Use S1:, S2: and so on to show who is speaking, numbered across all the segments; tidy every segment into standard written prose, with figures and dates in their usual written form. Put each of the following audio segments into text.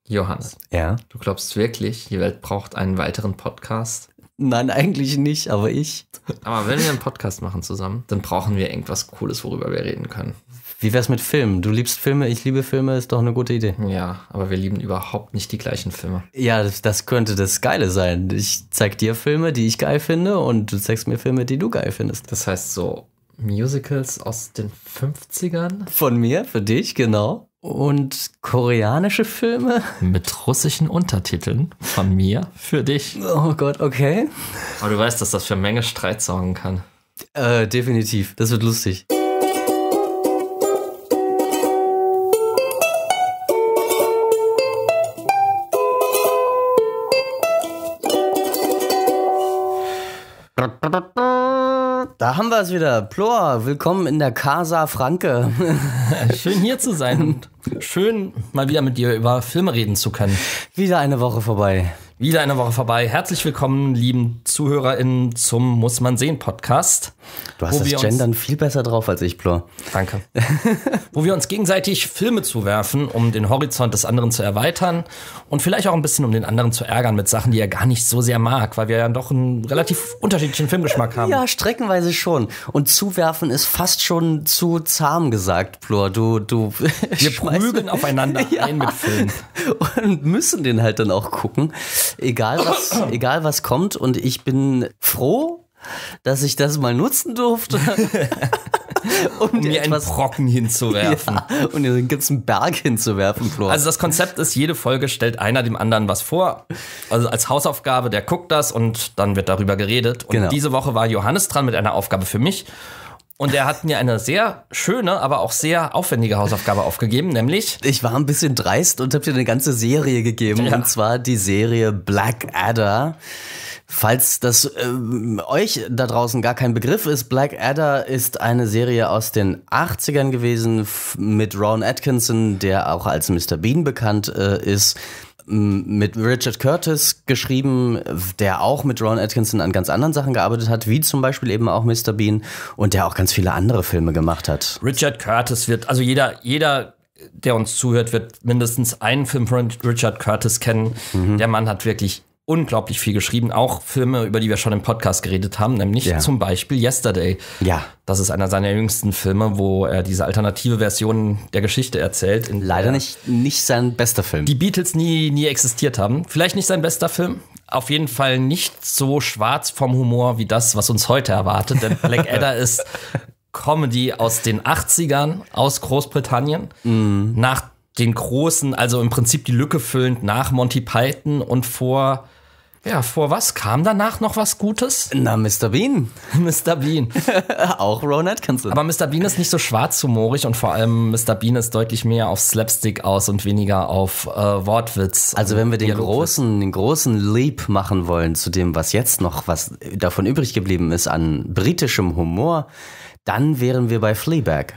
S1: Johannes,
S2: Ja?
S1: du glaubst wirklich, die Welt braucht einen weiteren Podcast?
S2: Nein, eigentlich nicht, aber ich.
S1: Aber wenn wir einen Podcast machen zusammen, dann brauchen wir irgendwas Cooles, worüber wir reden können.
S2: Wie wär's mit Filmen? Du liebst Filme, ich liebe Filme, ist doch eine gute Idee.
S1: Ja, aber wir lieben überhaupt nicht die gleichen Filme.
S2: Ja, das könnte das Geile sein. Ich zeig dir Filme, die ich geil finde, und du zeigst mir Filme, die du geil findest.
S1: Das heißt so Musicals aus den 50ern?
S2: Von mir, für dich, genau. Und koreanische Filme?
S1: Mit russischen Untertiteln von mir für dich.
S2: Oh Gott, okay.
S1: Aber du weißt, dass das für Menge Streit sorgen kann.
S2: Definitiv. Das wird lustig. Da haben wir es wieder. Plor, willkommen in der Casa Franke.
S1: Schön hier zu sein und schön mal wieder mit dir über Filme reden zu können.
S2: Wieder eine Woche vorbei.
S1: Wieder eine Woche vorbei. Herzlich willkommen, lieben ZuhörerInnen, zum Muss man sehen Podcast.
S2: Du hast das Gendern viel besser drauf als ich, Plor.
S1: Danke. Wo wir uns gegenseitig Filme zuwerfen, um den Horizont des anderen zu erweitern und vielleicht auch ein bisschen, um den anderen zu ärgern mit Sachen, die er gar nicht so sehr mag, weil wir ja doch einen relativ unterschiedlichen Filmgeschmack haben.
S2: Ja, streckenweise schon. Und zuwerfen ist fast schon zu zahm gesagt, Plor.
S1: Wir prügeln aufeinander ein mit Filmen.
S2: Und müssen den halt dann auch gucken. Egal was kommt. Und ich bin froh, dass ich das mal nutzen durfte.
S1: um mir einen Brocken hinzuwerfen.
S2: Ja, und den ganzen Berg hinzuwerfen, Flor.
S1: Also das Konzept ist, jede Folge stellt einer dem anderen was vor. Also als Hausaufgabe, der guckt das und dann wird darüber geredet. Und Diese Woche war Johannes dran mit einer Aufgabe für mich. Und er hat mir eine sehr schöne, aber auch sehr aufwendige Hausaufgabe aufgegeben, nämlich...
S2: Ich war ein bisschen dreist und habe dir eine ganze Serie gegeben, und zwar die Serie Blackadder. Falls das euch da draußen gar kein Begriff ist, Blackadder ist eine Serie aus den 80ern gewesen mit Rowan Atkinson, der auch als Mr. Bean bekannt ist. Mit Richard Curtis geschrieben, der auch mit Rowan Atkinson an ganz anderen Sachen gearbeitet hat, wie zum Beispiel eben auch Mr. Bean, und der auch ganz viele andere Filme gemacht hat.
S1: Richard Curtis wird, also jeder, der uns zuhört, wird mindestens einen Film von Richard Curtis kennen. Der Mann hat wirklich unglaublich viel geschrieben, auch Filme, über die wir schon im Podcast geredet haben, nämlich zum Beispiel Yesterday.
S2: Ja.
S1: Das ist einer seiner jüngsten Filme, wo er diese alternative Version der Geschichte erzählt.
S2: Leider nicht sein bester Film.
S1: Die Beatles nie existiert haben. Vielleicht nicht sein bester Film. Auf jeden Fall nicht so schwarz vom Humor wie das, was uns heute erwartet. Denn Blackadder ist Comedy aus den 80ern, aus Großbritannien. Nach den großen, also im Prinzip die Lücke füllend nach Monty Python, und vor was? Kam danach noch was Gutes?
S2: Na, Mr. Bean.
S1: Mr. Bean.
S2: Auch Rowan Atkinson.
S1: Aber Mr. Bean ist nicht so schwarzhumorig, und vor allem Mr. Bean ist deutlich mehr auf Slapstick aus und weniger auf Wortwitz.
S2: Also wenn wir den großen Leap machen wollen zu dem, was jetzt noch, was davon übrig geblieben ist an britischem Humor, dann wären wir bei Fleabag.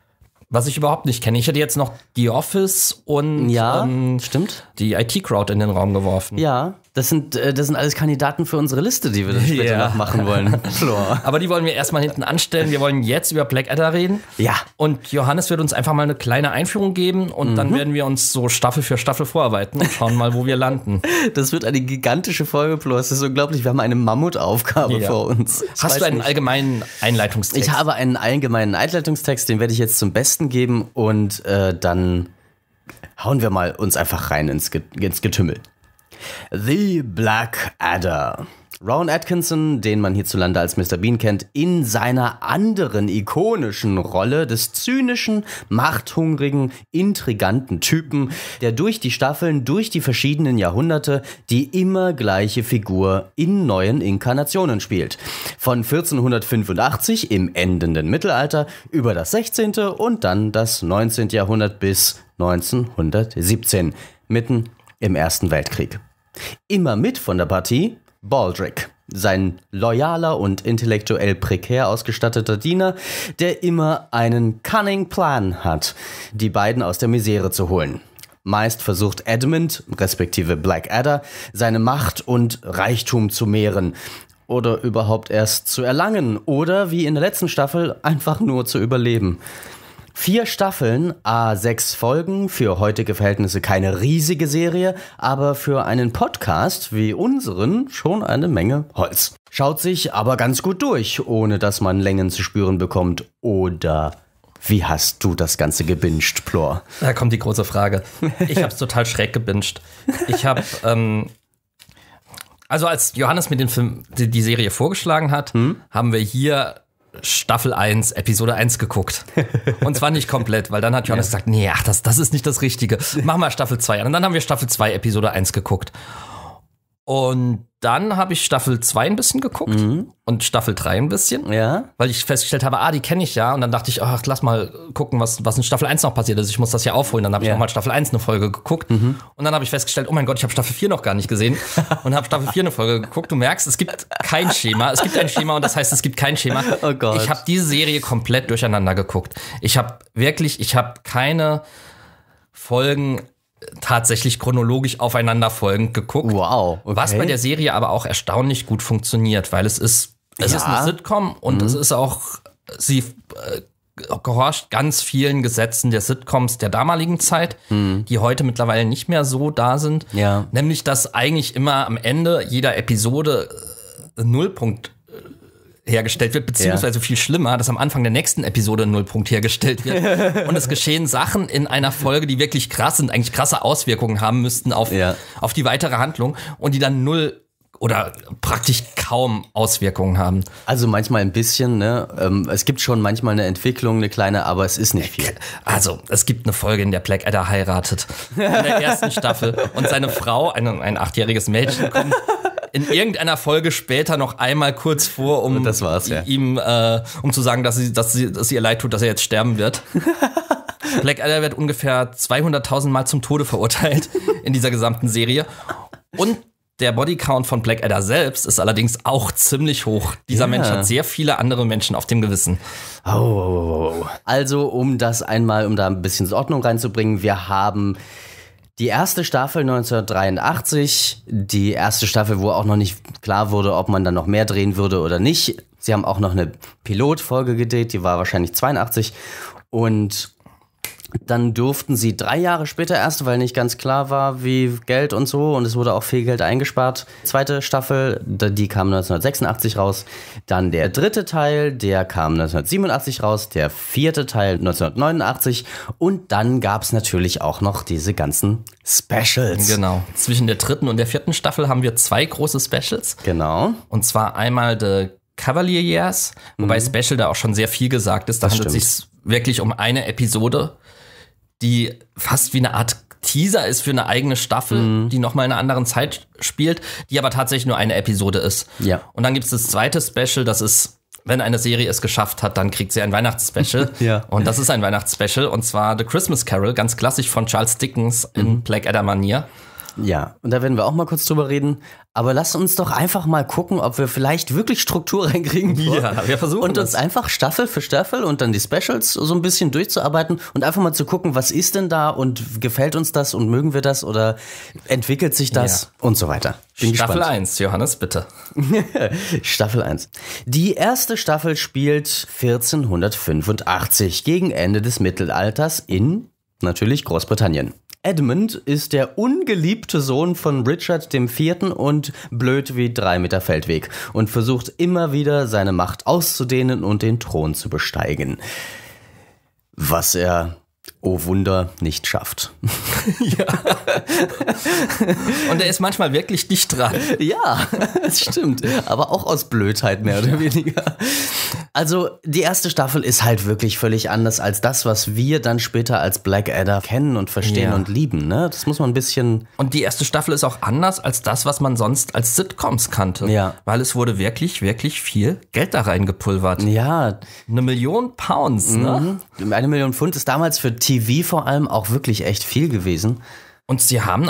S1: Was ich überhaupt nicht kenne. Ich hätte jetzt noch The Office und
S2: stimmt,
S1: die IT-Crowd in den Raum geworfen.
S2: Ja, das sind alles Kandidaten für unsere Liste, die wir dann später noch machen wollen.
S1: Aber die wollen wir erstmal hinten anstellen. Wir wollen jetzt über Blackadder reden.
S2: Ja.
S1: Und Johannes wird uns einfach mal eine kleine Einführung geben, und dann werden wir uns so Staffel für Staffel vorarbeiten und schauen mal, wo wir landen.
S2: Das wird eine gigantische Folge, Flo. Es ist unglaublich. Wir haben eine Mammutaufgabe vor uns.
S1: Hast du einen allgemeinen Einleitungstext?
S2: Ich habe einen allgemeinen Einleitungstext, den werde ich jetzt zum Besten geben, und dann hauen wir mal uns einfach rein ins Getümmel. The Blackadder. Rowan Atkinson, den man hierzulande als Mr. Bean kennt, in seiner anderen ikonischen Rolle des zynischen, machthungrigen, intriganten Typen, der durch die Staffeln, durch die verschiedenen Jahrhunderte die immer gleiche Figur in neuen Inkarnationen spielt. Von 1485 im endenden Mittelalter über das 16. und dann das 19. Jahrhundert bis 1917, mitten im Ersten Weltkrieg. Immer mit von der Partie Baldrick, sein loyaler und intellektuell prekär ausgestatteter Diener, der immer einen cunning Plan hat, die beiden aus der Misere zu holen. Meist versucht Edmund, respektive Blackadder, seine Macht und Reichtum zu mehren oder überhaupt erst zu erlangen oder, wie in der letzten Staffel, einfach nur zu überleben. 4 Staffeln, 6 Folgen, für heutige Verhältnisse keine riesige Serie, aber für einen Podcast wie unseren schon eine Menge Holz. Schaut sich aber ganz gut durch, ohne dass man Längen zu spüren bekommt. Oder wie hast du das Ganze gebinged, Plor?
S1: Da kommt die große Frage. Ich habe es total schräg gebinged. Ich habe, also als Johannes mir den Film, die Serie vorgeschlagen hat, haben wir hier Staffel 1, Episode 1 geguckt. Und zwar nicht komplett, weil dann hat Johannes gesagt, nee, ach, das ist nicht das Richtige. Mach mal Staffel 2 an. Und dann haben wir Staffel 2, Episode 1 geguckt. Und dann habe ich Staffel 2 ein bisschen geguckt und Staffel 3 ein bisschen, weil ich festgestellt habe, die kenne ich ja. Und dann dachte ich, ach, lass mal gucken, was in Staffel 1 noch passiert ist. Ich muss das ja aufholen. Dann habe ich nochmal Staffel 1 eine Folge geguckt. Und dann habe ich festgestellt, oh mein Gott, ich habe Staffel 4 noch gar nicht gesehen. Und habe Staffel 4 eine Folge geguckt. Du merkst, es gibt kein Schema. Es gibt ein Schema und das heißt, es gibt kein Schema.
S2: Oh Gott.
S1: Ich habe diese Serie komplett durcheinander geguckt. Ich habe keine Folgen tatsächlich chronologisch aufeinander folgend geguckt.
S2: Wow, okay.
S1: Was bei der Serie aber auch erstaunlich gut funktioniert, weil es ist eine Sitcom und es ist auch, sie gehorcht ganz vielen Gesetzen der Sitcoms der damaligen Zeit, die heute mittlerweile nicht mehr so da sind.
S2: Ja.
S1: Nämlich, dass eigentlich immer am Ende jeder Episode Nullpunkt hergestellt wird, beziehungsweise viel schlimmer, dass am Anfang der nächsten Episode ein Nullpunkt hergestellt wird. Und es geschehen Sachen in einer Folge, die wirklich krass sind, eigentlich krasse Auswirkungen haben müssten auf die weitere Handlung und die dann null oder praktisch kaum Auswirkungen haben.
S2: Also manchmal ein bisschen, ne? Es gibt schon manchmal eine Entwicklung, eine kleine, aber es ist nicht viel.
S1: Also, es gibt eine Folge, in der Blackadder heiratet. In der ersten Staffel. Und seine Frau, ein 8-jähriges Mädchen, kommt in irgendeiner Folge später noch einmal kurz vor, um
S2: das war's,
S1: ihm um zu sagen, dass sie ihr leid tut, dass er jetzt sterben wird. Blackadder wird ungefähr 200.000 Mal zum Tode verurteilt in dieser gesamten Serie. Und der Bodycount von Blackadder selbst ist allerdings auch ziemlich hoch. Dieser Mensch hat sehr viele andere Menschen auf dem Gewissen.
S2: Also, um da ein bisschen Ordnung reinzubringen, wir haben die erste Staffel 1983, die erste Staffel, wo auch noch nicht klar wurde, ob man dann noch mehr drehen würde oder nicht. Sie haben auch noch eine Pilotfolge gedreht, die war wahrscheinlich 82 und dann durften sie 3 Jahre später erst, weil nicht ganz klar war, wie Geld und so, und es wurde auch viel Geld eingespart. Zweite Staffel, die kam 1986 raus. Dann der 3. Teil, der kam 1987 raus. Der 4. Teil 1989. Und dann gab es natürlich auch noch diese ganzen Specials.
S1: Genau. Zwischen der 3. und der 4. Staffel haben wir 2 große Specials.
S2: Genau.
S1: Und zwar einmal The Cavalier Years, wobei Special da auch schon sehr viel gesagt ist. Da handelt es sich wirklich um eine Episode, die fast wie eine Art Teaser ist für eine eigene Staffel, die nochmal in einer anderen Zeit spielt, die aber tatsächlich nur eine Episode ist.
S2: Ja.
S1: Und dann gibt es das zweite Special, das ist, wenn eine Serie es geschafft hat, dann kriegt sie ein Weihnachtsspecial.
S2: Ja.
S1: Und das ist ein Weihnachtsspecial, und zwar The Christmas Carol, ganz klassisch von Charles Dickens in Blackadder-Manier.
S2: Ja, und da werden wir auch mal kurz drüber reden. Aber lasst uns doch einfach mal gucken, ob wir vielleicht wirklich Struktur reinkriegen.
S1: Ja, wir versuchen
S2: und uns einfach Staffel für Staffel und dann die Specials so ein bisschen durchzuarbeiten und einfach mal zu gucken, was ist denn da und gefällt uns das und mögen wir das oder entwickelt sich das und so weiter.
S1: Bin Staffel gespannt. 1, Johannes, bitte.
S2: Staffel 1. Die erste Staffel spielt 1485, gegen Ende des Mittelalters in, natürlich, Großbritannien. Edmund ist der ungeliebte Sohn von Richard IV. Und blöd wie 3 Meter Feldweg und versucht immer wieder seine Macht auszudehnen und den Thron zu besteigen. Was er, oh Wunder, nicht schafft.
S1: Ja. Und er ist manchmal wirklich dicht dran.
S2: Ja, das stimmt. Aber auch aus Blödheit mehr oder weniger. Also die erste Staffel ist halt wirklich völlig anders als das, was wir dann später als Blackadder kennen und verstehen und lieben. Ne? Das muss man ein bisschen...
S1: Und die erste Staffel ist auch anders als das, was man sonst als Sitcoms kannte.
S2: Ja.
S1: Weil es wurde wirklich, wirklich viel Geld da reingepulvert.
S2: Ja.
S1: 1 Million Pounds, ne?
S2: 1 Million Pfund ist damals für TV vor allem auch wirklich echt viel gewesen.
S1: Und sie haben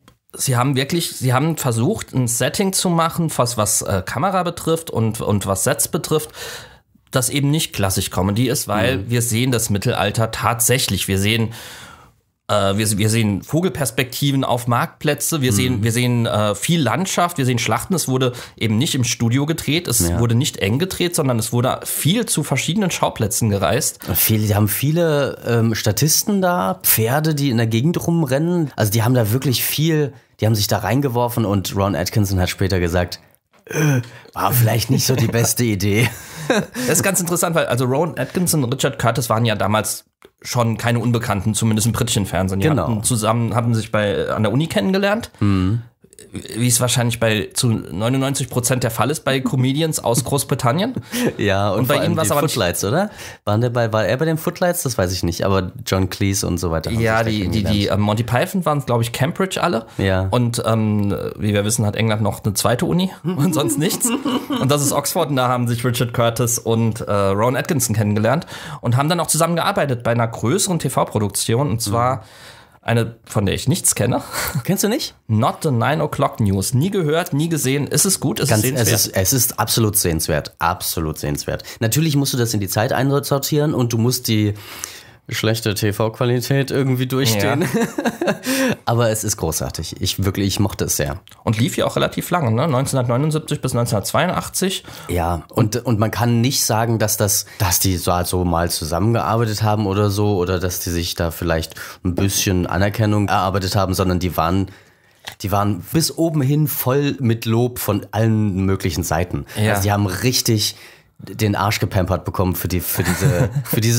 S1: versucht, ein Setting zu machen, was Kamera betrifft und was Sets betrifft, das eben nicht klassisch Comedy ist, weil wir sehen das Mittelalter tatsächlich. Wir sehen Wir sehen Vogelperspektiven auf Marktplätze, wir sehen viel Landschaft, wir sehen Schlachten. Es wurde eben nicht im Studio gedreht, es wurde nicht eng gedreht, sondern es wurde viel zu verschiedenen Schauplätzen gereist.
S2: Die haben viele Statisten da, Pferde, die in der Gegend rumrennen. Also die haben da wirklich viel, die haben sich da reingeworfen und Ron Atkinson hat später gesagt, war vielleicht nicht so die beste Idee.
S1: Das ist ganz interessant, weil also Rowan Atkinson und Richard Curtis waren ja damals schon keine Unbekannten, zumindest im britischen Fernsehen. Die haben sich an der Uni kennengelernt. Wie es wahrscheinlich zu 99% der Fall ist bei Comedians aus Großbritannien.
S2: Ja, und bei ihnen war es aber Footlights, oder? War er bei den Footlights? Das weiß ich nicht, aber John Cleese und so weiter.
S1: Ja, die Monty Python waren, glaube ich, Cambridge alle.
S2: Ja.
S1: Und wie wir wissen, hat England noch eine zweite Uni und sonst nichts. Und das ist Oxford und da haben sich Richard Curtis und Rowan Atkinson kennengelernt und haben dann auch zusammengearbeitet bei einer größeren TV-Produktion und zwar eine, von der ich nichts kenne.
S2: Kennst du nicht?
S1: Not the 9 O'Clock News. Nie gehört, nie gesehen. Ist es gut? Ist es sehenswert?
S2: Es ist absolut sehenswert. Absolut sehenswert. Natürlich musst du das in die Zeit einsortieren und du musst die schlechte TV-Qualität irgendwie durchstehen. Ja. Aber es ist großartig. Ich mochte es sehr.
S1: Und lief ja auch relativ lange, ne? 1979 bis 1982.
S2: Ja, und man kann nicht sagen, dass die so mal zusammengearbeitet haben oder so, oder dass die sich da vielleicht ein bisschen Anerkennung erarbeitet haben, sondern die waren bis oben hin voll mit Lob von allen möglichen Seiten.
S1: Ja.
S2: Also die haben richtig den Arsch gepampert bekommen für diese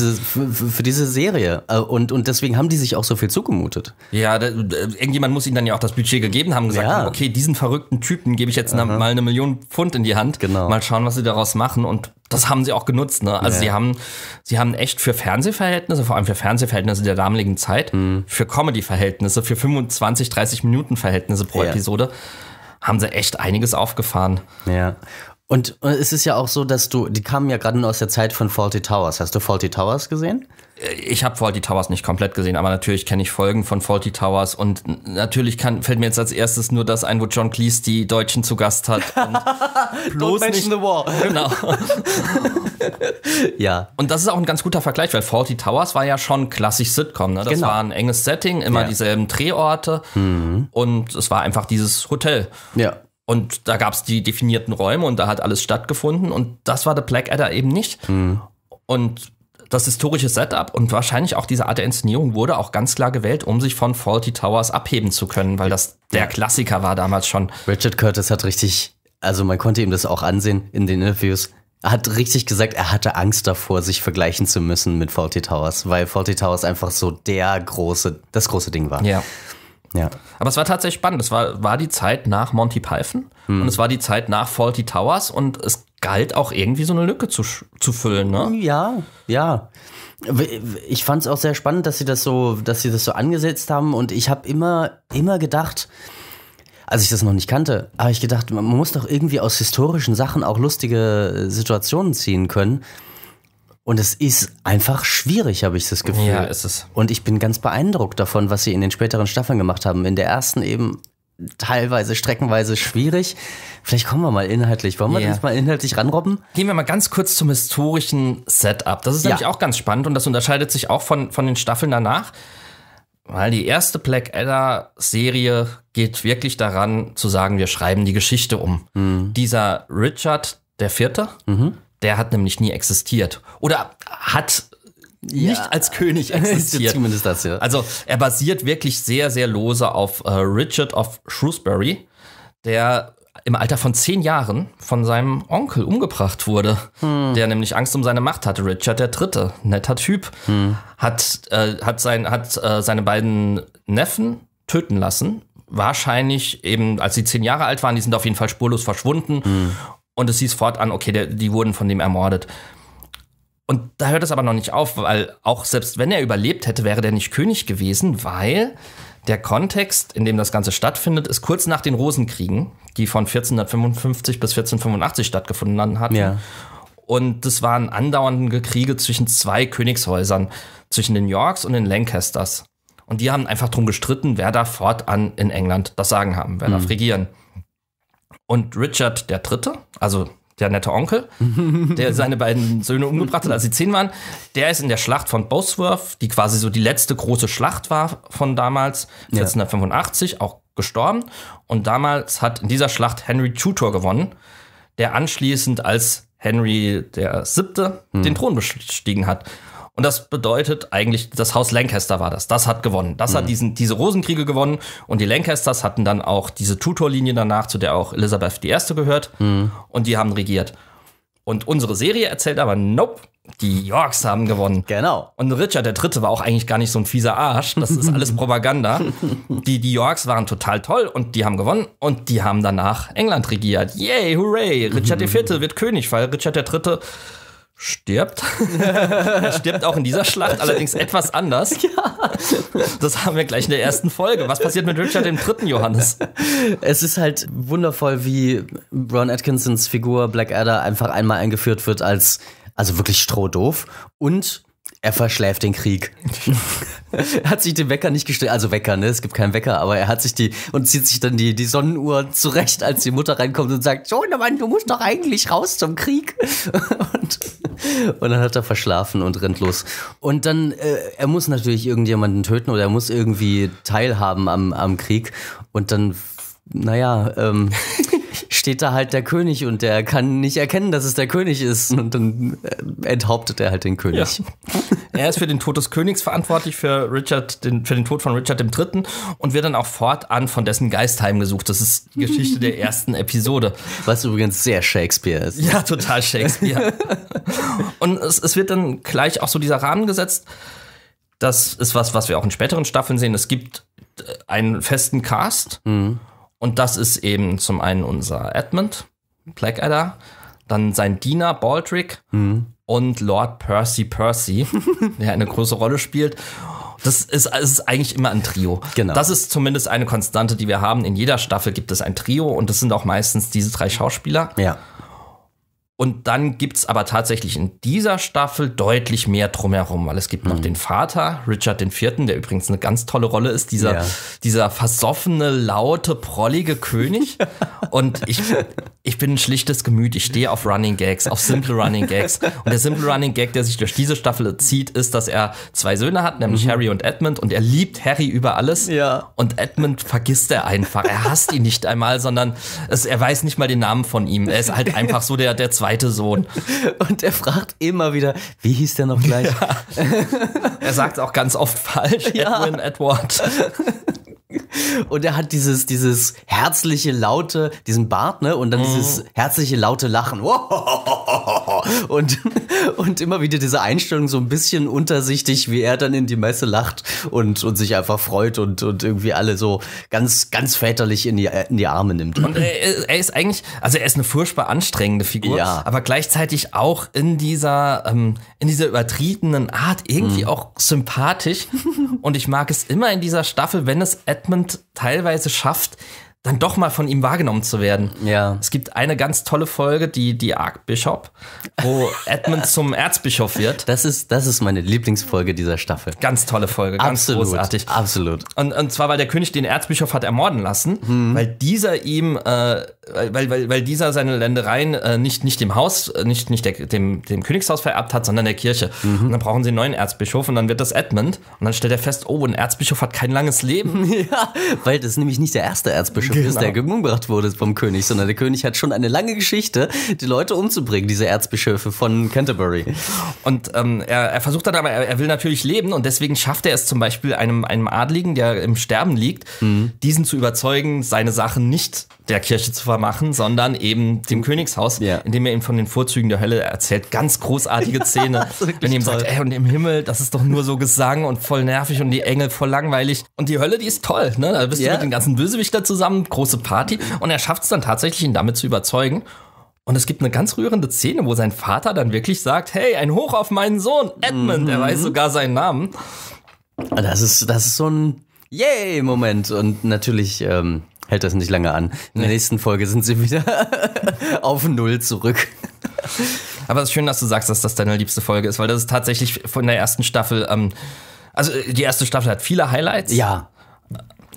S2: Serie. Und deswegen haben die sich auch so viel zugemutet.
S1: Ja, irgendjemand muss ihnen dann ja auch das Budget gegeben haben, gesagt haben, okay, diesen verrückten Typen gebe ich jetzt mal 1 Million Pfund in die Hand.
S2: Genau.
S1: Mal schauen, was sie daraus machen. Und das haben sie auch genutzt. Ne? Also sie haben echt für Fernsehverhältnisse, vor allem für Fernsehverhältnisse der damaligen Zeit, für Comedy-Verhältnisse, für 25, 30 Minuten Verhältnisse pro Episode, haben sie echt einiges aufgefahren.
S2: Ja. Und es ist ja auch so, dass die kamen ja gerade nur aus der Zeit von Fawlty Towers. Hast du Fawlty Towers gesehen?
S1: Ich habe Fawlty Towers nicht komplett gesehen, aber natürlich kenne ich Folgen von Fawlty Towers und natürlich fällt mir jetzt als erstes nur das ein, wo John Cleese die Deutschen zu Gast hat. Und
S2: bloß nicht the war.
S1: Genau.
S2: Ja.
S1: Und das ist auch ein ganz guter Vergleich, weil Fawlty Towers war ja schon klassisch Sitcom. Ne? Das war ein enges Setting, immer dieselben Drehorte und es war einfach dieses Hotel.
S2: Ja.
S1: Und da gab es die definierten Räume und da hat alles stattgefunden. Und das war The Blackadder eben nicht. Und das historische Setup und wahrscheinlich auch diese Art der Inszenierung wurde auch ganz klar gewählt, um sich von Fawlty Towers abheben zu können, weil das der Klassiker war damals schon.
S2: Richard Curtis hat also man konnte ihm das auch ansehen in den Interviews, er hat richtig gesagt, er hatte Angst davor, sich vergleichen zu müssen mit Fawlty Towers, weil Fawlty Towers einfach so das große Ding war.
S1: Ja.
S2: Ja.
S1: Aber es war tatsächlich spannend. Es war die Zeit nach Monty Python und es war die Zeit nach Fawlty Towers und es galt auch irgendwie so eine Lücke zu füllen, ne?
S2: Ja. Ich fand es auch sehr spannend, dass sie das so angesetzt haben und ich habe immer gedacht, als ich das noch nicht kannte, habe ich gedacht, man muss doch irgendwie aus historischen Sachen auch lustige Situationen ziehen können. Und es ist einfach schwierig, habe ich das Gefühl.
S1: Ja, ist es.
S2: Und ich bin ganz beeindruckt davon, was sie in den späteren Staffeln gemacht haben. In der ersten eben teilweise, streckenweise schwierig. Vielleicht kommen wir mal inhaltlich. Wollen wir uns mal inhaltlich ranrobben?
S1: Gehen wir mal ganz kurz zum historischen Setup. Das ist nämlich auch ganz spannend und das unterscheidet sich auch von den Staffeln danach. Weil die erste Blackadder-Serie geht wirklich daran, zu sagen, wir schreiben die Geschichte um. Dieser Richard IV., der hat nämlich nie existiert. Oder hat nicht als König existiert.
S2: Zumindest das, ja.
S1: Also er basiert wirklich sehr, sehr lose auf Richard of Shrewsbury, der im Alter von 10 Jahren von seinem Onkel umgebracht wurde, der nämlich Angst um seine Macht hatte. Richard III., netter Typ, hat seine beiden Neffen töten lassen. Wahrscheinlich eben, als sie 10 Jahre alt waren, die sind auf jeden Fall spurlos verschwunden. Und es hieß fortan, okay, die wurden von dem ermordet. Und da hört es aber noch nicht auf, weil auch selbst wenn er überlebt hätte, wäre der nicht König gewesen, weil der Kontext, in dem das Ganze stattfindet, ist kurz nach den Rosenkriegen, die von 1455 bis 1485 stattgefunden hatten.
S2: Ja.
S1: Und das waren andauernde Kriege zwischen 2 Königshäusern, zwischen den Yorks und den Lancasters. Und die haben einfach drum gestritten, wer darf fortan in England das Sagen haben, wer darf regieren. Und Richard III., also der nette Onkel, der seine beiden Söhne umgebracht hat, als sie 10 waren. Der ist in der Schlacht von Bosworth, die quasi so die letzte große Schlacht war von damals, 1485, auch gestorben. Und damals hat in dieser Schlacht Henry Tudor gewonnen, der anschließend als Henry VII. Den Thron bestiegen hat. Und das bedeutet eigentlich, das Haus Lancaster war das. Das hat gewonnen. Das hat diese Rosenkriege gewonnen. Und die Lancasters hatten dann auch diese Tudor-Linie danach, zu der auch Elisabeth I. gehört. Und die haben regiert. Und unsere Serie erzählt aber, nope, die Yorks haben gewonnen.
S2: Genau.
S1: Und Richard III. War auch eigentlich gar nicht so ein fieser Arsch. Das ist alles Propaganda. Die Yorks waren total toll und die haben gewonnen. Und die haben danach England regiert. Yay, hooray. Richard IV. Wird König, weil Richard III. Stirbt. Er stirbt auch in dieser Schlacht, allerdings etwas anders. Ja. Das haben wir gleich in der ersten Folge. Was passiert mit Richard III., Johannes?
S2: Es ist halt wundervoll, wie Ron Atkinsons Figur Blackadder einfach einmal eingeführt wird als wirklich strohdoof und er verschläft den Krieg. Er hat sich den Wecker nicht gestellt, also Wecker, ne? Es gibt keinen Wecker, aber er hat sich zieht sich dann die Sonnenuhr zurecht, als die Mutter reinkommt und sagt, Mann, du musst doch eigentlich raus zum Krieg. Und dann hat er verschlafen und rennt los. Und dann, er muss natürlich irgendjemanden töten oder er muss irgendwie teilhaben am Krieg. Und dann, steht da halt der König und der kann nicht erkennen, dass es der König ist. Und dann enthauptet er halt den König.
S1: Ja. Er ist für den Tod des Königs verantwortlich, für den Tod von Richard III. Und wird dann auch fortan von dessen Geist heimgesucht. Das ist die Geschichte der ersten Episode.
S2: Was übrigens sehr Shakespeare ist.
S1: Ja, total Shakespeare. Und es wird dann gleich auch so dieser Rahmen gesetzt. Das ist was wir auch in späteren Staffeln sehen. Es gibt einen festen Cast. Und das ist eben zum einen unser Edmund, Blackadder, dann sein Diener Baldric und Lord Percy, der eine große Rolle spielt. Es ist eigentlich immer ein Trio.
S2: Genau.
S1: Das ist zumindest eine Konstante, die wir haben. In jeder Staffel gibt es ein Trio und das sind auch meistens diese 3 Schauspieler.
S2: Ja.
S1: Und dann gibt's aber tatsächlich in dieser Staffel deutlich mehr drumherum, weil es gibt noch den Vater, Richard IV., der übrigens eine ganz tolle Rolle ist, dieser versoffene, laute, prollige König. Und ich bin ein schlichtes Gemüt, ich stehe auf Running Gags, auf simple Running Gags. Und der simple Running Gag, der sich durch diese Staffel zieht, ist, dass er 2 Söhne hat, nämlich Harry und Edmund. Und er liebt Harry über alles.
S2: Ja.
S1: Und Edmund vergisst er einfach. Er hasst ihn nicht einmal, sondern er weiß nicht mal den Namen von ihm. Er ist halt einfach so der zweite Sohn.
S2: Und er fragt immer wieder, wie hieß der noch gleich?
S1: Ja. Er sagt auch ganz oft falsch, Edwin, Edward.
S2: Und er hat dieses herzliche, laute, diesen Bart, ne? Und dann dieses herzliche, laute Lachen. Und immer wieder diese Einstellung so ein bisschen untersichtig, wie er dann in die Messe lacht und sich einfach freut und irgendwie alle so ganz, ganz väterlich in die Arme nimmt.
S1: Und er ist eigentlich, er ist eine furchtbar anstrengende Figur, aber gleichzeitig auch in dieser übertriebenen Art irgendwie auch sympathisch. Und ich mag es immer in dieser Staffel, wenn es Edmund teilweise schafft, dann doch mal von ihm wahrgenommen zu werden.
S2: Ja.
S1: Es gibt eine ganz tolle Folge, die Archbishop, wo Edmund zum Erzbischof wird.
S2: Das ist meine Lieblingsfolge dieser Staffel.
S1: Ganz tolle Folge, ganz großartig.
S2: Absolut.
S1: Und zwar, weil der König den Erzbischof hat ermorden lassen, weil dieser ihm, weil dieser seine Ländereien nicht dem Haus, nicht dem Königshaus vererbt hat, sondern der Kirche. Und dann brauchen sie einen neuen Erzbischof und dann wird das Edmund. Und dann stellt er fest, oh, ein Erzbischof hat kein langes Leben.
S2: Ja, weil das nämlich nicht der erste Erzbischof ist, der umgebracht wurde vom König, sondern der König hat schon eine lange Geschichte, die Leute umzubringen, diese Erzbischöfe von Canterbury.
S1: Und er versucht dann aber, er will natürlich leben und deswegen schafft er es zum Beispiel einem Adligen, der im Sterben liegt, diesen zu überzeugen, seine Sachen nicht der Kirche zu vermachen, sondern eben dem Königshaus, indem er ihm von den Vorzügen der Hölle erzählt. Ganz großartige Szene, wenn er ihm sagt, und im Himmel, das ist doch nur so Gesang und voll nervig und die Engel voll langweilig. Und die Hölle, die ist toll, ne? Da bist du mit den ganzen Bösewichtern zusammen, große Party. Und er schafft es dann tatsächlich, ihn damit zu überzeugen. Und es gibt eine ganz rührende Szene, wo sein Vater dann wirklich sagt, hey, ein Hoch auf meinen Sohn, Edmund, er weiß sogar seinen Namen.
S2: Das ist so ein Yay-Moment. Und natürlich hält das nicht lange an. In der nächsten Folge sind sie wieder auf Null zurück.
S1: Aber es ist schön, dass du sagst, dass das deine liebste Folge ist, weil das ist tatsächlich von der ersten Staffel, also die erste Staffel hat viele Highlights.
S2: Ja.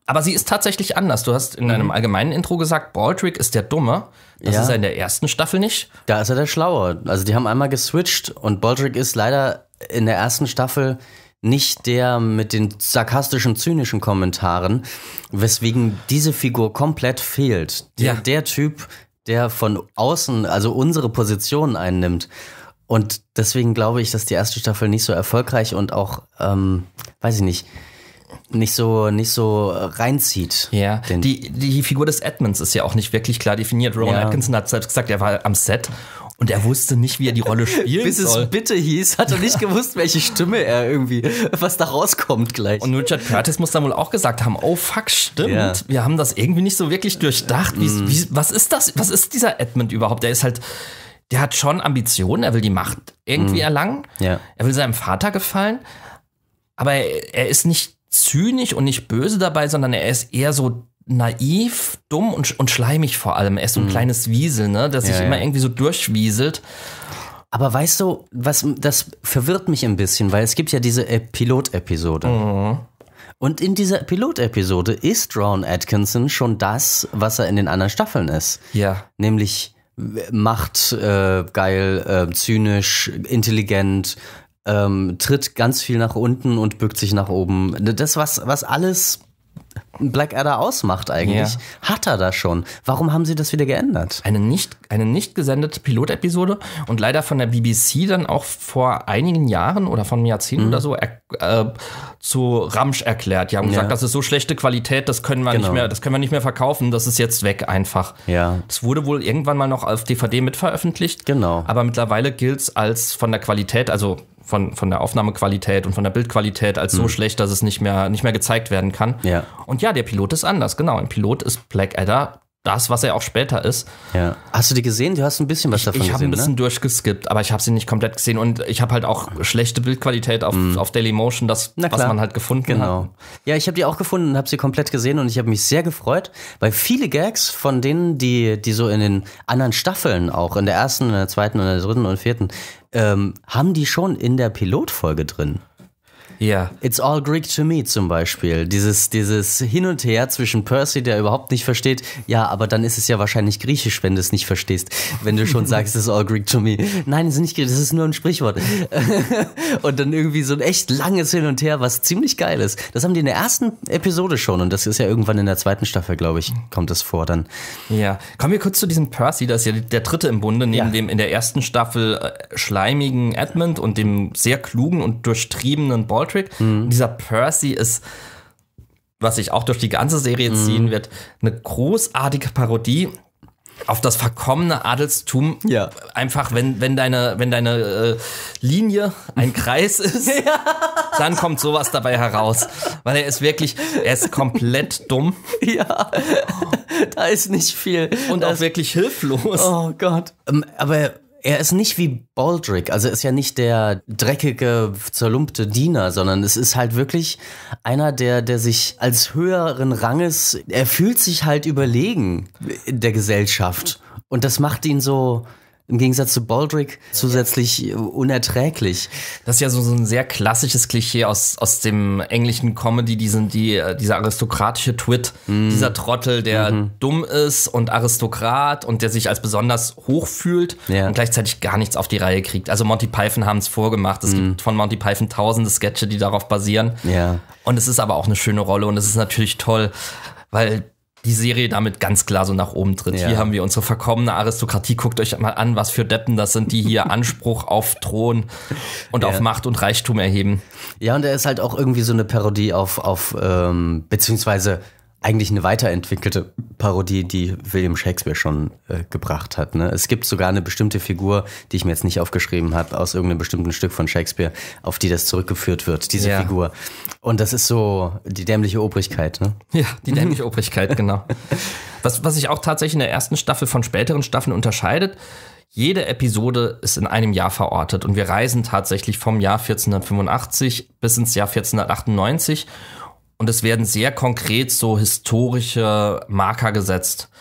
S1: Aber sie ist tatsächlich anders. Du hast in einem allgemeinen Intro gesagt, Baldric ist der Dumme. Das ist er in der ersten Staffel nicht.
S2: Da ist er der Schlaue. Also die haben einmal geswitcht und Baldric ist leider in der ersten Staffel nicht der mit den sarkastischen, zynischen Kommentaren, weswegen diese Figur komplett fehlt. Der Typ, der von außen, also unsere Position einnimmt. Und deswegen glaube ich, dass die erste Staffel nicht so erfolgreich und auch, weiß ich nicht so reinzieht.
S1: Ja, die Figur des Edmunds ist ja auch nicht wirklich klar definiert. Rowan Atkinson hat selbst gesagt, er war am Set und er wusste nicht, wie er die Rolle spielen soll.
S2: Bis es bitte hieß, hat er nicht gewusst, welche Stimme er irgendwie, was da rauskommt gleich.
S1: Und Richard Curtis muss dann wohl auch gesagt haben, oh fuck, stimmt, wir haben das irgendwie nicht so wirklich durchdacht. Was ist das? Was ist dieser Edmund überhaupt? Der hat schon Ambitionen, er will die Macht irgendwie erlangen. Ja. Er will seinem Vater gefallen, aber er ist nicht zynisch und nicht böse dabei, sondern er ist eher so naiv, dumm und schleimig vor allem. Er ist so ein kleines Wiesel, ne, das sich immer irgendwie so durchwieselt.
S2: Aber weißt du, das verwirrt mich ein bisschen, weil es gibt ja diese Pilot-Episode. Und in dieser Pilot-Episode ist Rowan Atkinson schon das, was er in den anderen Staffeln ist.
S1: Ja.
S2: Nämlich Macht, geil, zynisch, intelligent, tritt ganz viel nach unten und bückt sich nach oben. Das, was alles Blackadder ausmacht eigentlich, hat er da schon. Warum haben sie das wieder geändert?
S1: Eine nicht gesendete Pilotepisode und leider von der BBC dann auch vor einigen Jahren oder von einem Jahrzehnt oder so zu Ramsch erklärt. Die haben gesagt, das ist so schlechte Qualität, das können wir nicht mehr verkaufen, das ist jetzt weg einfach.
S2: Ja.
S1: Das wurde wohl irgendwann mal noch auf DVD mitveröffentlicht.
S2: Genau.
S1: Aber mittlerweile gilt es als von der Qualität, also von der Aufnahmequalität und von der Bildqualität als so schlecht, dass es nicht mehr gezeigt werden kann.
S2: Ja.
S1: Und ja, der Pilot ist anders, genau. Im Pilot ist Blackadder das, was er auch später ist.
S2: Ja. Hast du die gesehen? Du hast ein bisschen was davon gesehen,
S1: Ich habe ein bisschen durchgeskippt, aber ich habe sie nicht komplett gesehen. Und ich habe halt auch schlechte Bildqualität auf Dailymotion, was man halt gefunden hat.
S2: Ja, ich habe die auch gefunden und habe sie komplett gesehen und ich habe mich sehr gefreut, weil viele Gags von denen, die so in den anderen Staffeln auch, in der ersten, in der zweiten, in der dritten und vierten, haben die schon in der Pilotfolge drin.
S1: Ja.
S2: It's all Greek to me zum Beispiel. Dieses Hin und Her zwischen Percy, der überhaupt nicht versteht, ja, aber dann ist es ja wahrscheinlich griechisch, wenn du es nicht verstehst. Wenn du schon sagst, it's all Greek to me. Nein, das ist nicht griechisch, das ist nur ein Sprichwort. Und dann irgendwie so ein echt langes Hin und Her, was ziemlich geil ist. Das haben die in der ersten Episode schon und das ist ja irgendwann in der zweiten Staffel, glaube ich, kommt das vor dann.
S1: Ja. Kommen wir kurz zu diesem Percy, das ist ja der dritte im Bunde, neben dem in der ersten Staffel schleimigen Edmund und dem sehr klugen und durchtriebenen Baldric. Dieser Percy ist, was sich auch durch die ganze Serie ziehen wird, eine großartige Parodie auf das verkommene Adelstum.
S2: Ja.
S1: Einfach, wenn deine Linie ein Kreis ist, dann kommt sowas dabei heraus. Weil er ist komplett dumm.
S2: Ja, da ist nicht viel.
S1: Und auch wirklich hilflos.
S2: Oh Gott. Aber er ist nicht wie Baldric, also er ist ja nicht der dreckige, zerlumpte Diener, sondern es ist halt wirklich einer, der sich als höheren Ranges, er fühlt sich halt überlegen in der Gesellschaft und das macht ihn so, im Gegensatz zu Baldric, zusätzlich unerträglich.
S1: Das ist ja so ein sehr klassisches Klischee aus dem englischen Comedy, dieser aristokratische Twit, dieser Trottel, der dumm ist und Aristokrat und der sich als besonders hoch fühlt und gleichzeitig gar nichts auf die Reihe kriegt. Also Monty Python haben es vorgemacht. Es gibt von Monty Python tausende Sketche, die darauf basieren.
S2: Ja.
S1: Und es ist aber auch eine schöne Rolle und es ist natürlich toll, weil die Serie damit ganz klar so nach oben tritt. Hier haben wir unsere verkommene Aristokratie. Guckt euch mal an, was für Deppen das sind, die hier Anspruch auf Thron und auf Macht und Reichtum erheben.
S2: Ja, und er ist halt auch irgendwie so eine Parodie auf beziehungsweise eigentlich eine weiterentwickelte Parodie, die William Shakespeare schon gebracht hat. Ne? Es gibt sogar eine bestimmte Figur, die ich mir jetzt nicht aufgeschrieben habe, aus irgendeinem bestimmten Stück von Shakespeare, auf die das zurückgeführt wird, diese Figur. Und das ist so die dämliche Obrigkeit. Ne?
S1: Ja, die dämliche Obrigkeit, genau. Was sich auch tatsächlich in der ersten Staffel von späteren Staffeln unterscheidet, jede Episode ist in einem Jahr verortet und wir reisen tatsächlich vom Jahr 1485 bis ins Jahr 1498 und es werden sehr konkret so historische Marker gesetzt.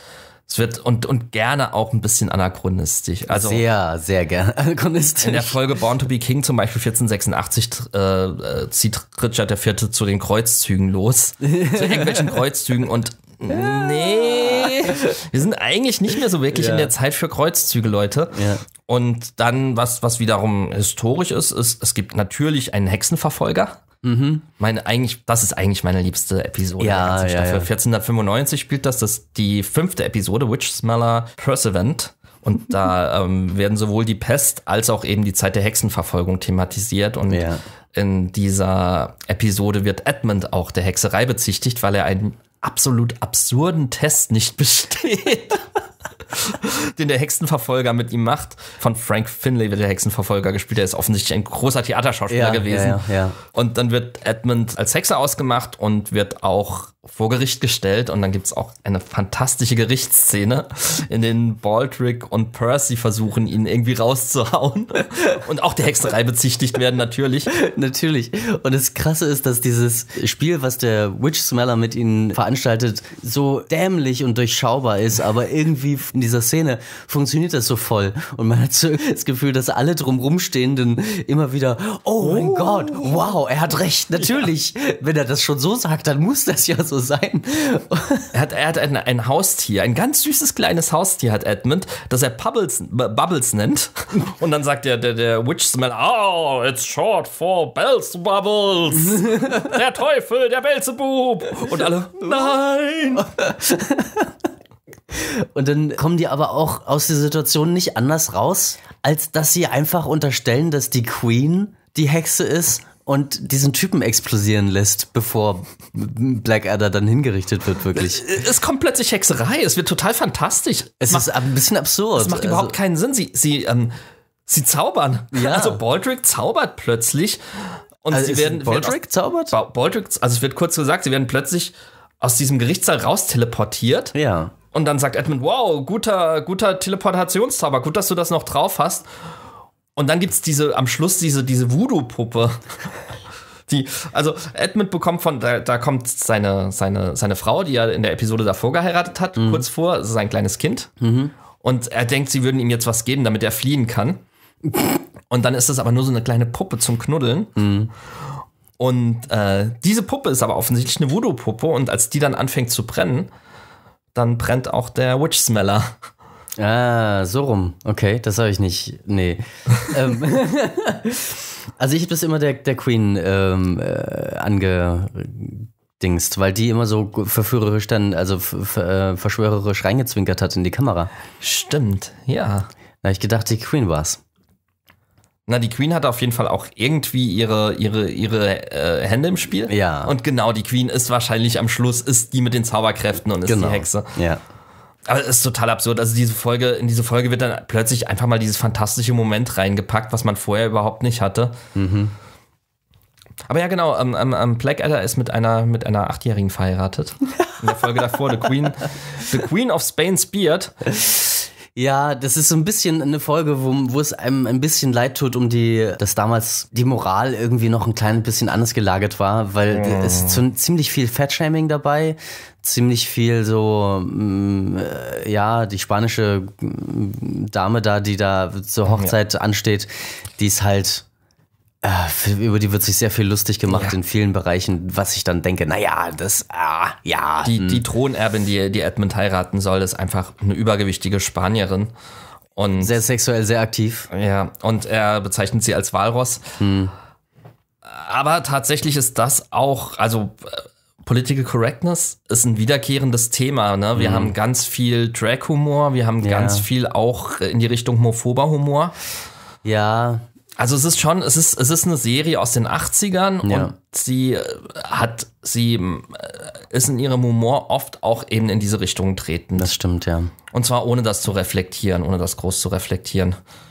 S1: Es wird und gerne auch ein bisschen anachronistisch. Also
S2: sehr, sehr gerne anachronistisch.
S1: in der Folge Born to be King zum Beispiel 1486 zieht Richard IV. Zu den Kreuzzügen los. Zu irgendwelchen Kreuzzügen und nee, wir sind eigentlich nicht mehr so wirklich in der Zeit für Kreuzzüge, Leute.
S2: Ja.
S1: Und dann, was wiederum historisch ist, es gibt natürlich einen Hexenverfolger. Das ist eigentlich meine liebste Episode der ganzen Staffel. 1495 spielt das die 5. Episode, Witch Smeller Pursuivant. Und da werden sowohl die Pest als auch eben die Zeit der Hexenverfolgung thematisiert. Und in dieser Episode wird Edmund auch der Hexerei bezichtigt, weil er einen absolut absurden Test nicht besteht. Den der Hexenverfolger mit ihm macht. Von Frank Finlay wird der Hexenverfolger gespielt. Der ist offensichtlich ein großer Theaterschauspieler gewesen.
S2: Ja.
S1: Und dann wird Edmund als Hexer ausgemacht und wird auch vor Gericht gestellt. Und dann gibt's auch eine fantastische Gerichtsszene, in denen Baldric und Percy versuchen, ihn irgendwie rauszuhauen. Und auch der Hexerei bezichtigt werden, natürlich.
S2: Natürlich. Und das Krasse ist, dass dieses Spiel, was der Witch Smeller mit ihnen veranstaltet, so dämlich und durchschaubar ist, aber irgendwie in dieser Szene funktioniert das so voll. Und man hat so das Gefühl, dass alle drumrum Stehenden immer wieder, oh mein Gott, wow, er hat recht, natürlich. Ja. Wenn er das schon so sagt, dann muss das ja so sein.
S1: Er hat ein Haustier, ein ganz süßes kleines Haustier hat Edmund, das er Bubbles nennt. Und dann sagt der Witch Smeller, oh, it's short for Bubbles. Der Teufel, der Beelzebub. Und alle, nein.
S2: Und dann kommen die aber auch aus der Situation nicht anders raus, als dass sie einfach unterstellen, dass die Queen die Hexe ist und diesen Typen explodieren lässt, bevor Blackadder dann hingerichtet wird, wirklich.
S1: Es kommt plötzlich Hexerei, es wird total fantastisch.
S2: Es ist ein bisschen absurd.
S1: Es macht überhaupt keinen Sinn. Sie zaubern.
S2: Ja.
S1: Also Baldric zaubert plötzlich. Und
S2: also Baldric zaubert?
S1: Baldric, also es wird kurz gesagt, sie werden plötzlich aus diesem Gerichtssaal raus teleportiert.
S2: Ja.
S1: Und dann sagt Edmund, wow, guter Teleportationszauber, gut, dass du das noch drauf hast. Und dann gibt's am Schluss diese Voodoo-Puppe. Also Edmund bekommt da kommt seine Frau, die er in der Episode davor geheiratet hat, kurz vor, sein kleines Kind. Und er denkt, sie würden ihm jetzt was geben, damit er fliehen kann. Und dann ist es aber nur so eine kleine Puppe zum Knuddeln. Und diese Puppe ist aber offensichtlich eine Voodoo-Puppe. Und als die dann anfängt zu brennen, dann brennt auch der Witch Smeller.
S2: Ah, so rum. Okay, das habe ich nicht. Nee. Also ich habe das immer der Queen angedingst, weil die immer so verführerisch dann, also verschwörerisch reingezwinkert hat in die Kamera.
S1: Stimmt, ja.
S2: Da habe ich gedacht, die Queen war's.
S1: Na, die Queen hat auf jeden Fall auch irgendwie ihre Hände im Spiel.
S2: Ja.
S1: Und genau, die Queen ist wahrscheinlich am Schluss, ist die mit den Zauberkräften und ist die Hexe.
S2: Ja.
S1: Aber es ist total absurd. Also in diese Folge wird dann plötzlich einfach mal dieses fantastische Moment reingepackt, was man vorher überhaupt nicht hatte. Aber ja, genau, Blackadder ist mit einer 8-Jährigen verheiratet. In der Folge davor, The Queen of Spain's Beard.
S2: Ja, das ist so ein bisschen eine Folge, wo es einem ein bisschen leid tut, dass damals die Moral irgendwie noch ein klein bisschen anders gelagert war, weil es ist ziemlich viel Fatshaming dabei, ziemlich viel so, die spanische Dame da, die da zur Hochzeit ansteht, die ist halt, über die wird sich sehr viel lustig gemacht in vielen Bereichen, was ich dann denke,
S1: Die Thronerbin, die Edmund heiraten soll, ist einfach eine übergewichtige Spanierin. Und
S2: sehr sexuell, sehr aktiv.
S1: Ja, und er bezeichnet sie als Walross. Aber tatsächlich ist das auch, also Political Correctness ist ein wiederkehrendes Thema. Ne? Wir haben ganz viel Drag-Humor, wir haben ganz viel auch in die Richtung homophober Humor.
S2: Ja.
S1: Also es ist eine Serie aus den 80ern und sie ist in ihrem Humor oft auch eben in diese Richtung treten.
S2: Das stimmt, ja.
S1: Und zwar ohne das groß zu reflektieren.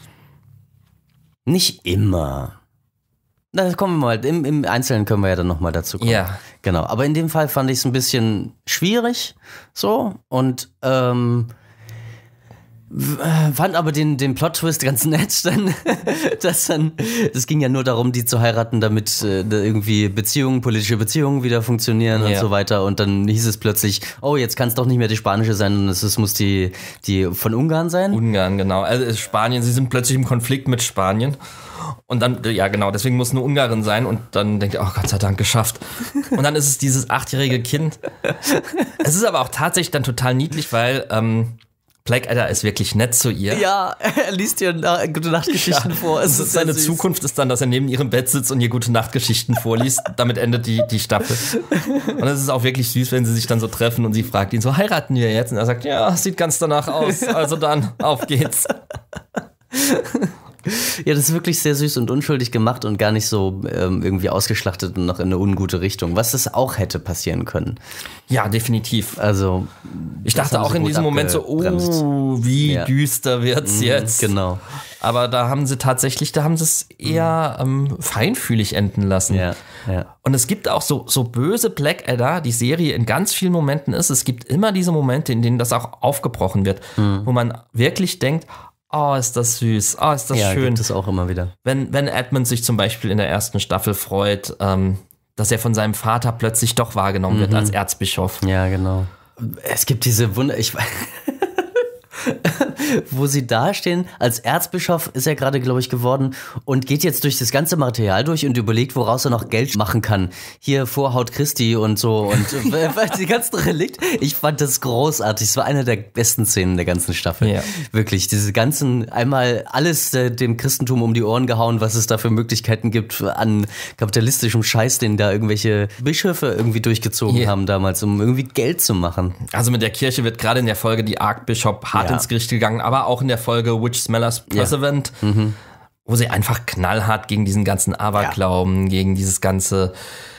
S2: Nicht immer. Da kommen wir mal, im Einzelnen können wir ja dann nochmal dazu kommen.
S1: Ja.
S2: Genau, aber in dem Fall fand ich es ein bisschen schwierig, so, und Fand aber den Plot-Twist ganz nett, das ging ja nur darum, die zu heiraten, damit irgendwie politische Beziehungen wieder funktionieren und so weiter. Und dann hieß es plötzlich, oh, jetzt kann es doch nicht mehr die spanische sein, sondern es muss die von Ungarn sein.
S1: Ungarn, genau. Also Spanien, sie sind plötzlich im Konflikt mit Spanien. Und dann, ja genau, deswegen muss eine Ungarin sein und dann denkt ihr, oh Gott sei Dank, geschafft. Und dann ist es dieses 8-jährige Kind. Es ist aber auch tatsächlich dann total niedlich, weil Blackadder ist wirklich nett zu ihr.
S2: Ja, er liest ihr gute Nachtgeschichten vor.
S1: Seine Zukunft ist dann, dass er neben ihrem Bett sitzt und ihr gute Nachtgeschichten vorliest. Damit endet die Staffel. Und es ist auch wirklich süß, wenn sie sich dann so treffen und sie fragt ihn so, heiraten wir jetzt? Und er sagt, ja, sieht ganz danach aus. Also dann, auf geht's.
S2: Ja, das ist wirklich sehr süß und unschuldig gemacht und gar nicht so irgendwie ausgeschlachtet und noch in eine ungute Richtung, was das auch hätte passieren können.
S1: Ja, definitiv.
S2: Also
S1: ich dachte auch in diesem Moment so, oh, wie düster wird's jetzt.
S2: Genau.
S1: Aber da haben sie es eher feinfühlig enden lassen.
S2: Ja.
S1: Und es gibt auch so böse Blackadder, die Serie in ganz vielen Momenten ist. Es gibt immer diese Momente, in denen das auch aufgebrochen wird, wo man wirklich denkt, oh, ist das süß, oh, ist das schön. Ja,
S2: gibt es auch immer wieder.
S1: Wenn Edmund sich zum Beispiel in der ersten Staffel freut, dass er von seinem Vater plötzlich doch wahrgenommen wird als Erzbischof.
S2: Ja, genau. Es gibt diese wo sie dastehen, als Erzbischof ist er gerade, glaube ich, geworden und geht jetzt durch das ganze Material durch und überlegt, woraus er noch Geld machen kann. Hier Vorhaut Christi und so und die ganzen Relikte. Ich fand das großartig. Es war eine der besten Szenen der ganzen Staffel. Ja. Wirklich, diese ganzen, einmal alles dem Christentum um die Ohren gehauen, was es da für Möglichkeiten gibt an kapitalistischem Scheiß, den da irgendwelche Bischöfe irgendwie durchgezogen haben damals, um irgendwie Geld zu machen.
S1: Also mit der Kirche wird gerade in der Folge die Archbishop hart ins Gericht gegangen, aber auch in der Folge Witch Smellers Preservant, wo sie einfach knallhart gegen diesen ganzen Aberglauben, gegen diesen ganzen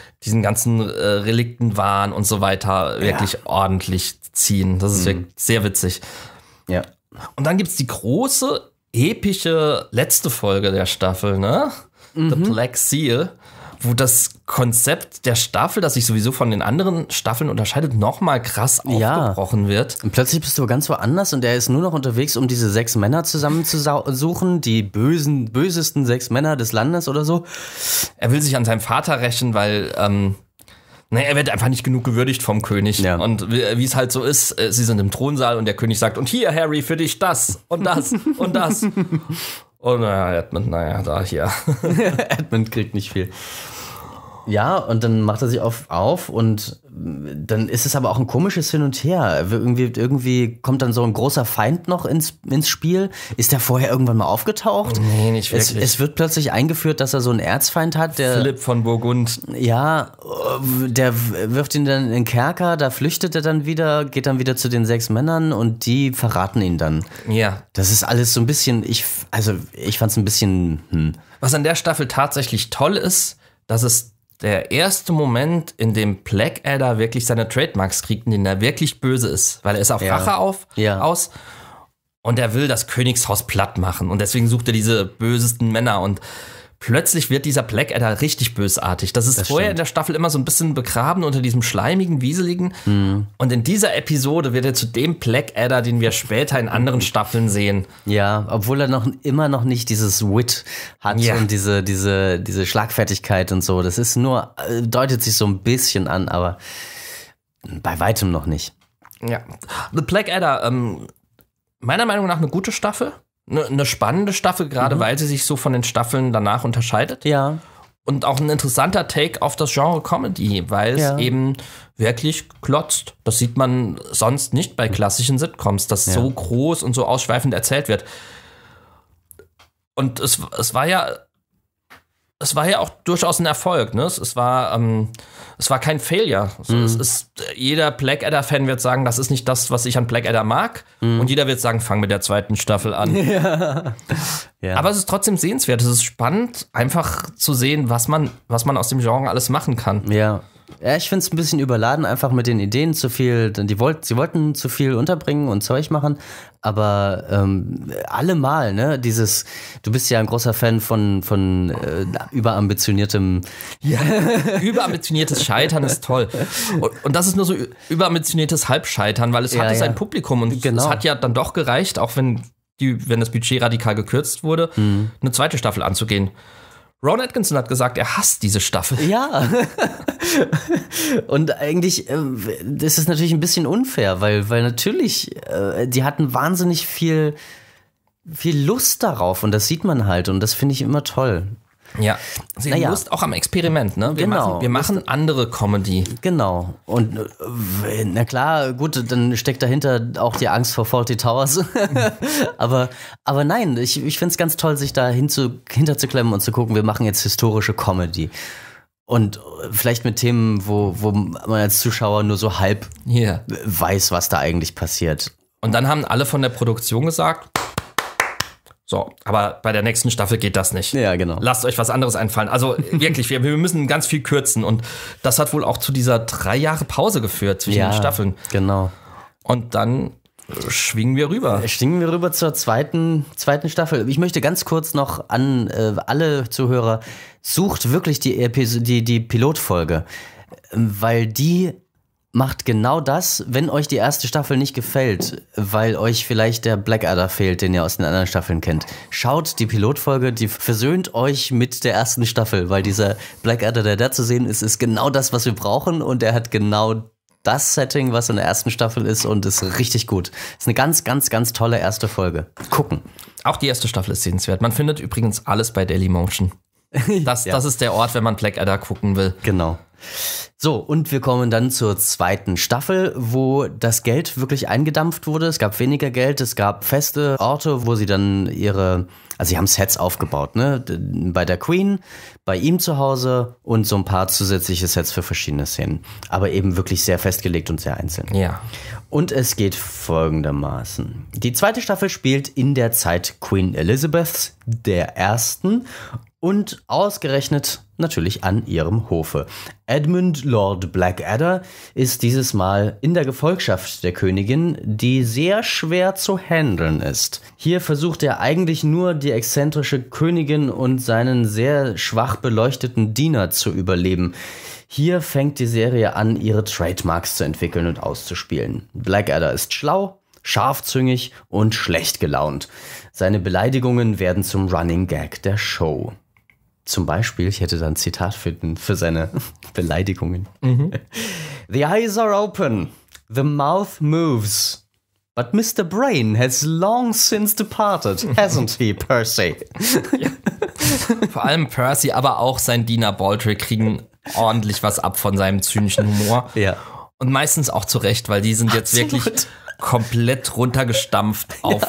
S1: Reliktenwahn und so weiter wirklich ordentlich ziehen. Das ist wirklich sehr witzig.
S2: Ja.
S1: Und dann gibt's die große, epische letzte Folge der Staffel, ne? The Black Seal, wo das Konzept der Staffel, das sich sowieso von den anderen Staffeln unterscheidet, nochmal krass aufgebrochen wird.
S2: Und plötzlich bist du ganz woanders und er ist nur noch unterwegs, um diese 6 Männer zusammenzusuchen, die bösesten 6 Männer des Landes oder so.
S1: Er will sich an seinem Vater rächen, weil er wird einfach nicht genug gewürdigt vom König. Ja. Und wie es halt so ist, sie sind im Thronsaal und der König sagt, und hier, Harry, für dich das und das und das. Und Edmund, da hier.
S2: Edmund kriegt nicht viel. Ja, und dann macht er sich auf und dann ist es aber auch ein komisches Hin und Her. Irgendwie kommt dann so ein großer Feind noch ins Spiel. Ist der vorher irgendwann mal aufgetaucht?
S1: Nee, nicht wirklich.
S2: Es wird plötzlich eingeführt, dass er so einen Erzfeind hat.
S1: Philipp von Burgund.
S2: Ja, der wirft ihn dann in den Kerker, da flüchtet er dann wieder, geht dann wieder zu den 6 Männern und die verraten ihn dann.
S1: Ja.
S2: Das ist alles so ein bisschen, ich fand es ein bisschen...
S1: Was an der Staffel tatsächlich toll ist, dass es der erste Moment, in dem Blackadder wirklich seine Trademarks kriegt, in dem er wirklich böse ist, weil er ist auf Rache aus und er will das Königshaus platt machen und deswegen sucht er diese bösesten Männer und plötzlich wird dieser Blackadder richtig bösartig. Das ist vorher in der Staffel immer so ein bisschen begraben unter diesem schleimigen, wieseligen. Und in dieser Episode wird er zu dem Blackadder, den wir später in anderen Staffeln sehen.
S2: Ja, obwohl er immer noch nicht dieses Wit hat und diese Schlagfertigkeit und so. Das ist nur, deutet sich so ein bisschen an, aber bei weitem noch nicht.
S1: Ja, The Blackadder, meiner Meinung nach eine gute Staffel. Eine spannende Staffel, gerade weil sie sich so von den Staffeln danach unterscheidet.
S2: Ja.
S1: Und auch ein interessanter Take auf das Genre Comedy, weil es eben wirklich klotzt. Das sieht man sonst nicht bei klassischen Sitcoms, dass so groß und so ausschweifend erzählt wird. Und es war ja auch durchaus ein Erfolg, ne? Es war kein Failure. Jeder Blackadder-Fan wird sagen, das ist nicht das, was ich an Blackadder mag. Und jeder wird sagen, fang mit der 2. Staffel an. Ja. Aber es ist trotzdem sehenswert. Es ist spannend, einfach zu sehen, was man aus dem Genre alles machen kann.
S2: Ja. Ja, ich finde es ein bisschen überladen, einfach mit den Ideen zu viel. Sie wollten zu viel unterbringen und Zeug machen, aber allemal, ne? Du bist ja ein großer Fan von überambitioniertem.
S1: Ja, überambitioniertes Scheitern ist toll. Und das ist nur so überambitioniertes Halbscheitern, weil es hatte sein Publikum und es hat ja dann doch gereicht, auch wenn das Budget radikal gekürzt wurde, eine zweite Staffel anzugehen. Ron Atkinson hat gesagt, er hasst diese Staffel.
S2: Ja. Und eigentlich, das ist natürlich ein bisschen unfair, weil natürlich, die hatten wahnsinnig viel Lust darauf und das sieht man halt und das finde ich immer toll.
S1: Ja, sie haben Lust auch am Experiment, ne? Wir machen andere Comedy.
S2: Genau. Und na klar, gut, dann steckt dahinter auch die Angst vor Fawlty Towers. aber nein, ich finde es ganz toll, sich da hinterzuklemmen und zu gucken, wir machen jetzt historische Comedy. Und vielleicht mit Themen, wo man als Zuschauer nur so halb weiß, was da eigentlich passiert.
S1: Und dann haben alle von der Produktion gesagt, so, aber bei der nächsten Staffel geht das nicht.
S2: Ja, genau.
S1: Lasst euch was anderes einfallen. Also wirklich, wir müssen ganz viel kürzen. Und das hat wohl auch zu dieser 3 Jahre Pause geführt zwischen den Staffeln.
S2: Genau.
S1: Und dann schwingen wir rüber.
S2: Zur zweiten Staffel. Ich möchte ganz kurz noch an alle Zuhörer, sucht wirklich die Pilotfolge, weil die macht genau das, wenn euch die erste Staffel nicht gefällt, weil euch vielleicht der Blackadder fehlt, den ihr aus den anderen Staffeln kennt. Schaut die Pilotfolge, die versöhnt euch mit der ersten Staffel, weil dieser Blackadder, der da zu sehen ist genau das, was wir brauchen und er hat genau das Setting, was in der ersten Staffel ist und ist richtig gut. Ist eine ganz, ganz, ganz tolle erste Folge. Gucken.
S1: Auch die erste Staffel ist sehenswert. Man findet übrigens alles bei Dailymotion. Das ist der Ort, wenn man Blackadder gucken will.
S2: Genau. So, und wir kommen dann zur zweiten Staffel, wo das Geld wirklich eingedampft wurde. Es gab weniger Geld, es gab feste Orte, wo sie dann sie haben Sets aufgebaut, ne? Bei der Queen, bei ihm zu Hause und so ein paar zusätzliche Sets für verschiedene Szenen. Aber eben wirklich sehr festgelegt und sehr einzeln.
S1: Ja.
S2: Und es geht folgendermaßen. Die zweite Staffel spielt in der Zeit Queen Elizabeths I. und ausgerechnet natürlich an ihrem Hofe. Edmund Lord Blackadder ist dieses Mal in der Gefolgschaft der Königin, die sehr schwer zu handeln ist. Hier versucht er eigentlich nur, die exzentrische Königin und seinen sehr schwach beleuchteten Diener zu überleben. Hier fängt die Serie an, ihre Trademarks zu entwickeln und auszuspielen. Blackadder ist schlau, scharfzüngig und schlecht gelaunt. Seine Beleidigungen werden zum Running Gag der Show. Zum Beispiel, ich hätte da ein Zitat für seine Beleidigungen. The eyes are open, the mouth moves, but Mr. Brain has long since departed, hasn't he, Percy?
S1: Ja. Vor allem Percy, aber auch sein Diener Baldric kriegen ordentlich was ab von seinem zynischen Humor.
S2: Ja.
S1: Und meistens auch zu Recht, weil die sind jetzt wirklich komplett runtergestampft auf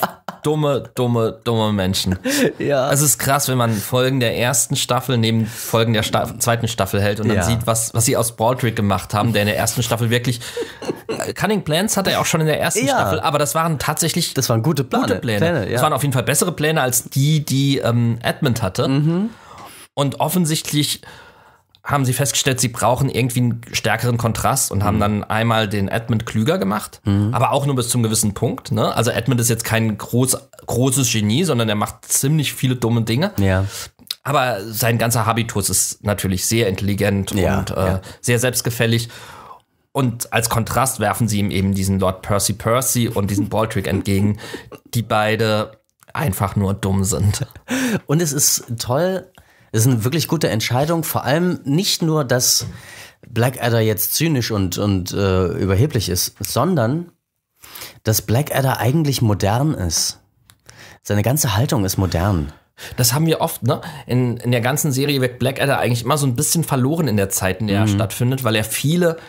S1: dumme Menschen.
S2: Ja.
S1: Es ist krass, wenn man Folgen der ersten Staffel neben Folgen der zweiten Staffel hält und dann sieht, was sie aus Baldric gemacht haben, der in der ersten Staffel wirklich Cunning Plans hatte er auch schon in der ersten Staffel, aber das waren tatsächlich
S2: gute Pläne.
S1: Das waren auf jeden Fall bessere Pläne als die Edmund hatte. Und offensichtlich haben sie festgestellt, sie brauchen irgendwie einen stärkeren Kontrast und haben dann einmal den Edmund klüger gemacht, aber auch nur bis zum gewissen Punkt. Ne? Also Edmund ist jetzt kein großes Genie, sondern er macht ziemlich viele dumme Dinge.
S2: Ja.
S1: Aber sein ganzer Habitus ist natürlich sehr intelligent und sehr selbstgefällig. Und als Kontrast werfen sie ihm eben diesen Lord Percy und diesen Baldric entgegen, die beide einfach nur dumm sind.
S2: Und es ist toll. Es ist eine wirklich gute Entscheidung, vor allem nicht nur, dass Blackadder jetzt zynisch und überheblich ist, sondern dass Blackadder eigentlich modern ist. Seine ganze Haltung ist modern.
S1: Das haben wir oft, ne? In der ganzen Serie wird Blackadder eigentlich immer so ein bisschen verloren in der Zeit, in der er stattfindet, weil er viele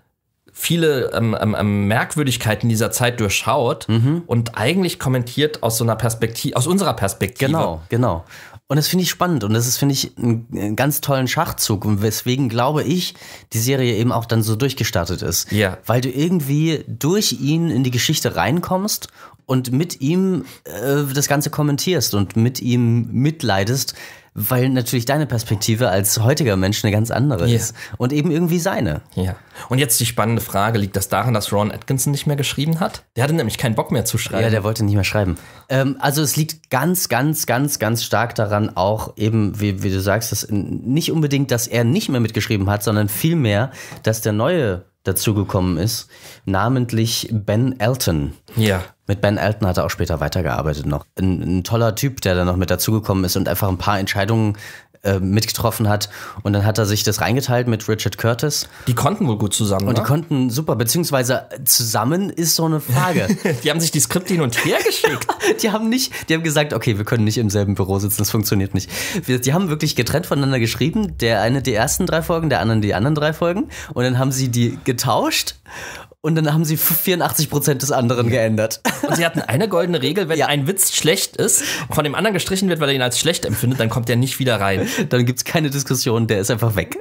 S1: Merkwürdigkeiten dieser Zeit durchschaut und eigentlich kommentiert aus unserer Perspektive.
S2: Genau. Und das finde ich spannend und das ist, finde ich, einen ganz tollen Schachzug und weswegen, glaube ich, die Serie eben auch dann so durchgestartet ist.
S1: Ja.
S2: Weil du irgendwie durch ihn in die Geschichte reinkommst und mit ihm das Ganze kommentierst und mit ihm mitleidest, weil natürlich deine Perspektive als heutiger Mensch eine ganz andere ist. Und eben irgendwie seine.
S1: Ja. Und jetzt die spannende Frage, liegt das daran, dass Ron Atkinson nicht mehr geschrieben hat? Der hatte nämlich keinen Bock mehr zu schreiben.
S2: Ja, der wollte nicht mehr schreiben. Also es liegt ganz, ganz, ganz, ganz stark daran auch eben, wie du sagst, dass nicht unbedingt, dass er nicht mehr mitgeschrieben hat, sondern vielmehr, dass der Neue dazugekommen ist, namentlich Ben Elton.
S1: Ja.
S2: Mit Ben Elton hat er auch später weitergearbeitet noch. Ein toller Typ, der da noch mit dazugekommen ist und einfach ein paar Entscheidungen mitgetroffen hat. Und dann hat er sich das reingeteilt mit Richard Curtis.
S1: Die konnten wohl gut zusammen,
S2: Und die konnten super, beziehungsweise zusammen ist so eine Frage.
S1: Die haben sich die Skripte hin und her geschickt.
S2: Die haben gesagt, okay, wir können nicht im selben Büro sitzen, das funktioniert nicht. Die haben wirklich getrennt voneinander geschrieben. Der eine die ersten 3 Folgen, der andere die anderen 3 Folgen. Und dann haben sie die getauscht. Und dann haben sie 84% des anderen geändert.
S1: Und sie hatten eine goldene Regel, wenn ein Witz schlecht ist, von dem anderen gestrichen wird, weil er ihn als schlecht empfindet, dann kommt der nicht wieder rein.
S2: Dann gibt's keine Diskussion, der ist einfach weg.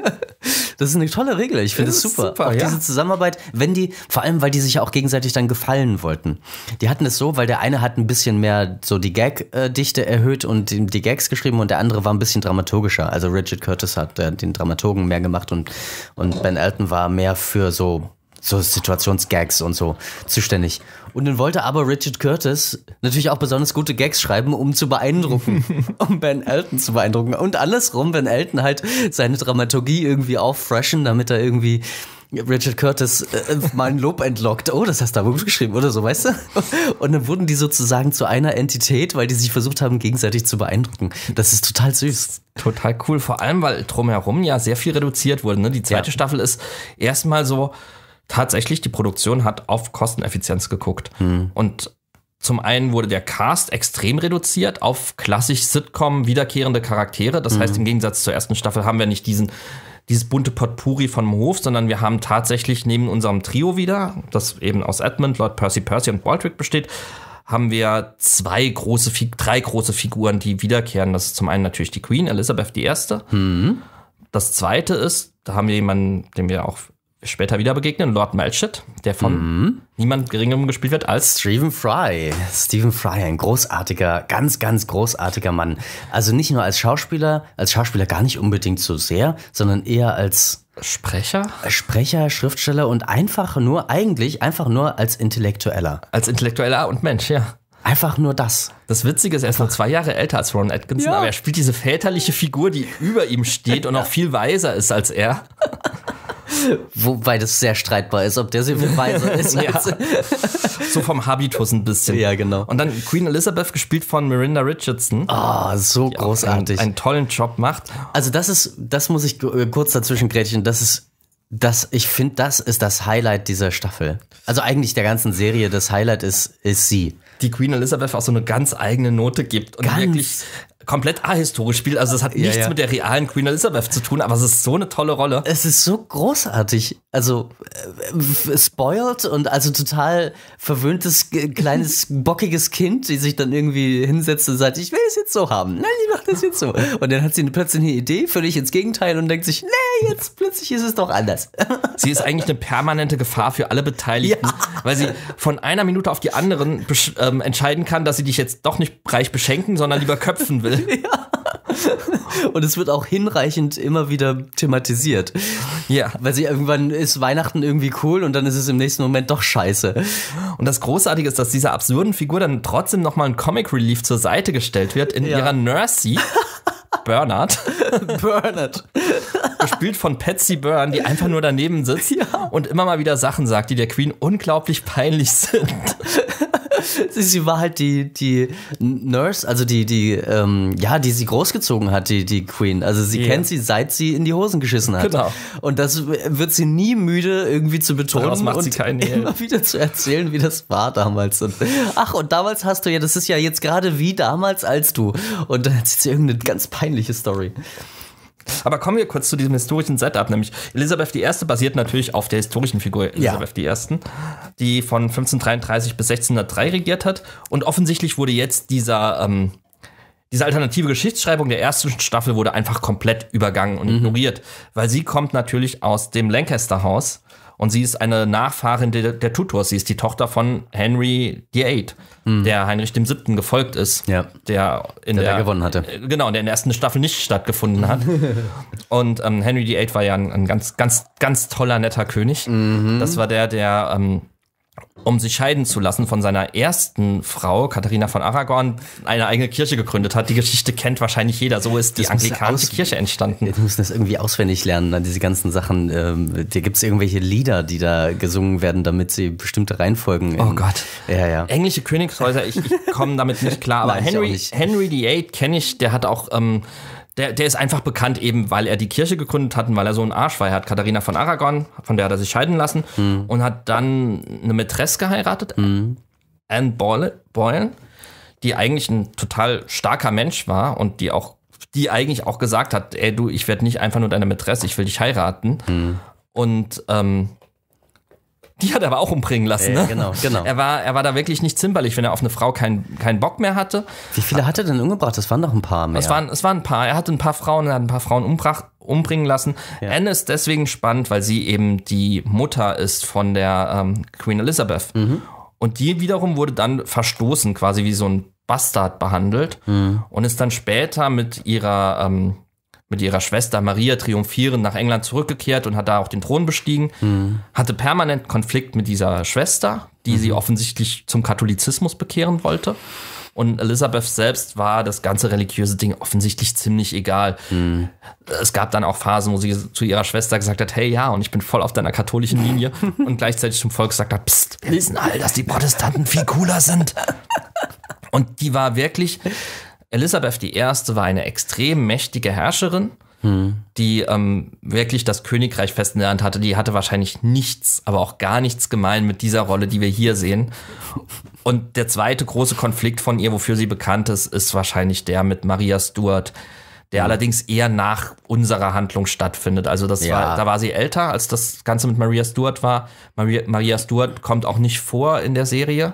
S2: Das ist eine tolle Regel, ich finde es super. Auch diese Zusammenarbeit, vor allem, weil die sich auch gegenseitig dann gefallen wollten. Die hatten es so, weil der eine hat ein bisschen mehr so die Gag-Dichte erhöht und die Gags geschrieben und der andere war ein bisschen dramaturgischer. Also Richard Curtis hat den Dramaturgen mehr gemacht und Ben Elton war mehr für so Situationsgags und so zuständig. Und dann wollte aber Richard Curtis natürlich auch besonders gute Gags schreiben, um zu beeindrucken, um Ben Elton zu beeindrucken. Und andersrum, Ben Elton halt seine Dramaturgie irgendwie auffreshen, damit er irgendwie Richard Curtis mal ein Lob entlockt. Oh, das hast du aber gut geschrieben oder so, weißt du? Und dann wurden die sozusagen zu einer Entität, weil die sich versucht haben, gegenseitig zu beeindrucken. Das ist total süß.
S1: Total cool, vor allem, weil drumherum ja sehr viel reduziert wurde. Ne? Die zweite Staffel ist erstmal so, tatsächlich, die Produktion hat auf Kosteneffizienz geguckt. Und zum einen wurde der Cast extrem reduziert auf klassisch Sitcom wiederkehrende Charaktere. Das heißt, im Gegensatz zur ersten Staffel haben wir nicht dieses bunte Potpourri vom Hof, sondern wir haben tatsächlich neben unserem Trio wieder, das eben aus Edmund, Lord Percy und Baldrick besteht, haben wir 3 große Figuren, die wiederkehren. Das ist zum einen natürlich die Queen, Elizabeth I. Das zweite ist, da haben wir jemanden, den wir auch später wieder begegnen, Lord Melchett, der von niemand Geringerem gespielt wird als
S2: Stephen Fry. Stephen Fry, ein großartiger, ganz, ganz großartiger Mann. Also nicht nur als Schauspieler gar nicht unbedingt so sehr, sondern eher als
S1: Sprecher,
S2: Schriftsteller und einfach nur als Intellektueller.
S1: Als Intellektueller und Mensch, ja.
S2: Einfach nur das.
S1: Das Witzige ist, er ist noch 2 Jahre älter als Ron Atkinson, aber er spielt diese väterliche Figur, die über ihm steht und auch viel weiser ist als er.
S2: Wobei das sehr streitbar ist, ob der so viel weiser ist.
S1: So vom Habitus ein bisschen.
S2: Ja, genau.
S1: Und dann Queen Elizabeth, gespielt von Miranda Richardson.
S2: So großartig.
S1: Einen tollen Job macht.
S2: Also das muss ich kurz dazwischen grätschen, ich finde, das ist das Highlight dieser Staffel. Also eigentlich der ganzen Serie, das Highlight ist sie.
S1: Die Queen Elizabeth auch so eine ganz eigene Note gibt und wirklich komplett ahistorisch spielt. Also es hat nichts mit der realen Queen Elizabeth zu tun, aber es ist so eine tolle Rolle.
S2: Es ist so großartig. Also spoiled und also total verwöhntes, kleines, bockiges Kind, die sich dann irgendwie hinsetzt und sagt, ich will es jetzt so haben. Nein, ich mach das jetzt so. Und dann hat sie plötzlich eine Idee, völlig ins Gegenteil und denkt sich, nee, jetzt plötzlich ist es doch anders.
S1: Sie ist eigentlich eine permanente Gefahr für alle Beteiligten, weil sie von einer Minute auf die anderen entscheiden kann, dass sie dich jetzt doch nicht reich beschenken, sondern lieber köpfen will.
S2: Ja. Und es wird auch hinreichend immer wieder thematisiert.
S1: Ja.
S2: Weil irgendwann ist Weihnachten irgendwie cool und dann ist es im nächsten Moment doch scheiße.
S1: Und das Großartige ist, dass dieser absurden Figur dann trotzdem nochmal ein Comic Relief zur Seite gestellt wird in ihrer Nursie. Bernard. Gespielt von Patsy Byrne, die einfach nur daneben sitzt und immer mal wieder Sachen sagt, die der Queen unglaublich peinlich sind.
S2: Sie war halt die Nurse, also die sie großgezogen hat, die Queen. Also sie kennt sie, seit sie in die Hosen geschissen hat.
S1: Genau.
S2: Und das wird sie nie müde irgendwie zu betonen
S1: macht sie
S2: und immer wieder zu erzählen, wie das war damals. Und damals hast du das ist ja jetzt gerade wie damals als du. Und dann erzählt sie irgendeine ganz peinliche Story.
S1: Aber kommen wir kurz zu diesem historischen Setup, nämlich Elisabeth I. basiert natürlich auf der historischen Figur Elisabeth I., die von 1533 bis 1603 regiert hat. Und offensichtlich wurde jetzt diese alternative Geschichtsschreibung der ersten Staffel wurde einfach komplett übergangen und ignoriert, weil sie kommt natürlich aus dem Lancaster-Haus Und sie ist eine Nachfahrin der Tutors. Sie ist die Tochter von Henry VIII, der Heinrich VII. Gefolgt ist.
S2: Ja.
S1: Der
S2: gewonnen hatte.
S1: Genau, der in der ersten Staffel nicht stattgefunden hat. Und Henry VIII war ja ein ganz, ganz, ganz toller, netter König. Das war der um sich scheiden zu lassen von seiner ersten Frau, Katharina von Aragon, eine eigene Kirche gegründet hat. Die Geschichte kennt wahrscheinlich jeder. So ist die anglikanische Kirche entstanden.
S2: Wir müssen das irgendwie auswendig lernen, dann diese ganzen Sachen. Da gibt es irgendwelche Lieder, die da gesungen werden, damit sie bestimmte Reihenfolgen...
S1: Oh Gott.
S2: Ja.
S1: Englische Königshäuser, ich komme damit nicht klar. Aber
S2: Nein,
S1: Henry VIII kenne ich, der hat auch... Der ist einfach bekannt eben, weil er die Kirche gegründet hat und weil er so ein Arsch war. Er hat Katharina von Aragon, von der hat er sich scheiden lassen und hat dann eine Mätresse geheiratet, Anne Boleyn, die eigentlich ein total starker Mensch war und die eigentlich auch gesagt hat, ey du, ich werde nicht einfach nur deine Mätresse, ich will dich heiraten. Und die hat er aber auch umbringen lassen. Ne?
S2: Genau.
S1: Er war da wirklich nicht zimperlich, wenn er auf eine Frau keinen Bock mehr hatte.
S2: Wie viele hat er denn umgebracht? Das waren doch ein paar mehr.
S1: Es waren ein paar. Er hatte ein paar Frauen, er hat ein paar Frauen umbringen lassen. Ja. Anne ist deswegen spannend, weil sie eben die Mutter ist von der Queen Elizabeth. Und die wiederum wurde dann verstoßen, quasi wie so ein Bastard behandelt und ist dann später mit ihrer Schwester Maria triumphierend nach England zurückgekehrt und hat da auch den Thron bestiegen. Hatte permanent Konflikt mit dieser Schwester, die sie offensichtlich zum Katholizismus bekehren wollte. Und Elizabeth selbst war das ganze religiöse Ding offensichtlich ziemlich egal. Es gab dann auch Phasen, wo sie zu ihrer Schwester gesagt hat, hey ja, und ich bin voll auf deiner katholischen Linie. Und gleichzeitig zum Volk gesagt hat, psst, wir wissen alle, dass die Protestanten viel cooler sind. Und die war wirklich... Elisabeth I. war eine extrem mächtige Herrscherin, die wirklich das Königreich fest in der Hand hatte. Die hatte wahrscheinlich nichts, aber auch gar nichts gemein mit dieser Rolle, die wir hier sehen. Und der zweite große Konflikt von ihr, wofür sie bekannt ist wahrscheinlich der mit Maria Stuart, der allerdings eher nach unserer Handlung stattfindet. Also da war sie älter, als das Ganze mit Maria Stuart war. Maria Stuart kommt auch nicht vor in der Serie.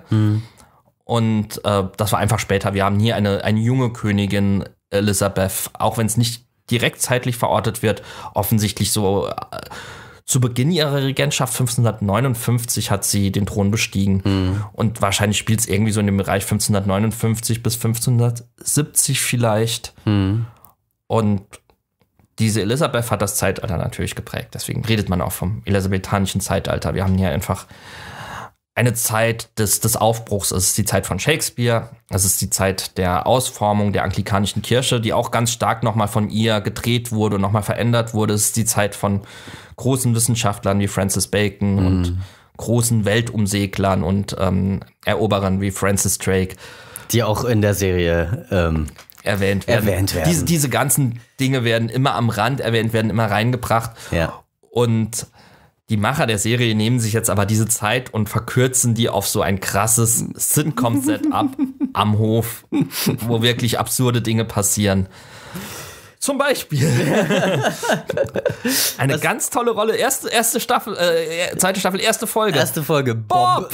S1: Und das war einfach später. Wir haben hier eine junge Königin Elizabeth, auch wenn es nicht direkt zeitlich verortet wird, offensichtlich so zu Beginn ihrer Regentschaft 1559 hat sie den Thron bestiegen. Und wahrscheinlich spielt es irgendwie so in dem Bereich 1559 bis 1570 vielleicht. Und diese Elizabeth hat das Zeitalter natürlich geprägt. Deswegen redet man auch vom elisabethanischen Zeitalter. Wir haben hier einfach eine Zeit des Aufbruchs. Es ist die Zeit von Shakespeare. Es ist die Zeit der Ausformung der anglikanischen Kirche, die auch ganz stark nochmal von ihr gedreht wurde und nochmal verändert wurde. Es ist die Zeit von großen Wissenschaftlern wie Francis Bacon und großen Weltumseglern und Eroberern wie Francis Drake.
S2: Die auch in der Serie
S1: erwähnt werden. Diese ganzen Dinge werden immer am Rand erwähnt, werden immer reingebracht.
S2: Ja.
S1: Und die Macher der Serie nehmen sich jetzt aber diese Zeit und verkürzen die auf so ein krasses Sitcom-Setup am Hof, wo wirklich absurde Dinge passieren. Zum Beispiel. Eine ganz tolle Rolle. Erste Staffel, zweite Staffel, erste Folge.
S2: Erste Folge. Bob.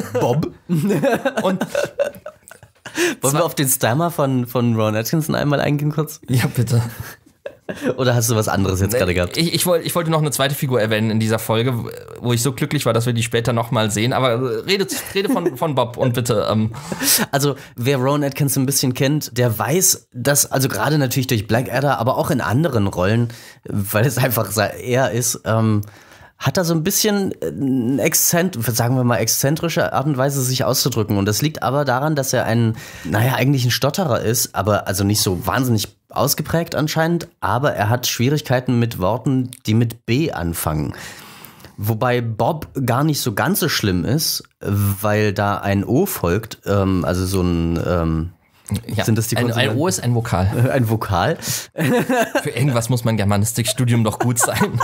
S1: Und
S2: wollen wir auf den Stammer von Ron Atkinson einmal eingehen kurz?
S1: Ja, bitte.
S2: Oder hast du was anderes jetzt gerade gehabt?
S1: Ich wollte noch eine zweite Figur erwähnen in dieser Folge, wo ich so glücklich war, dass wir die später nochmal sehen. Aber rede von Bob und bitte.
S2: Also, wer Ron Atkinson ein bisschen kennt, der weiß, dass, also gerade natürlich durch Blackadder, aber auch in anderen Rollen, weil es einfach er ist, hat er so ein bisschen sagen wir mal, exzentrische Art und Weise, sich auszudrücken. Und das liegt aber daran, dass er eigentlich ein Stotterer ist, aber also nicht so wahnsinnig ausgeprägt anscheinend, aber er hat Schwierigkeiten mit Worten, die mit B anfangen. Wobei Bob gar nicht so ganz so schlimm ist, weil da ein O folgt, also so ein... sind das die
S1: Konsonanten? Ein O ist ein Vokal.
S2: Ein Vokal.
S1: Für irgendwas muss mein Germanistikstudium doch gut sein.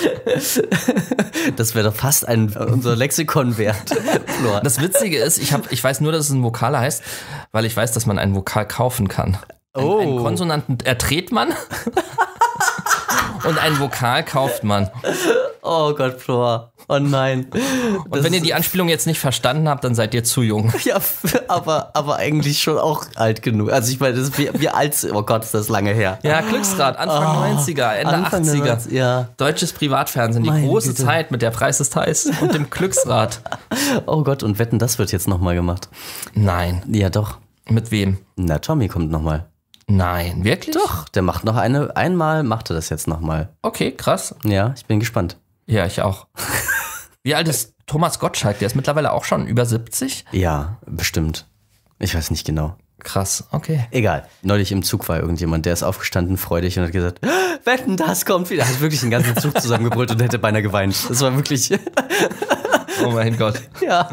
S2: Das wäre doch fast unser Lexikon wert.
S1: Das Witzige ist, ich weiß nur, dass es ein Vokal heißt, weil ich weiß, dass man einen Vokal kaufen kann. Einen Konsonanten erträgt man und einen Vokal kauft man.
S2: Oh Gott, Flor. Oh nein.
S1: Und wenn ihr die Anspielung jetzt nicht verstanden habt, dann seid ihr zu jung.
S2: Ja, aber eigentlich schon auch alt genug. Also ich meine, das ist wie alt, oh Gott, ist das lange her.
S1: Ja, Glücksrad, Anfang 90er, Ende
S2: Anfang
S1: 80er.
S2: Ja.
S1: Deutsches Privatfernsehen, die
S2: Meine
S1: große
S2: Güte.
S1: Zeit mit der Preis des Teils und dem Glücksrad.
S2: Oh Gott, und wetten, das wird jetzt nochmal gemacht.
S1: Nein.
S2: Ja, doch.
S1: Mit wem?
S2: Na, Tommy kommt nochmal.
S1: Nein, wirklich?
S2: Doch, der macht noch einmal macht er das jetzt nochmal.
S1: Okay, krass.
S2: Ja, ich bin gespannt.
S1: Ja, ich auch. Wie alt ist Thomas Gottschalk? Der ist mittlerweile auch schon über 70?
S2: Ja, bestimmt. Ich weiß nicht genau.
S1: Krass, okay.
S2: Egal. Neulich im Zug war irgendjemand, der ist aufgestanden, freudig und hat gesagt, wetten, das kommt wieder. Hat wirklich den ganzen Zug zusammengebrüllt und hätte beinahe geweint. Das war wirklich...
S1: Oh mein Gott.
S2: Ja.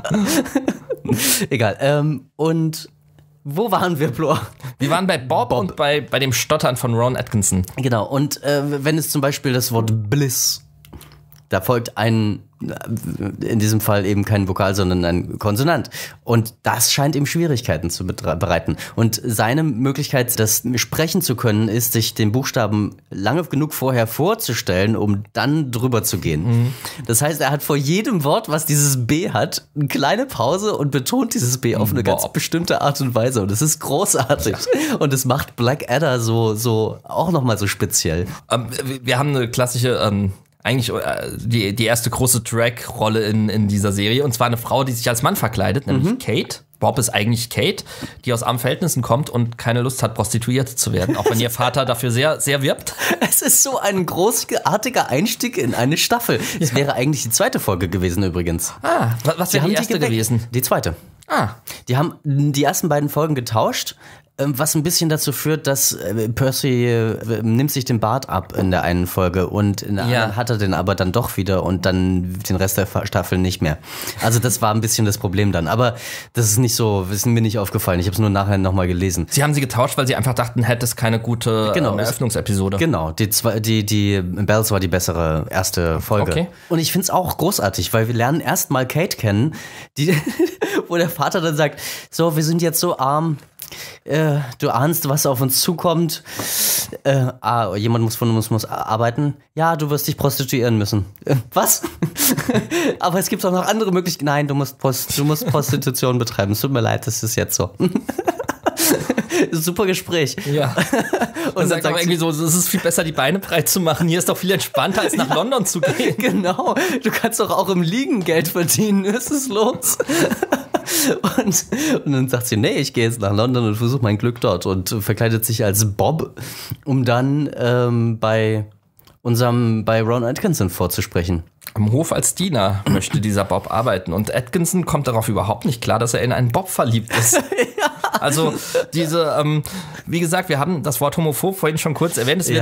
S2: Egal. Und wo waren wir, Flor?
S1: Wir waren bei Bob. Und bei dem Stottern von Ron Atkinson.
S2: Genau. Und wenn es zum Beispiel das Wort Bliss, da folgt in diesem Fall eben kein Vokal, sondern ein Konsonant. Und das scheint ihm Schwierigkeiten zu bereiten. Und seine Möglichkeit, das sprechen zu können, ist, sich den Buchstaben lange genug vorher vorzustellen, um dann drüber zu gehen. Mhm. Das heißt, er hat vor jedem Wort, was dieses B hat, eine kleine Pause und betont dieses B auf eine ganz bestimmte Art und Weise. Und das ist großartig. Ja. Und es macht Blackadder so auch nochmal so speziell.
S1: Wir haben eine klassische... eigentlich die erste große Drag-Rolle in dieser Serie. Und zwar eine Frau, die sich als Mann verkleidet, nämlich Kate. Bob ist eigentlich Kate, die aus armen Verhältnissen kommt und keine Lust hat, Prostituierte zu werden. Auch wenn ihr Vater dafür sehr, sehr wirbt.
S2: Es ist so ein großartiger Einstieg in eine Staffel. Es wäre eigentlich die zweite Folge gewesen übrigens.
S1: Ah, was wäre die erste gewesen?
S2: Die zweite.
S1: Ah.
S2: Die haben die ersten beiden Folgen getauscht. Was ein bisschen dazu führt, dass Percy nimmt sich den Bart ab in der einen Folge und in der anderen hat er den aber dann doch wieder und dann den Rest der Staffel nicht mehr. Also das war ein bisschen das Problem dann. Aber das ist nicht so, ist mir nicht aufgefallen. Ich habe es nur nachher nochmal gelesen.
S1: Sie haben sie getauscht, weil sie einfach dachten, hätte es keine gute Eröffnungsepisode.
S2: Genau, die Bells war die bessere erste Folge.
S1: Okay.
S2: Und ich finde es auch großartig, weil wir lernen erstmal Kate kennen, wo der Vater dann sagt, so, wir sind jetzt so arm, du ahnst, was auf uns zukommt. Jemand von uns muss arbeiten. Ja, du wirst dich prostituieren müssen. Was? Aber es gibt auch noch andere Möglichkeiten. Nein, du musst Prostitution betreiben. Es tut mir leid, das ist jetzt so. Super Gespräch.
S1: Ja. Und sagt auch irgendwie so, es ist viel besser, die Beine breit zu machen. Hier ist doch viel entspannter, als nach London zu gehen.
S2: Genau. Du kannst doch auch im Liegen Geld verdienen. Was ist los? Und dann sagt sie, nee, ich gehe jetzt nach London und versuche mein Glück dort und verkleidet sich als Bob, um dann bei Ron Atkinson vorzusprechen.
S1: Am Hof als Diener möchte dieser Bob arbeiten und Atkinson kommt darauf überhaupt nicht klar, dass er in einen Bob verliebt ist. Ja. Also wie gesagt, wir haben das Wort homophob vorhin schon kurz erwähnt, es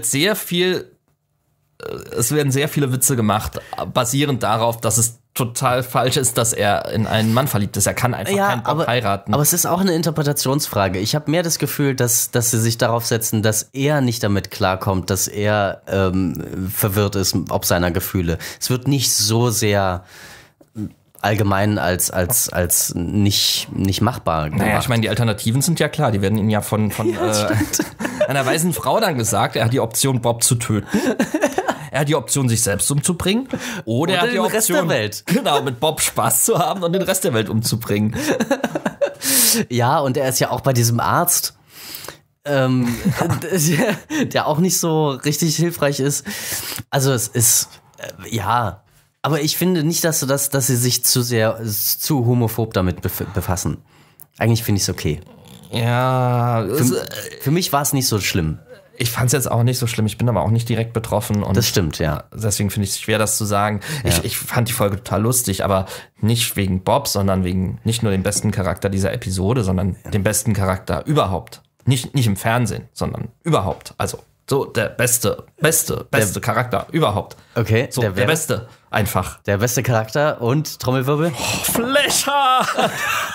S1: werden sehr viele Witze gemacht, basierend darauf, dass es total falsch ist, dass er in einen Mann verliebt ist. Er kann einfach keinen Bob heiraten.
S2: Aber es ist auch eine Interpretationsfrage. Ich habe mehr das Gefühl, dass sie sich darauf setzen, dass er nicht damit klarkommt, dass er verwirrt ist ob seiner Gefühle. Es wird nicht so sehr allgemein als nicht machbar gemacht.
S1: Naja, ich meine, die Alternativen sind ja klar. Die werden ihm ja von einer weißen Frau dann gesagt. Er hat die Option, Bob zu töten. Er hat die Option, sich selbst umzubringen. Oder er hat die Option,
S2: Rest der Welt.
S1: Genau, mit Bob Spaß zu haben und den Rest der Welt umzubringen.
S2: Ja, und er ist ja auch bei diesem Arzt, der auch nicht so richtig hilfreich ist. Also es ist, aber ich finde nicht, dass sie sich zu homophob damit befassen. Eigentlich finde ich es okay.
S1: Ja.
S2: Für mich war es nicht so schlimm.
S1: Ich fand es jetzt auch nicht so schlimm. Ich bin aber auch nicht direkt betroffen. Und
S2: das stimmt, ja.
S1: Deswegen finde ich es schwer, das zu sagen. Ja. Ich fand die Folge total lustig, aber nicht wegen Bob, sondern wegen nicht nur dem besten Charakter dieser Episode, sondern dem besten Charakter überhaupt. Nicht im Fernsehen, sondern überhaupt. Also so der beste Charakter überhaupt.
S2: Okay.
S1: So, der Beste einfach.
S2: Der beste Charakter und Trommelwirbel?
S1: Fleshard!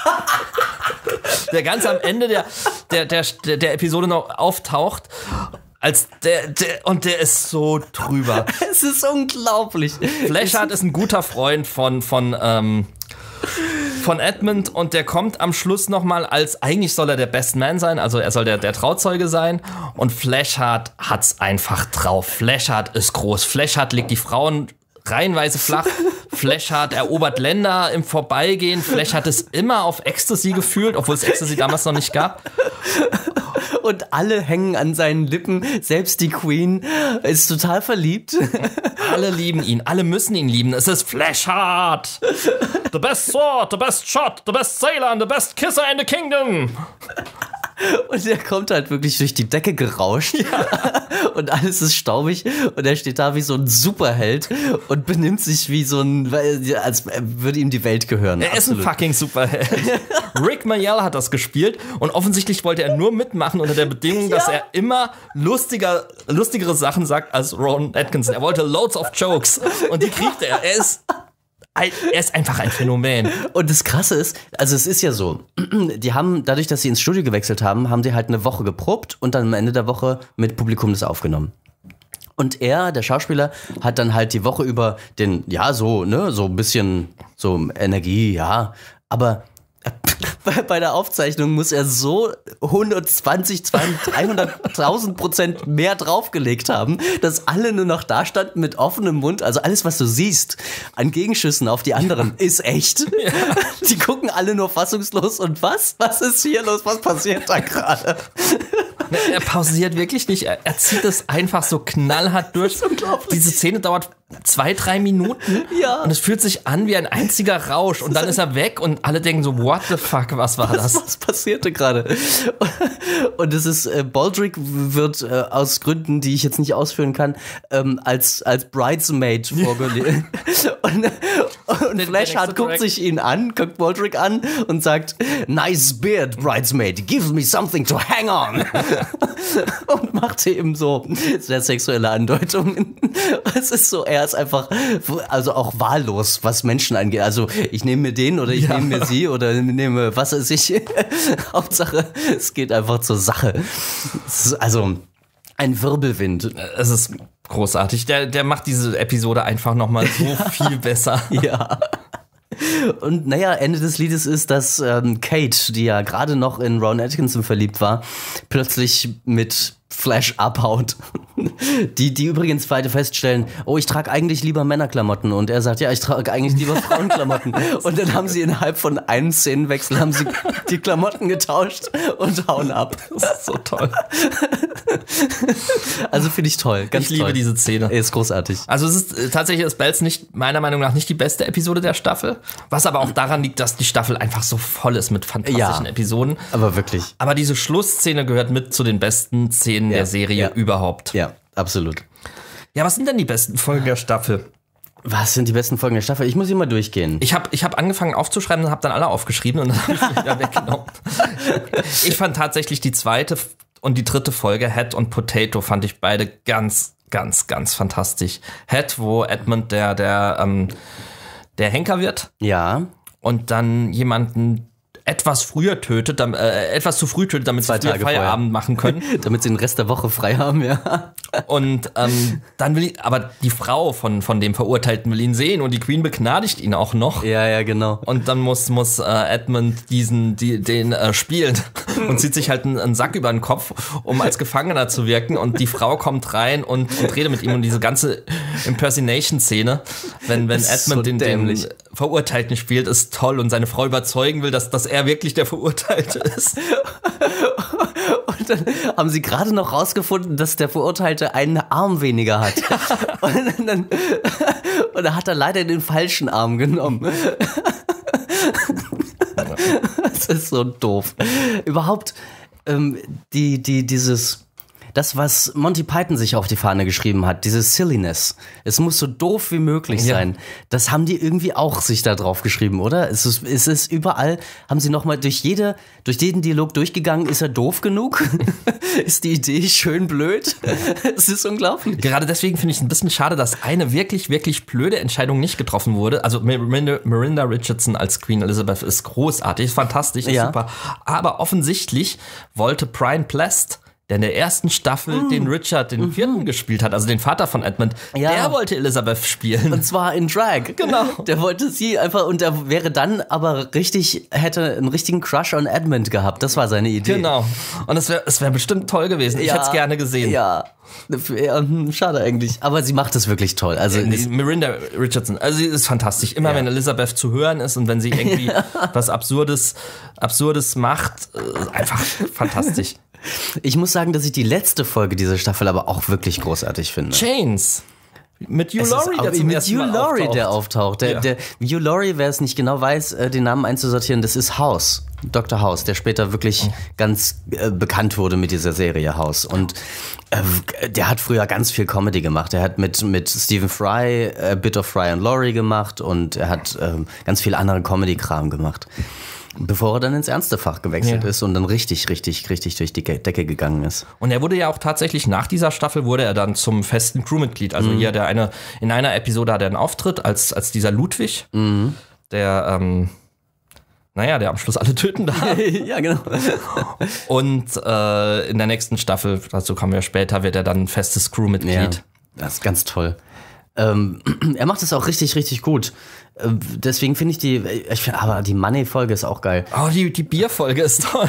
S1: Der ganz am Ende der Episode noch auftaucht, als der ist so drüber.
S2: Es ist unglaublich.
S1: Fleshard ist ein guter Freund von Edmund und der kommt am Schluss nochmal eigentlich soll er der Best Man sein, also er soll der Trauzeuge sein und Fleshard hat's einfach drauf. Fleshard ist groß. Fleshard legt die Frauen reihenweise flach. Flashheart erobert Länder im Vorbeigehen. Flashheart ist immer auf Ecstasy gefühlt, obwohl es Ecstasy damals noch nicht gab.
S2: Und alle hängen an seinen Lippen. Selbst die Queen ist total verliebt.
S1: Alle lieben ihn. Alle müssen ihn lieben. Es ist Flashheart. The best sword, the best shot, the best sailor and the best kisser in the kingdom.
S2: Und er kommt halt wirklich durch die Decke gerauscht. Ja. Und alles ist staubig. Und er steht da wie so ein Superheld und benimmt sich wie so ein, als würde ihm die Welt gehören.
S1: Er ist ein fucking Superheld. Rick Mayall hat das gespielt und offensichtlich wollte er nur mitmachen unter der Bedingung, dass er immer lustigere Sachen sagt als Rowan Atkinson. Er wollte loads of jokes und die kriegt er. Er ist einfach ein Phänomen.
S2: Und das Krasse ist, also es ist ja so, die haben, dadurch, dass sie ins Studio gewechselt haben, haben sie halt eine Woche geprobt und dann am Ende der Woche mit Publikum das aufgenommen. Und er, der Schauspieler, hat dann halt die Woche über so ein bisschen so Energie, ja, aber bei der Aufzeichnung muss er so 120, 300.000% mehr draufgelegt haben, dass alle nur noch da standen mit offenem Mund. Also alles, was du siehst an Gegenschüssen auf die anderen, ist echt. Ja. Die gucken alle nur fassungslos und was? Was ist hier los? Was passiert da gerade?
S1: Er pausiert wirklich nicht. Er zieht es einfach so knallhart durch. Diese Szene dauert 2-3 Minuten. Ja. Und es fühlt sich an wie ein einziger Rausch. Und dann ist er weg und alle denken so, what the fuck, was war das?
S2: Was passierte gerade? Und es ist, Baldrick wird aus Gründen, die ich jetzt nicht ausführen kann, als Bridesmaid vorgelegt. Und Flashheart guckt Baldrick an und sagt, nice beard, Bridesmaid, give me something to hang on. Und macht eben so sehr sexuelle Andeutungen. Es ist so, er ist einfach, also auch wahllos, was Menschen angeht. Also ich nehme mir den oder ich nehme mir sie oder nehme, was weiß ich. Hauptsache, es geht einfach zur Sache. Es ist also ein Wirbelwind.
S1: Es ist großartig. Der macht diese Episode einfach nochmal so viel besser.
S2: Ja. Und naja, Ende des Liedes ist, dass Kate, die ja gerade noch in Rowan Atkinson verliebt war, plötzlich mit Flash abhaut. Die übrigens beide feststellen, oh, ich trage eigentlich lieber Männerklamotten. Und er sagt, ja, ich trage eigentlich lieber Frauenklamotten. Und dann haben sie innerhalb von einem Szenenwechsel haben sie die Klamotten getauscht und hauen ab.
S1: Das ist so toll.
S2: Also finde ich toll. Ganz
S1: ich liebe
S2: toll.
S1: Diese Szene.
S2: Ist großartig.
S1: Also es ist tatsächlich ist Bells meiner Meinung nach nicht die beste Episode der Staffel. Was aber auch daran liegt, dass die Staffel einfach so voll ist mit fantastischen Episoden.
S2: Aber wirklich.
S1: Aber diese Schlussszene gehört mit zu den besten Szenen der Serie überhaupt.
S2: Ja, absolut.
S1: Ja, was sind denn die besten Folgen der Staffel?
S2: Was sind die besten Folgen der Staffel? Ich muss hier mal durchgehen.
S1: Ich hab angefangen aufzuschreiben und habe dann alle aufgeschrieben und dann habe ich wieder weggenommen. Ich fand tatsächlich die zweite und die dritte Folge, Head und Potato, fand ich beide ganz, ganz, ganz fantastisch. Head, wo Edmund der Henker wird.
S2: Ja.
S1: Und dann jemanden etwas früher tötet, etwas zu früh tötet, damit sie früher Feierabend machen können.
S2: Damit sie den Rest der Woche frei haben, ja.
S1: Und dann aber die Frau von dem Verurteilten will ihn sehen und die Queen begnadigt ihn auch noch.
S2: Ja, genau.
S1: Und dann muss Edmund den spielen und zieht sich halt einen Sack über den Kopf, um als Gefangener zu wirken. Und die Frau kommt rein und redet mit ihm. Und diese ganze Impersonation-Szene, wenn Edmund
S2: so
S1: den Verurteilten spielt, ist toll und seine Frau überzeugen will, dass er wirklich der Verurteilte ist.
S2: Und dann haben sie gerade noch rausgefunden, dass der Verurteilte einen Arm weniger hat. Und dann hat er leider den falschen Arm genommen. Das ist so doof. Überhaupt, das, was Monty Python sich auf die Fahne geschrieben hat, dieses Silliness, es muss so doof wie möglich sein. Das haben die irgendwie auch sich da drauf geschrieben, oder? Es ist überall, haben sie nochmal durch jeden Dialog durchgegangen, ist er doof genug? Ist die Idee schön blöd? Es ist unglaublich.
S1: Gerade deswegen finde ich es ein bisschen schade, dass eine wirklich, wirklich blöde Entscheidung nicht getroffen wurde. Also Miranda Richardson als Queen Elizabeth ist großartig, ist fantastisch, ist super. Aber offensichtlich wollte Brian Blessed, der in der ersten Staffel den Richard, den vierten gespielt hat, also den Vater von Edmund, der wollte Elizabeth spielen.
S2: Und zwar in Drag.
S1: Genau.
S2: Der wollte sie einfach, und der wäre dann aber hätte einen richtigen Crush on Edmund gehabt. Das war seine Idee.
S1: Genau. Und es wär bestimmt toll gewesen. Ich hätte es gerne gesehen.
S2: Ja. Schade eigentlich. Aber sie macht es wirklich toll. Also
S1: Miranda Richardson, also sie ist fantastisch. Immer wenn Elizabeth zu hören ist und wenn sie irgendwie was Absurdes macht, einfach fantastisch.
S2: Ich muss sagen, dass ich die letzte Folge dieser Staffel aber auch wirklich großartig finde.
S1: Chains. Mit Hugh Laurie, der zum ersten Mal auftaucht.
S2: Der auftaucht. Der Hugh Laurie, wer es nicht genau weiß, den Namen einzusortieren, das ist House. Dr. House, der später wirklich ganz bekannt wurde mit dieser Serie House. Und der hat früher ganz viel Comedy gemacht. Er hat mit Stephen Fry Bit of Fry and Laurie gemacht und er hat ganz viel anderen Comedy-Kram gemacht. Bevor er dann ins ernste Fach gewechselt ist und dann richtig durch die Decke gegangen ist.
S1: Und er wurde ja auch tatsächlich nach dieser Staffel wurde er dann zum festen Crewmitglied. Also hier in einer Episode hat er einen Auftritt als dieser Ludwig, der der am Schluss alle töten darf.
S2: Ja, genau.
S1: Und in der nächsten Staffel, dazu kommen wir später, wird er dann ein festes Crewmitglied.
S2: Ja, das ist ganz toll. Er macht es auch richtig, richtig gut. Deswegen finde aber die Money-Folge ist auch geil.
S1: Oh, die Bierfolge ist toll.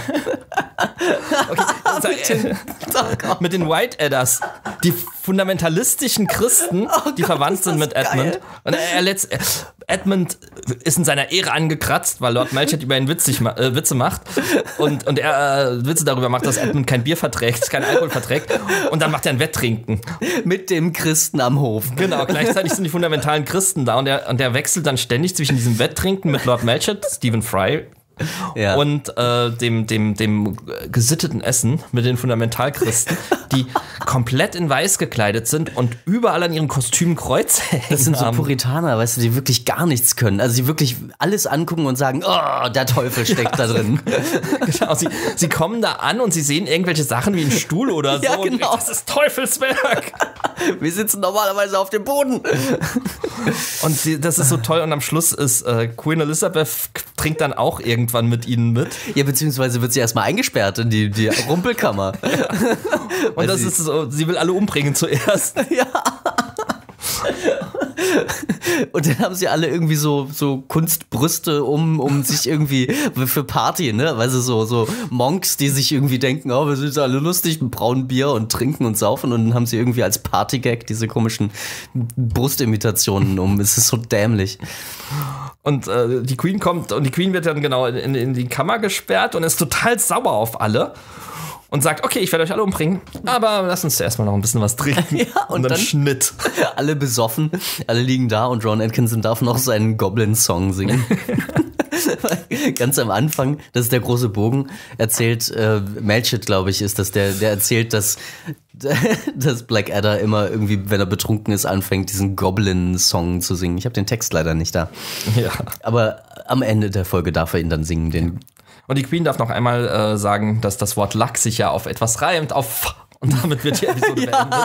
S1: Okay. Mit den White Adders, die fundamentalistischen Christen, die verwandt sind mit Edmund. Und Edmund ist in seiner Ehre angekratzt, weil Lord Melchett über ihn Witze macht und er Witze darüber macht, dass Edmund kein Bier verträgt, kein Alkohol verträgt. Und dann macht er ein Wetttrinken.
S2: Mit dem Christen am Hof.
S1: Genau, gleichzeitig sind die fundamentalen Christen da und der wechselt dann ständig zwischen diesem Wetttrinken mit Lord Melchett, Stephen Fry, und dem gesitteten Essen mit den Fundamentalchristen, die komplett in weiß gekleidet sind und überall an ihren Kostümen Kreuze hängen.
S2: Das sind so Puritaner, weißt du, die wirklich gar nichts können. Also die wirklich alles angucken und sagen, oh, der Teufel steckt da drin.
S1: Genau, sie kommen da an und sie sehen irgendwelche Sachen wie einen Stuhl oder so.
S2: Ja, genau.
S1: Und das ist Teufelswerk.
S2: Wir sitzen normalerweise auf dem Boden.
S1: Und das ist so toll. Und am Schluss ist Queen Elizabeth trinkt dann auch irgendwann mit ihnen mit.
S2: Ja, beziehungsweise wird sie erstmal eingesperrt in die Rumpelkammer.
S1: Und das ist so, sie will alle umbringen zuerst.
S2: Ja. Und dann haben sie alle irgendwie so Kunstbrüste um sich irgendwie für Party, ne? Weil sie so Monks, die sich irgendwie denken, oh, wir sind alle lustig, brauen Bier und trinken und saufen, und dann haben sie irgendwie als Partygag diese komischen Brustimitationen um. Es ist so dämlich.
S1: Und die Queen kommt und die Queen wird dann genau in die Kammer gesperrt und ist total sauer auf alle. Und sagt, okay, ich werde euch alle umbringen, aber lass uns zuerst mal noch ein bisschen was trinken.
S2: Ja, und dann
S1: Schnitt.
S2: Alle besoffen, alle liegen da und Ron Atkinson darf noch seinen Goblin-Song singen. Ganz am Anfang, das ist der große Bogen, erzählt, Melchett, glaube ich, ist das, der erzählt, dass Blackadder immer irgendwie, wenn er betrunken ist, anfängt, diesen Goblin-Song zu singen. Ich habe den Text leider nicht da.
S1: Ja.
S2: Aber am Ende der Folge darf er ihn dann singen, den.
S1: Und die Queen darf noch einmal sagen, dass das Wort Luck sich ja auf etwas reimt, und damit wird die Episode beendet.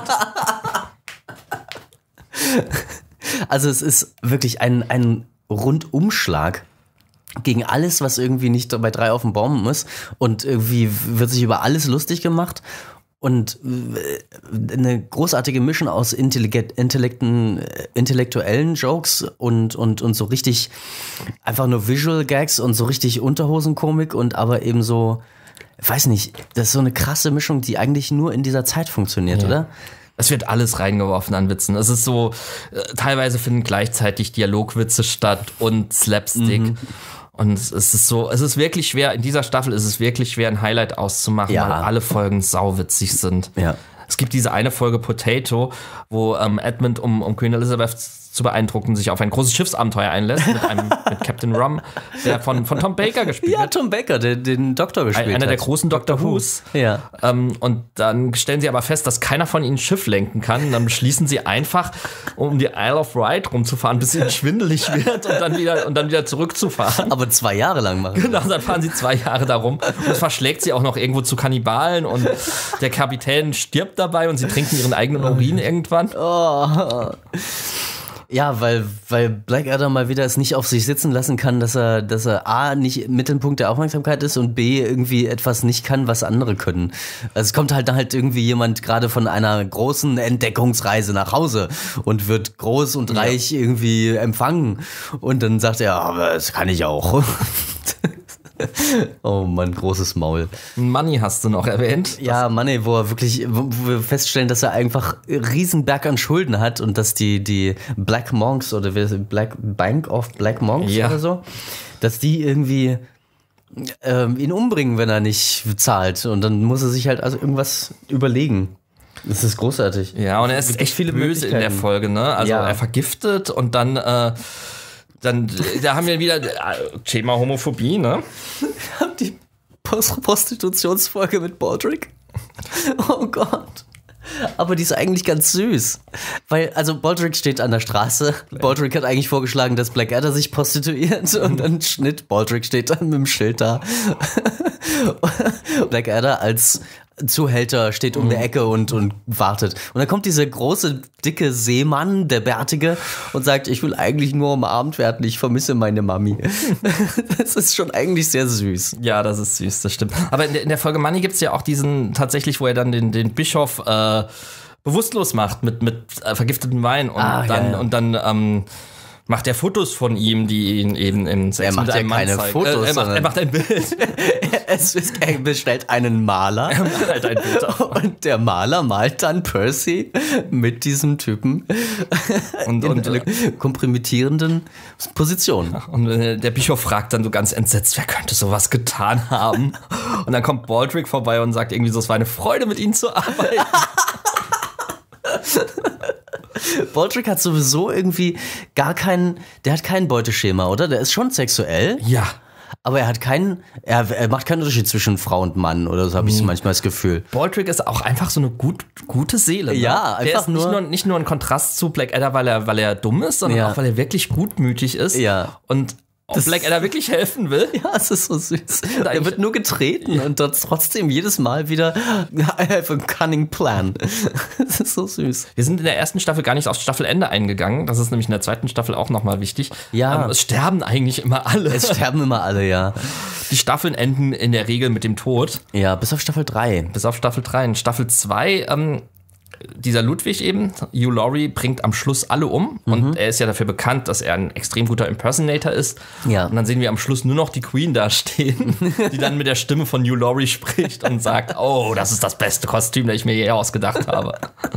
S2: Also es ist wirklich ein Rundumschlag gegen alles, was irgendwie nicht bei 3 auf dem Baum ist, und irgendwie wird sich über alles lustig gemacht. Und eine großartige Mischung aus intellektuellen Jokes und so richtig einfach nur Visual Gags und so richtig Unterhosenkomik, und aber eben so, weiß nicht, das ist so eine krasse Mischung, die eigentlich nur in dieser Zeit funktioniert, oder?
S1: Es wird alles reingeworfen an Witzen. Es ist so, teilweise finden gleichzeitig Dialogwitze statt und Slapstick. Und es ist wirklich schwer, in dieser Staffel ist es wirklich schwer, ein Highlight auszumachen, weil alle Folgen sauwitzig sind. Ja. Es gibt diese eine Folge Potato, wo Edmund, um Queen Elizabeth zu beeindrucken, sich auf ein großes Schiffsabenteuer einlässt mit Captain Rum, der von Tom Baker gespielt wird.
S2: Ja, Tom Baker, der den Doktor gespielt hat.
S1: Einer der großen Doctor Who's.
S2: Ja.
S1: Und dann stellen sie aber fest, dass keiner von ihnen Schiff lenken kann. Und dann beschließen sie einfach, um die Isle of Wight rumzufahren, bis ihnen schwindelig wird und dann wieder zurückzufahren.
S2: Aber 2 Jahre lang machen.
S1: Genau, dann fahren sie 2 Jahre darum. Und es verschlägt sie auch noch irgendwo zu Kannibalen und der Kapitän stirbt dabei und sie trinken ihren eigenen Urin irgendwann.
S2: Oh. Ja, weil Blackadder mal wieder es nicht auf sich sitzen lassen kann, dass er A, nicht Mittelpunkt der Aufmerksamkeit ist und B, irgendwie etwas nicht kann, was andere können. Also es kommt halt irgendwie jemand gerade von einer großen Entdeckungsreise nach Hause und wird groß und reich irgendwie empfangen. Und dann sagt er, aber das kann ich auch. Oh Mann, großes Maul.
S1: Money hast du noch erwähnt.
S2: Ja, Money, wo wir feststellen, dass er einfach einen riesen Berg an Schulden hat und dass die Black Monks oder Bank of Black Monks oder so, dass die irgendwie ihn umbringen, wenn er nicht zahlt. Und dann muss er sich halt also irgendwas überlegen. Das ist großartig.
S1: Ja, und er ist echt viele böse in der Folge, ne? Also er vergiftet und dann da haben wir wieder Thema Homophobie, ne?
S2: Wir haben die Prostitutionsfolge mit Baldrick. Oh Gott. Aber die ist eigentlich ganz süß. Weil, also Baldrick steht an der Straße. Baldrick hat eigentlich vorgeschlagen, dass Blackadder sich prostituiert. Und dann Schnitt, Baldrick steht dann mit dem Schild da. Blackadder als Zuhälter steht um die Ecke und wartet. Und dann kommt dieser große, dicke Seemann, der Bärtige, und sagt, ich will eigentlich nur umarmt werden, ich vermisse meine Mami. Das ist schon eigentlich sehr süß.
S1: Ja, das ist süß, das stimmt. Aber in der Folge Money gibt's ja auch diesen, tatsächlich, wo er dann den Bischof bewusstlos macht mit vergiftetem Wein und dann macht er Fotos von ihm, die ihn eben im Sex
S2: mit einem Mann zeigen. Fotos,
S1: er macht ein Bild.
S2: Er bestellt einen Maler.
S1: Er malt halt ein Bild auf.
S2: Und der Maler malt dann Percy mit diesem Typen in einer kompromittierenden Position.
S1: Und der Bischof fragt dann so ganz entsetzt, wer könnte sowas getan haben? Und dann kommt Baldrick vorbei und sagt irgendwie so, es war eine Freude, mit ihnen zu arbeiten.
S2: Baldrick hat sowieso irgendwie der hat kein Beuteschema, oder? Der ist schon sexuell.
S1: Ja.
S2: Aber er macht keinen Unterschied zwischen Frau und Mann, oder so habe ich manchmal das Gefühl.
S1: Baldrick ist auch einfach so eine gute Seele. Ne?
S2: Ja, einfach
S1: der ist nicht nur ein Kontrast zu Blackadder, weil er dumm ist, sondern auch, weil er wirklich gutmütig ist.
S2: Ja.
S1: Und Blackadder wirklich helfen will.
S2: Ja, es ist so süß. Er wird nur getreten und trotzdem jedes Mal wieder I have a cunning plan. Das ist so süß.
S1: Wir sind in der ersten Staffel gar nicht aufs Staffelende eingegangen. Das ist nämlich in der zweiten Staffel auch nochmal wichtig.
S2: Ja.
S1: Es sterben eigentlich immer alle.
S2: Ja.
S1: Die Staffeln enden in der Regel mit dem Tod.
S2: Ja, bis auf Staffel 3. In Staffel 2 dieser Ludwig eben, Hugh Laurie, bringt am Schluss alle um. Und er ist ja dafür bekannt, dass er ein extrem guter Impersonator ist. Ja.
S1: Und dann sehen wir am Schluss nur noch die Queen da stehen, die dann mit der Stimme von Hugh Laurie spricht und sagt, oh, das ist das beste Kostüm, das ich mir je ausgedacht habe.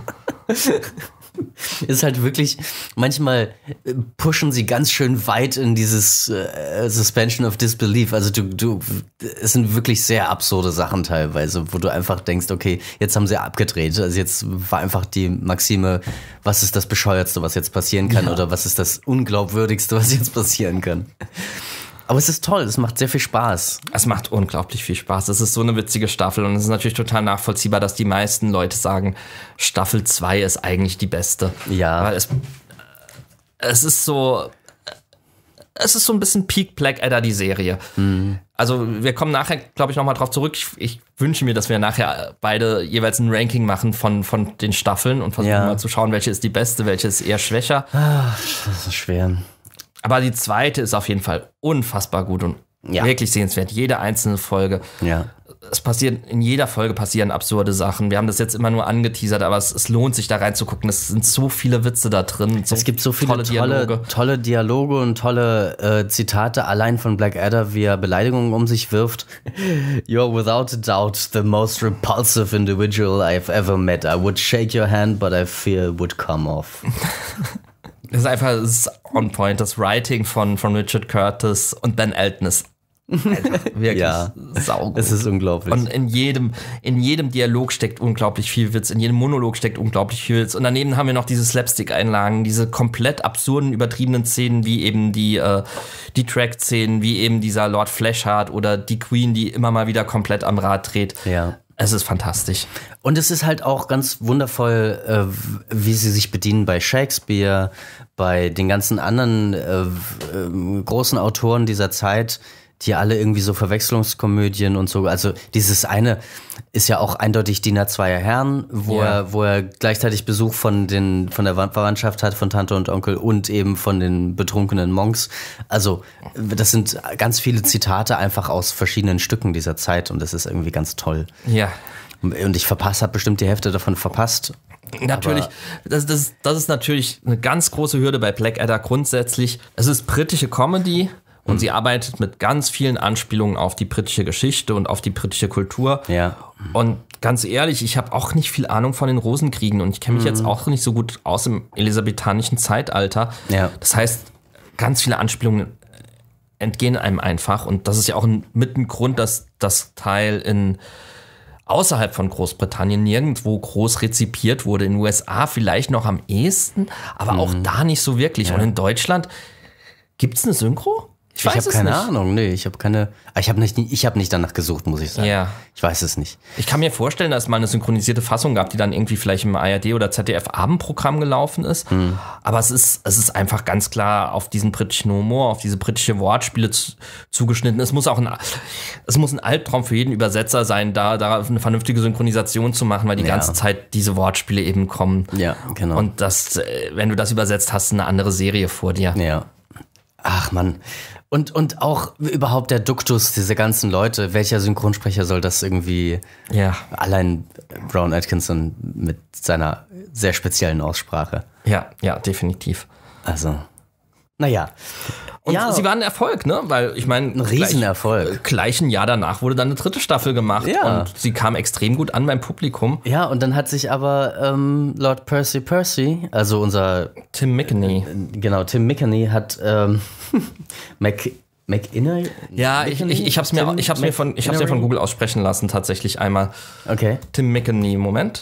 S2: Ist halt wirklich, manchmal pushen sie ganz schön weit in dieses Suspension of Disbelief. Also es sind wirklich sehr absurde Sachen teilweise, wo du einfach denkst, okay, jetzt haben sie abgedreht. Also jetzt war einfach die Maxime, was ist das Bescheuertste, was jetzt passieren kann, oder was ist das Unglaubwürdigste, was jetzt passieren kann. Aber es ist toll, es macht sehr viel Spaß.
S1: Es macht unglaublich viel Spaß. Es ist so eine witzige Staffel und es ist natürlich total nachvollziehbar, dass die meisten Leute sagen, Staffel 2 ist eigentlich die beste.
S2: Ja.
S1: Weil es ist so ein bisschen Peak Blackadder, die Serie. Mhm. Also wir kommen nachher, glaube ich, nochmal drauf zurück. Ich wünsche mir, dass wir nachher beide jeweils ein Ranking machen von den Staffeln und versuchen mal zu schauen, welche ist die beste, welche ist eher schwächer.
S2: Ach, das ist schwer.
S1: Aber die zweite ist auf jeden Fall unfassbar gut und wirklich sehenswert. Jede einzelne Folge.
S2: Ja.
S1: In jeder Folge passieren absurde Sachen. Wir haben das jetzt immer nur angeteasert, aber es lohnt sich da reinzugucken. Es sind so viele Witze da drin.
S2: Es gibt so viele tolle Dialoge und tolle Zitate allein von Blackadder, wie er Beleidigungen um sich wirft. You're without a doubt the most repulsive individual I've ever met. I would shake your hand, but I fear it would come off.
S1: Das ist on point. Das Writing von Richard Curtis und Ben Elton ist wirklich saugut.
S2: Es ist unglaublich.
S1: Und in jedem Dialog steckt unglaublich viel Witz, in jedem Monolog steckt unglaublich viel Witz. Und daneben haben wir noch diese Slapstick-Einlagen, diese komplett absurden, übertriebenen Szenen, wie eben die Track-Szenen, wie eben dieser Lord Fleshheart oder die Queen, die immer mal wieder komplett am Rad dreht.
S2: Ja.
S1: Es ist fantastisch.
S2: Und es ist halt auch ganz wundervoll, wie sie sich bedienen bei Shakespeare, bei den ganzen anderen großen Autoren dieser Zeit, die alle irgendwie so Verwechslungskomödien und so, also dieses eine ist ja auch eindeutig Diener zweier Herren, wo er gleichzeitig Besuch von der Verwandtschaft hat, von Tante und Onkel und eben von den betrunkenen Monks. Also das sind ganz viele Zitate einfach aus verschiedenen Stücken dieser Zeit und das ist irgendwie ganz toll.
S1: Ja.
S2: Und ich habe bestimmt die Hälfte davon verpasst.
S1: Natürlich, das ist natürlich eine ganz große Hürde bei Blackadder grundsätzlich. Es ist britische Comedy und sie arbeitet mit ganz vielen Anspielungen auf die britische Geschichte und auf die britische Kultur.
S2: Ja.
S1: Und ganz ehrlich, ich habe auch nicht viel Ahnung von den Rosenkriegen und ich kenne mich jetzt auch nicht so gut aus im elisabethanischen Zeitalter.
S2: Ja.
S1: Das heißt, ganz viele Anspielungen entgehen einem einfach und das ist ja auch mit ein Grund, dass das Teil außerhalb von Großbritannien nirgendwo groß rezipiert wurde. In den USA vielleicht noch am ehesten, aber auch da nicht so wirklich. Ja. Und in Deutschland gibt's eine Synchro?
S2: Ich habe keine Ahnung, nee, ich habe nicht danach gesucht, muss ich sagen.
S1: Ja.
S2: Ich weiß es nicht.
S1: Ich kann mir vorstellen, dass es mal eine synchronisierte Fassung gab, die dann irgendwie vielleicht im ARD oder ZDF Abendprogramm gelaufen ist. Aber es ist einfach ganz klar auf diesen britischen Humor, auf diese britische Wortspiele zugeschnitten. Es muss ein Albtraum für jeden Übersetzer sein, da eine vernünftige Synchronisation zu machen, weil die ganze Zeit diese Wortspiele eben kommen.
S2: Ja, genau.
S1: Und wenn du das übersetzt, hast du eine andere Serie vor dir.
S2: Ja. Ach Mann. Und auch überhaupt der Duktus, diese ganzen Leute, welcher Synchronsprecher soll das irgendwie, allein Rowan Atkinson mit seiner sehr speziellen Aussprache.
S1: Ja, definitiv.
S2: Also, naja.
S1: Und sie waren ein Erfolg, ne? Weil ich meine,
S2: ein Riesenerfolg.
S1: Gleichen Jahr danach wurde dann eine dritte Staffel gemacht und sie kam extrem gut an beim Publikum.
S2: Ja, und dann hat sich aber Lord Percy, also unser
S1: Tim Mickeney.
S2: Tim Mickeney hat McInerney?
S1: Ja, ich hab's mir von Google aussprechen lassen, tatsächlich einmal.
S2: Okay.
S1: Tim Mickeney, Moment.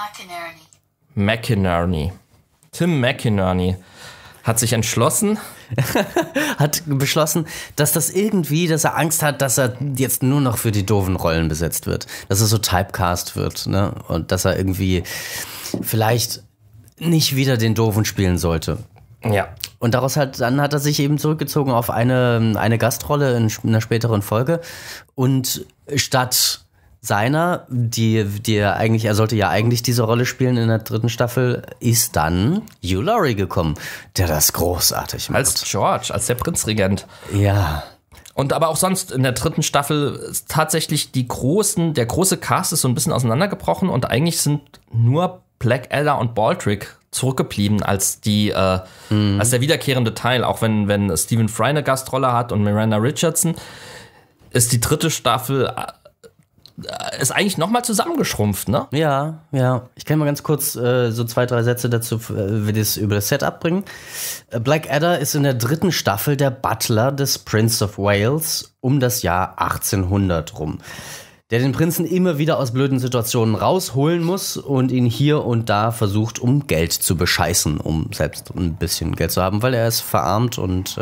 S1: McInerney. Tim McInerney hat sich entschlossen.
S2: Hat beschlossen, dass er Angst hat, dass er jetzt nur noch für die doofen Rollen besetzt wird. Dass er so typecast wird, ne? Und dass er irgendwie vielleicht nicht wieder den Doofen spielen sollte.
S1: Ja.
S2: Und dann hat er sich eben zurückgezogen auf eine Gastrolle in einer späteren Folge. Und statt seiner, er sollte ja eigentlich diese Rolle spielen in der dritten Staffel, ist dann Hugh Laurie gekommen, der das großartig macht.
S1: Als George, als der Prinzregent.
S2: Ja.
S1: Und aber auch sonst in der dritten Staffel ist tatsächlich der große Cast ist so ein bisschen auseinandergebrochen und eigentlich sind nur Blackadder und Baldrick zurückgeblieben als der wiederkehrende Teil, auch wenn Stephen Fry eine Gastrolle hat und Miranda Richardson, ist die dritte Staffel ist eigentlich nochmal zusammengeschrumpft, ne?
S2: Ja. Ich kann mal ganz kurz so 2, 3 Sätze dazu über das Setup bringen. Blackadder ist in der dritten Staffel der Butler des Prince of Wales um das Jahr 1800 rum, der den Prinzen immer wieder aus blöden Situationen rausholen muss und ihn hier und da versucht, um Geld zu bescheißen, um selbst ein bisschen Geld zu haben, weil er ist verarmt und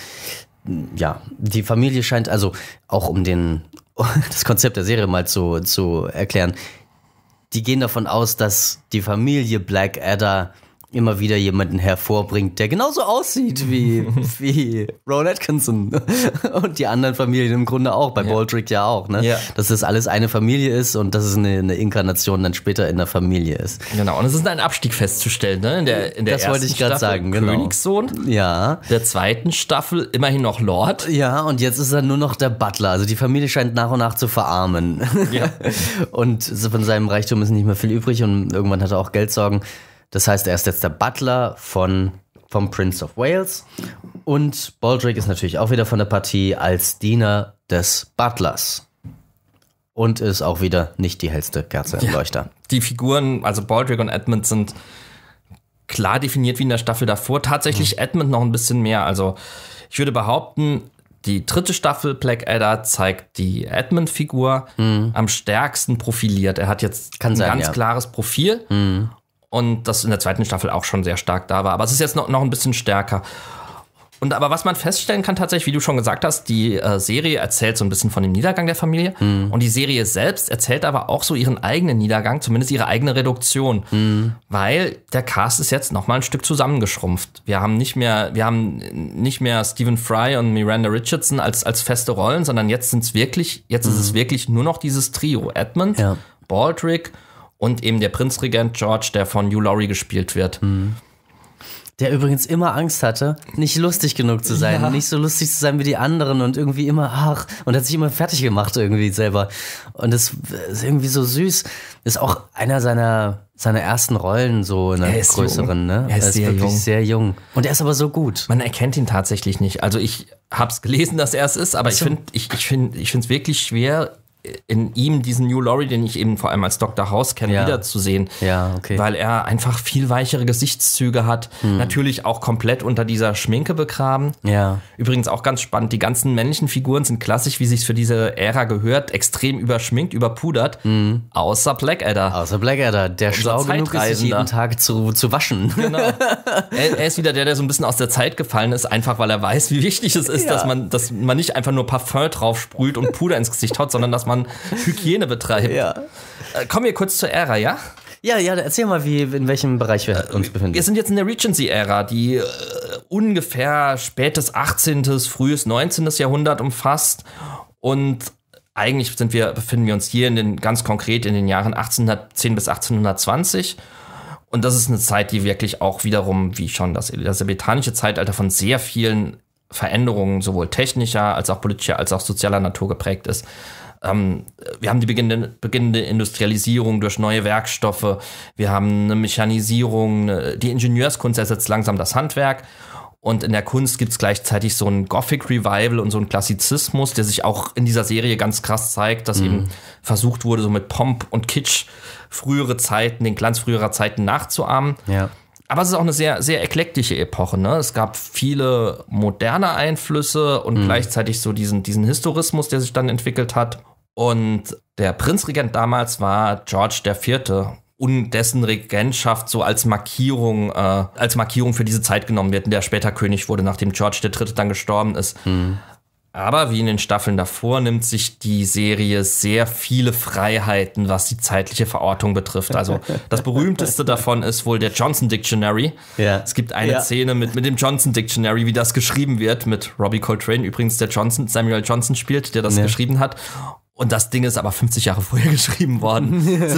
S2: die Familie scheint, also auch um das Konzept der Serie mal zu erklären, die gehen davon aus, dass die Familie Blackadder immer wieder jemanden hervorbringt, der genauso aussieht wie Rowan Atkinson und die anderen Familien im Grunde auch, bei Baldrick ja auch, ne? Ja. Dass das alles eine Familie ist und dass es eine Inkarnation dann später in der Familie ist.
S1: Genau, und es ist ein Abstieg festzustellen, ne? In der
S2: das
S1: ersten
S2: wollte ich gerade sagen, genau.
S1: Königssohn,
S2: ja.
S1: Der zweiten Staffel immerhin noch Lord.
S2: Ja, und jetzt ist er nur noch der Butler, also die Familie scheint nach und nach zu verarmen. Ja. Und von seinem Reichtum ist nicht mehr viel übrig und irgendwann hat er auch Geldsorgen. Das heißt, er ist jetzt der Butler vom Prince of Wales und Baldrick ist natürlich auch wieder von der Partie als Diener des Butlers und ist auch wieder nicht die hellste Kerze im Leuchter.
S1: Die Figuren, also Baldrick und Edmund, sind klar definiert wie in der Staffel davor. Tatsächlich Edmund noch ein bisschen mehr. Also ich würde behaupten, die dritte Staffel Blackadder zeigt die Edmund-Figur am stärksten profiliert. Er hat jetzt ein ganz klares Profil. Und das in der zweiten Staffel auch schon sehr stark da war. Aber es ist jetzt noch ein bisschen stärker. Und aber was man feststellen kann tatsächlich, wie du schon gesagt hast, die Serie erzählt so ein bisschen von dem Niedergang der Familie. Und die Serie selbst erzählt aber auch so ihren eigenen Niedergang, zumindest ihre eigene Reduktion. Weil der Cast ist jetzt noch mal ein Stück zusammengeschrumpft. Wir haben nicht mehr Stephen Fry und Miranda Richardson als feste Rollen, sondern jetzt ist es wirklich nur noch dieses Trio. Edmund, Baldrick und eben der Prinzregent George, der von Hugh Laurie gespielt wird.
S2: Der übrigens immer Angst hatte, nicht lustig genug zu sein, nicht so lustig zu sein wie die anderen und irgendwie immer, und hat sich immer fertig gemacht irgendwie selber. Und das ist irgendwie so süß. Ist auch einer seiner ersten Rollen so in einer größeren, ne?
S1: Er ist wirklich
S2: sehr jung. Und er ist aber so gut.
S1: Man erkennt ihn tatsächlich nicht. Also ich hab's gelesen, dass er es ist, aber ich finde es wirklich schwer, in ihm diesen Hugh Laurie, den ich eben vor allem als Dr. House kenne, wiederzusehen.
S2: Ja, okay.
S1: Weil er einfach viel weichere Gesichtszüge hat. Natürlich auch komplett unter dieser Schminke begraben.
S2: Ja.
S1: Übrigens auch ganz spannend, die ganzen männlichen Figuren sind klassisch, wie sich's für diese Ära gehört, extrem überschminkt, überpudert. Außer Blackadder. Der schlau genug ist, sich jeden Tag zu waschen. Genau. Er ist wieder der so ein bisschen aus der Zeit gefallen ist, einfach weil er weiß, wie wichtig es ist, dass man nicht einfach nur Parfum drauf sprüht und Puder ins Gesicht haut, sondern dass man Hygiene betreibt.
S2: Ja.
S1: Kommen wir kurz zur Ära, ja?
S2: Ja, erzähl mal, in welchem Bereich wir uns befinden.
S1: Wir sind jetzt in der Regency-Ära, die ungefähr spätes 18., frühes 19. Jahrhundert umfasst. Und eigentlich befinden wir uns hier ganz konkret in den Jahren 1810 bis 1820. Und das ist eine Zeit, die wirklich auch wiederum, wie schon das elizabethanische Zeitalter, von sehr vielen Veränderungen, sowohl technischer als auch politischer als auch sozialer Natur geprägt ist. Wir haben die beginnende Industrialisierung durch neue Werkstoffe. Wir haben eine Mechanisierung. Die Ingenieurskunst ersetzt langsam das Handwerk. Und in der Kunst gibt es gleichzeitig so ein Gothic Revival und so ein Klassizismus, der sich auch in dieser Serie ganz krass zeigt, dass eben versucht wurde, so mit Pomp und Kitsch den Glanz früherer Zeiten nachzuahmen.
S2: Ja.
S1: Aber es ist auch eine sehr, sehr eklektische Epoche, ne? Es gab viele moderne Einflüsse und gleichzeitig so diesen Historismus, der sich dann entwickelt hat. Und der Prinzregent damals war George IV. Und dessen Regentschaft so als Markierung für diese Zeit genommen wird, in der später König wurde, nachdem George III. Dann gestorben ist. Aber wie in den Staffeln davor nimmt sich die Serie sehr viele Freiheiten, was die zeitliche Verortung betrifft. Also das berühmteste davon ist wohl der Johnson Dictionary. Ja. Es gibt eine Szene mit dem Johnson Dictionary, wie das geschrieben wird, mit Robbie Coltrane übrigens, der Samuel Johnson spielt, der das geschrieben hat. Und das Ding ist aber 50 Jahre vorher geschrieben worden,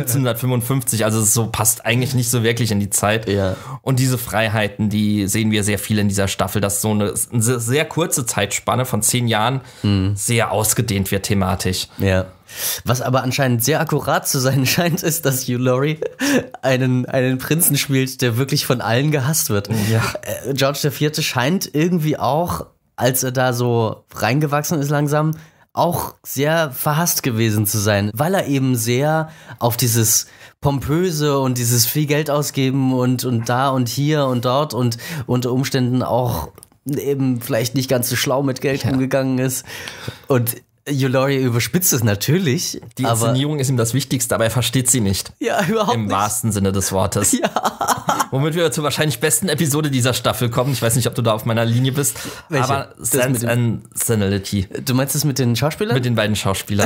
S1: 1755, also es passt eigentlich nicht so wirklich in die Zeit. Ja. Und diese Freiheiten, die sehen wir sehr viel in dieser Staffel, dass so eine sehr kurze Zeitspanne von 10 Jahren sehr ausgedehnt wird thematisch.
S2: Ja. Was aber anscheinend sehr akkurat zu sein scheint, ist, dass Hugh Laurie einen Prinzen spielt, der wirklich von allen gehasst wird. Ja. George IV. Scheint irgendwie auch, als er da so reingewachsen ist langsam, auch sehr verhasst gewesen zu sein, weil er eben sehr auf dieses Pompöse und dieses viel Geld ausgeben und da und hier und dort und unter Umständen auch eben vielleicht nicht ganz so schlau mit Geld umgegangen ist. Und Hugh Laurie überspitzt es natürlich.
S1: Die Inszenierung ist ihm das Wichtigste, aber er versteht sie nicht.
S2: Ja, überhaupt
S1: nicht. Im wahrsten Sinne des Wortes.
S2: Ja.
S1: Womit wir zur wahrscheinlich besten Episode dieser Staffel kommen. Ich weiß nicht, ob du da auf meiner Linie bist.
S2: Welche?
S1: Aber Sense and Senility.
S2: Du meinst das mit den Schauspielern?
S1: Mit den beiden Schauspielern.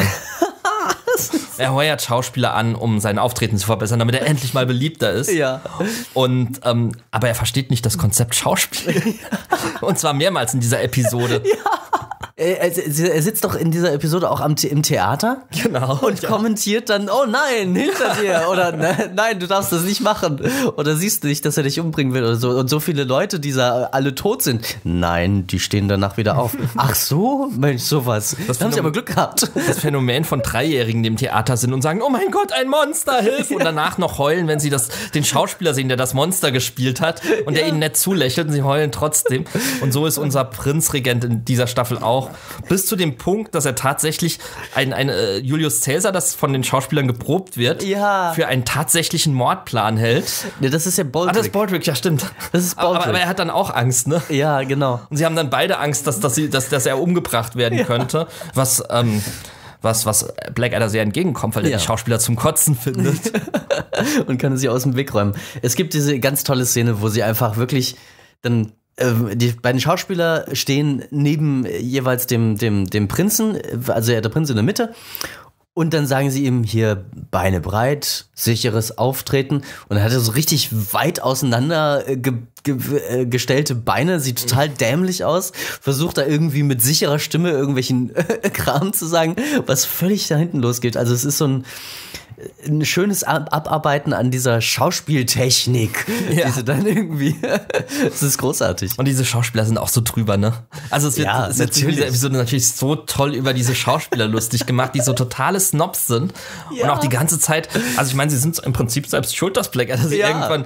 S1: Er heuert Schauspieler an, um sein Auftreten zu verbessern, damit er endlich mal beliebter ist. Ja. Und, aber er versteht nicht das Konzept Schauspiel. Und zwar mehrmals in dieser Episode. Ja.
S2: Er sitzt doch in dieser Episode auch im Theater.
S1: Genau.
S2: Und kommentiert dann, oh nein, hinter dir. Oder nein, du darfst das nicht machen. Oder siehst du nicht, dass er dich umbringen will oder so. Und so viele Leute, die alle tot sind. Nein, die stehen danach wieder auf. Ach so? Mensch, sowas. Da haben sie aber Glück gehabt.
S1: Das Phänomen von Dreijährigen, die im Theater sind und sagen, oh mein Gott, ein Monster, hilf! Und danach noch heulen, wenn sie den Schauspieler sehen, der das Monster gespielt hat und der ihnen nett zulächelt und sie heulen trotzdem. Und so ist unser Prinzregent in dieser Staffel auch. Bis zu dem Punkt, dass er tatsächlich Julius Caesar, das von den Schauspielern geprobt wird, für einen tatsächlichen Mordplan hält.
S2: Ja, das ist ja Baldrick.
S1: Das ist Baldrick, ja stimmt.
S2: Das ist Baldrick.
S1: Aber er hat dann auch Angst, ne?
S2: Ja, genau.
S1: Und sie haben dann beide Angst, dass er umgebracht werden könnte, was Blackadder sehr entgegenkommt, weil er die Schauspieler zum Kotzen findet.
S2: Und kann sie aus dem Weg räumen. Es gibt diese ganz tolle Szene, wo sie einfach wirklich dann Die beiden Schauspieler stehen neben jeweils dem Prinzen, also der Prinz in der Mitte. Und dann sagen sie ihm hier Beine breit, sicheres Auftreten. Und dann hat er so richtig weit auseinander gestellte Beine, sieht total dämlich aus. Versucht da irgendwie mit sicherer Stimme irgendwelchen Kram zu sagen, was völlig da hinten losgeht. Also es ist so ein schönes Abarbeiten an dieser Schauspieltechnik, die sie dann irgendwie, das ist großartig.
S1: Und diese Schauspieler sind auch so drüber, ne? Also es wird in dieser Episode natürlich so toll über diese Schauspieler lustig gemacht, die so totale Snobs sind und auch die ganze Zeit, also ich meine, sie sind im Prinzip selbst schuld, dass Black Adder sie irgendwann,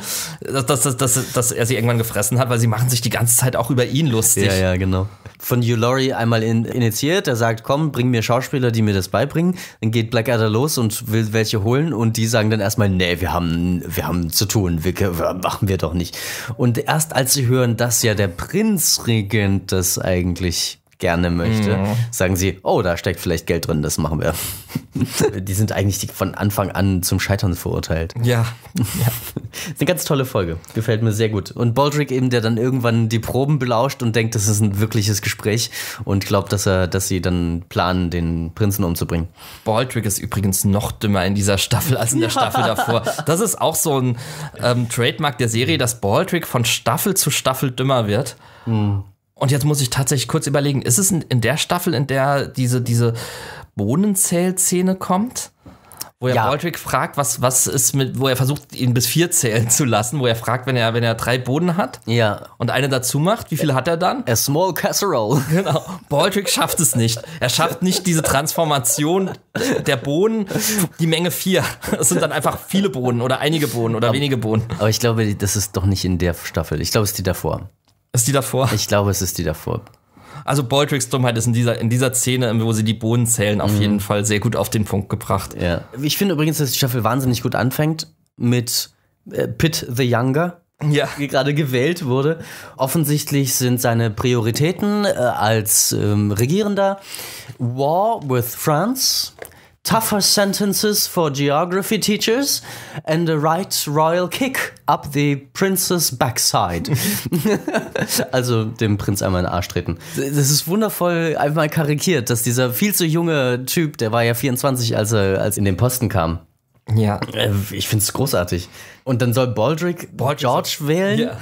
S1: dass er sie irgendwann gefressen hat, weil sie machen sich die ganze Zeit auch über ihn lustig.
S2: Ja, genau. Von Hugh Laurie einmal initiiert, er sagt, komm, bring mir Schauspieler, die mir das beibringen. Dann geht Black Adder los und will welche holen und die sagen dann erstmal, nee, wir haben zu tun, machen wir doch nicht. Und erst als sie hören, dass ja der Prinzregent das eigentlich gerne möchte, sagen sie, oh, da steckt vielleicht Geld drin, das machen wir. Die sind eigentlich von Anfang an zum Scheitern verurteilt.
S1: Ja.
S2: Ist eine ganz tolle Folge, gefällt mir sehr gut. Und Baldrick eben, der dann irgendwann die Proben belauscht und denkt, das ist ein wirkliches Gespräch und glaubt, dass sie dann planen, den Prinzen umzubringen.
S1: Baldrick ist übrigens noch dümmer in dieser Staffel als in der Staffel davor. Das ist auch so ein Trademark der Serie, dass Baldrick von Staffel zu Staffel dümmer wird. Und jetzt muss ich tatsächlich kurz überlegen, ist es in der Staffel, in der diese Bohnenzählszene kommt? Wo er Baldrick fragt, was ist mit, wo er versucht, ihn bis 4 zählen zu lassen, wo er fragt, wenn er 3 Bohnen hat und eine dazu macht, wie viele hat er dann?
S2: A small casserole.
S1: Genau. Baldrick schafft es nicht. Er schafft nicht diese Transformation der Bohnen, die Menge 4. Es sind dann einfach viele Bohnen oder einige Bohnen oder wenige Bohnen.
S2: Aber ich glaube, das ist doch nicht in der Staffel. Ich glaube, es ist die davor.
S1: Ist die davor?
S2: Ich glaube, es ist die davor.
S1: Also Baldricks Dummheit ist in dieser Szene, wo sie die Bohnen zählen, auf jeden Fall sehr gut auf den Punkt gebracht.
S2: Ja. Ich finde übrigens, dass die Staffel wahnsinnig gut anfängt mit Pitt the Younger, die gerade gewählt wurde. Offensichtlich sind seine Prioritäten als Regierender War with France, tougher sentences for geography teachers and a right royal kick up the prince's backside. Also dem Prinz einmal in den Arsch treten. Das ist wundervoll einmal karikiert, dass dieser viel zu junge Typ, der war ja 24, als in den Posten kam.
S1: Ja.
S2: Ich finde es großartig. Und dann soll Baldrick George wählen,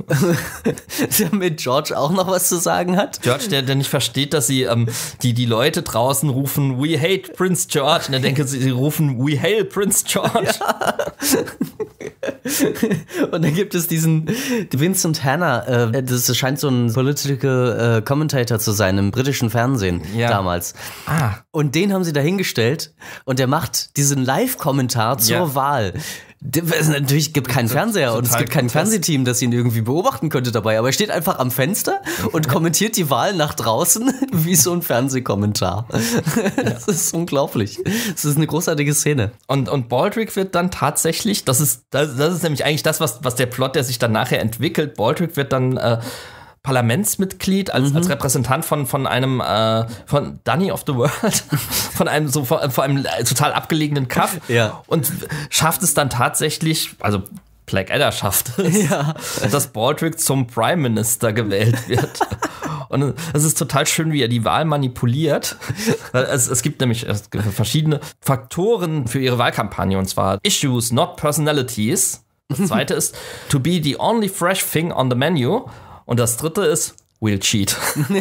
S2: damit George auch noch was zu sagen hat.
S1: George, der nicht versteht, dass sie die Leute draußen rufen, we hate Prince George. Und er denkt, sie rufen, we hail Prince George. Ja.
S2: Und dann gibt es diesen Vincent Hanna, das scheint so ein Political Commentator zu sein im britischen Fernsehen damals. Und den haben sie dahingestellt und der macht diesen Live-Kommentar zur Wahl. Natürlich gibt keinen Fernseher und es gibt kein Fernsehteam, das ihn irgendwie beobachten könnte dabei, aber er steht einfach am Fenster und kommentiert die Wahl nach draußen wie so ein Fernsehkommentar. Das ist unglaublich. Das ist eine großartige Szene.
S1: Und Baldrick wird dann tatsächlich, das ist nämlich eigentlich das, was der Plot, der sich dann nachher entwickelt, Baldrick wird dann Parlamentsmitglied als Repräsentant von einem von Dunny of the World, von einem total abgelegenen Kaff und schafft es dann tatsächlich, also Black Adder schafft es, dass Baldrick zum Prime Minister gewählt wird. Und es ist total schön, wie er die Wahl manipuliert. Es gibt nämlich verschiedene Faktoren für ihre Wahlkampagne, und zwar Issues, not Personalities. Das zweite ist to be the only fresh thing on the menu. Und das dritte ist, we'll cheat.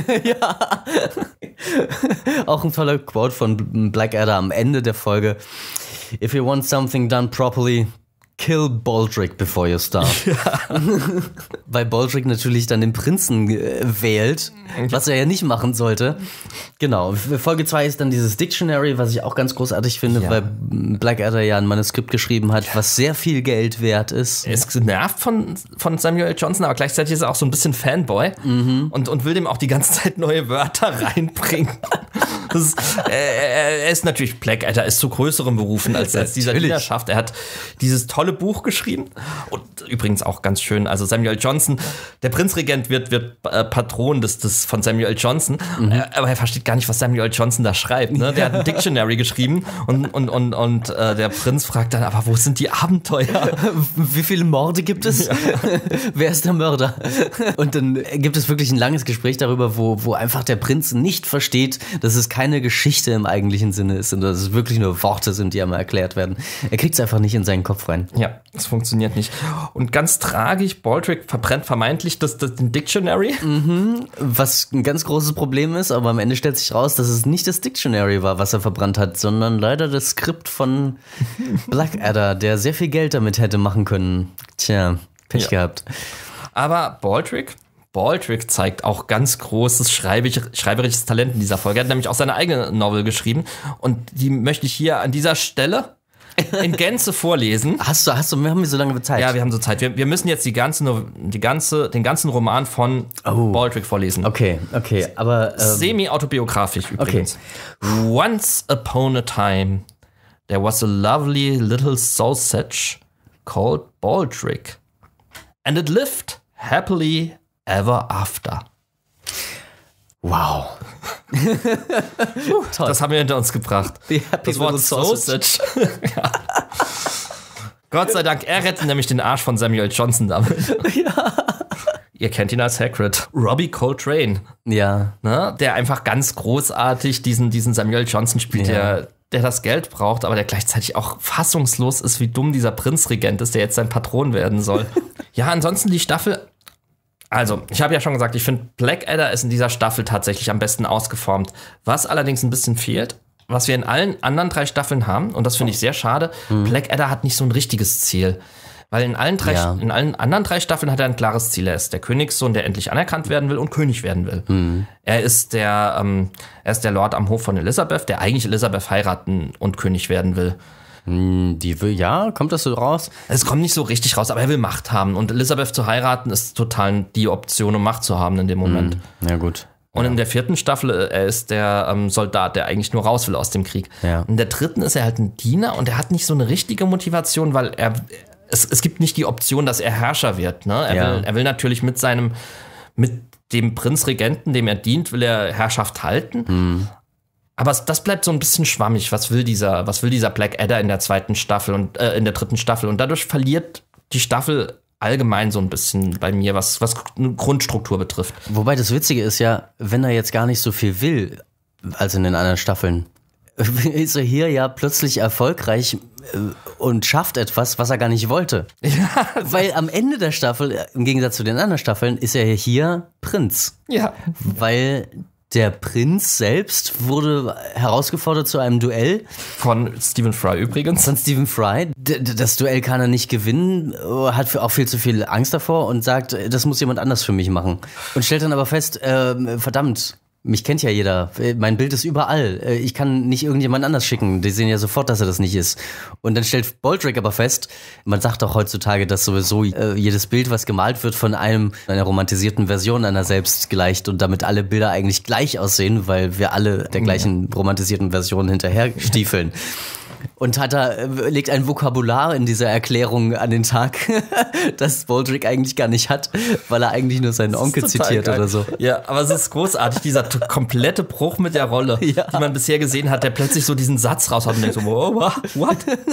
S2: Auch ein toller Quote von Black Adder am Ende der Folge. If you want something done properly, kill Baldrick before you start. Weil Baldrick natürlich dann den Prinzen wählt, was er ja nicht machen sollte. Genau. Folge 2 ist dann dieses Dictionary, was ich auch ganz großartig finde, weil Black Adder ja ein Manuskript geschrieben hat, was sehr viel Geld wert ist.
S1: Er ist genervt von Samuel L. Johnson, aber gleichzeitig ist er auch so ein bisschen Fanboy und will dem auch die ganze Zeit neue Wörter reinbringen. Er ist natürlich Blackadder, ist zu größeren Berufen als dieser Dienerschaft. Er hat dieses tolle Buch geschrieben und übrigens auch ganz schön, also Samuel Johnson, der Prinzregent wird Patron des von Samuel Johnson, aber er versteht gar nicht, was Samuel Johnson da schreibt. Ne? Der hat ein Dictionary geschrieben und der Prinz fragt dann, aber wo sind die Abenteuer?
S2: Wie viele Morde gibt es? Ja. Wer ist der Mörder? Und dann gibt es wirklich ein langes Gespräch darüber, wo einfach der Prinz nicht versteht, dass es keine Geschichte im eigentlichen Sinne ist und dass es wirklich nur Worte sind, die einmal erklärt werden. Er kriegt es einfach nicht in seinen Kopf rein.
S1: Ja, es funktioniert nicht. Und ganz tragisch, Baldric verbrennt vermeintlich den Dictionary.
S2: Was ein ganz großes Problem ist, aber am Ende stellt sich raus, dass es nicht das Dictionary war, was er verbrannt hat, sondern leider das Skript von Blackadder, der sehr viel Geld damit hätte machen können. Tja, Pech gehabt.
S1: Aber Baldric zeigt auch ganz großes schreiberisches Talent in dieser Folge. Er hat nämlich auch seine eigene Novel geschrieben und die möchte ich hier an dieser Stelle in Gänze vorlesen.
S2: Wir haben so lange Zeit.
S1: Ja, wir haben so Zeit. Wir müssen jetzt den ganzen Roman von Baldric vorlesen.
S2: Okay, aber
S1: semi-autobiografisch übrigens. Okay. Once upon a time, there was a lovely little sausage called Baldric. And it lived happily ever after.
S2: Wow.
S1: Toll. Das haben wir hinter uns gebracht. Das Wort Sausage. Ja. Gott sei Dank, er rettet nämlich den Arsch von Samuel Johnson damit. Ja. Ihr kennt ihn als Hagrid. Robbie Coltrane.
S2: Ja.
S1: Ne? Der einfach ganz großartig diesen Samuel Johnson spielt, der das Geld braucht, aber der gleichzeitig auch fassungslos ist, wie dumm dieser Prinzregent ist, der jetzt sein Patron werden soll. Ja, ansonsten die Staffel. Also, ich habe ja schon gesagt, ich finde, Blackadder ist in dieser Staffel tatsächlich am besten ausgeformt. Was allerdings ein bisschen fehlt, was wir in allen anderen 3 Staffeln haben, und das finde ich sehr schade, Blackadder hat nicht so ein richtiges Ziel. Weil in allen anderen 3 Staffeln hat er ein klares Ziel. Er ist der Königssohn, der endlich anerkannt werden will und König werden will. Er ist der Lord am Hof von Elizabeth, der eigentlich Elizabeth heiraten und König werden will.
S2: Kommt das so raus?
S1: Es kommt nicht so richtig raus, aber er will Macht haben. Und Elizabeth zu heiraten ist total die Option, um Macht zu haben in dem Moment.
S2: Ja, gut.
S1: Und in der 4. Staffel, er ist der Soldat, der eigentlich nur raus will aus dem Krieg.
S2: Ja.
S1: In der 3. ist er halt ein Diener und er hat nicht so eine richtige Motivation, weil es gibt nicht die Option, dass er Herrscher wird. Ne? Er will natürlich mit dem Prinzregenten, dem er dient, will er Herrschaft halten. Aber das bleibt so ein bisschen schwammig. Was will dieser Blackadder in der 2. Staffel und in der 3. Staffel? Und dadurch verliert die Staffel allgemein so ein bisschen bei mir, was eine Grundstruktur betrifft.
S2: Wobei das Witzige ist ja, wenn er jetzt gar nicht so viel will, als in den anderen Staffeln, ist er hier ja plötzlich erfolgreich und schafft etwas, was er gar nicht wollte. Ja. Weil am Ende der Staffel, im Gegensatz zu den anderen Staffeln, ist er hier Prinz.
S1: Ja.
S2: Weil der Prinz selbst wurde herausgefordert zu einem Duell.
S1: Von Stephen Fry übrigens.
S2: Von Stephen Fry. Das Duell kann er nicht gewinnen, hat auch viel zu viel Angst davor und sagt, das muss jemand anders für mich machen. Und stellt dann aber fest, verdammt, mich kennt ja jeder. Mein Bild ist überall. Ich kann nicht irgendjemand anders schicken. Die sehen ja sofort, dass er das nicht ist. Und dann stellt Baldric aber fest, man sagt auch heutzutage, dass sowieso jedes Bild, was gemalt wird, von einer romantisierten Version einer selbst gleicht und damit alle Bilder eigentlich gleich aussehen, weil wir alle der gleichen romantisierten Version hinterher stiefeln. Und legt ein Vokabular in dieser Erklärung an den Tag, das Baldric eigentlich gar nicht hat, weil er eigentlich nur seinen Onkel zitiert geil. Oder so.
S1: Ja, aber es ist großartig, dieser komplette Bruch mit der Rolle, die man bisher gesehen hat, der plötzlich so diesen Satz raushaut und denkt so, oh, what?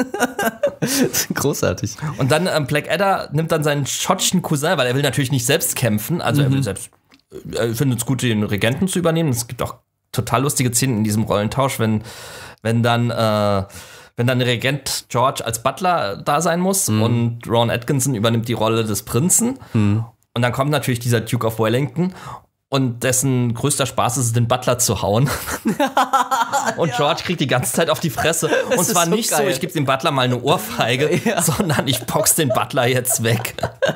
S2: Großartig.
S1: Und dann Blackadder nimmt dann seinen schottischen Cousin, weil er will natürlich nicht selbst kämpfen, also er findet es gut, den Regenten zu übernehmen. Es gibt auch total lustige Szenen in diesem Rollentausch, wenn dann der Regent George als Butler da sein muss und Ron Atkinson übernimmt die Rolle des Prinzen. Und dann kommt natürlich dieser Duke of Wellington und dessen größter Spaß ist es, den Butler zu hauen. Und George kriegt die ganze Zeit auf die Fresse. Und zwar so nicht geil. So, ich gebe dem Butler mal eine Ohrfeige, sondern ich box den Butler jetzt weg.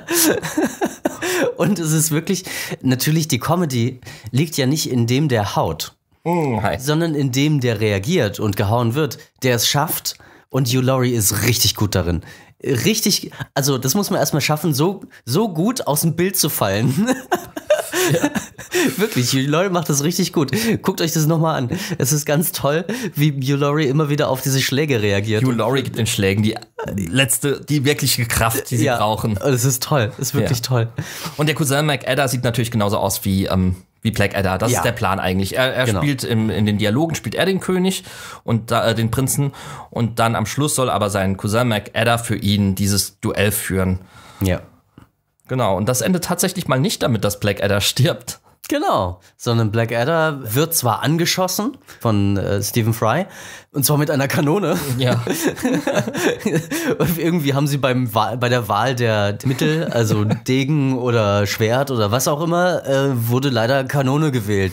S2: Und es ist wirklich, natürlich die Comedy liegt ja nicht in dem, der haut. Sondern in dem, der reagiert und gehauen wird, der es schafft. Und Hugh Laurie ist richtig gut darin. Richtig, also das muss man erstmal schaffen, so gut aus dem Bild zu fallen. Wirklich, Hugh Laurie macht das richtig gut. Guckt euch das nochmal an. Es ist ganz toll, wie Hugh Laurie immer wieder auf diese Schläge reagiert.
S1: Hugh Laurie gibt den Schlägen die wirkliche Kraft, die sie brauchen.
S2: Das ist toll. Das ist wirklich toll.
S1: Und der Cousin MacAdder sieht natürlich genauso aus wie Blackadder. Das ist der Plan eigentlich. Er spielt in den Dialogen, spielt er den König und den Prinzen. Und dann am Schluss soll aber sein Cousin MacAdder für ihn dieses Duell führen.
S2: Ja.
S1: Genau. Und das endet tatsächlich mal nicht damit, dass Blackadder stirbt.
S2: Genau, sondern Blackadder wird zwar angeschossen von Stephen Fry, und zwar mit einer Kanone.
S1: Ja.
S2: Und irgendwie haben sie bei der Wahl der Mittel, also Degen oder Schwert oder was auch immer, wurde leider Kanone gewählt.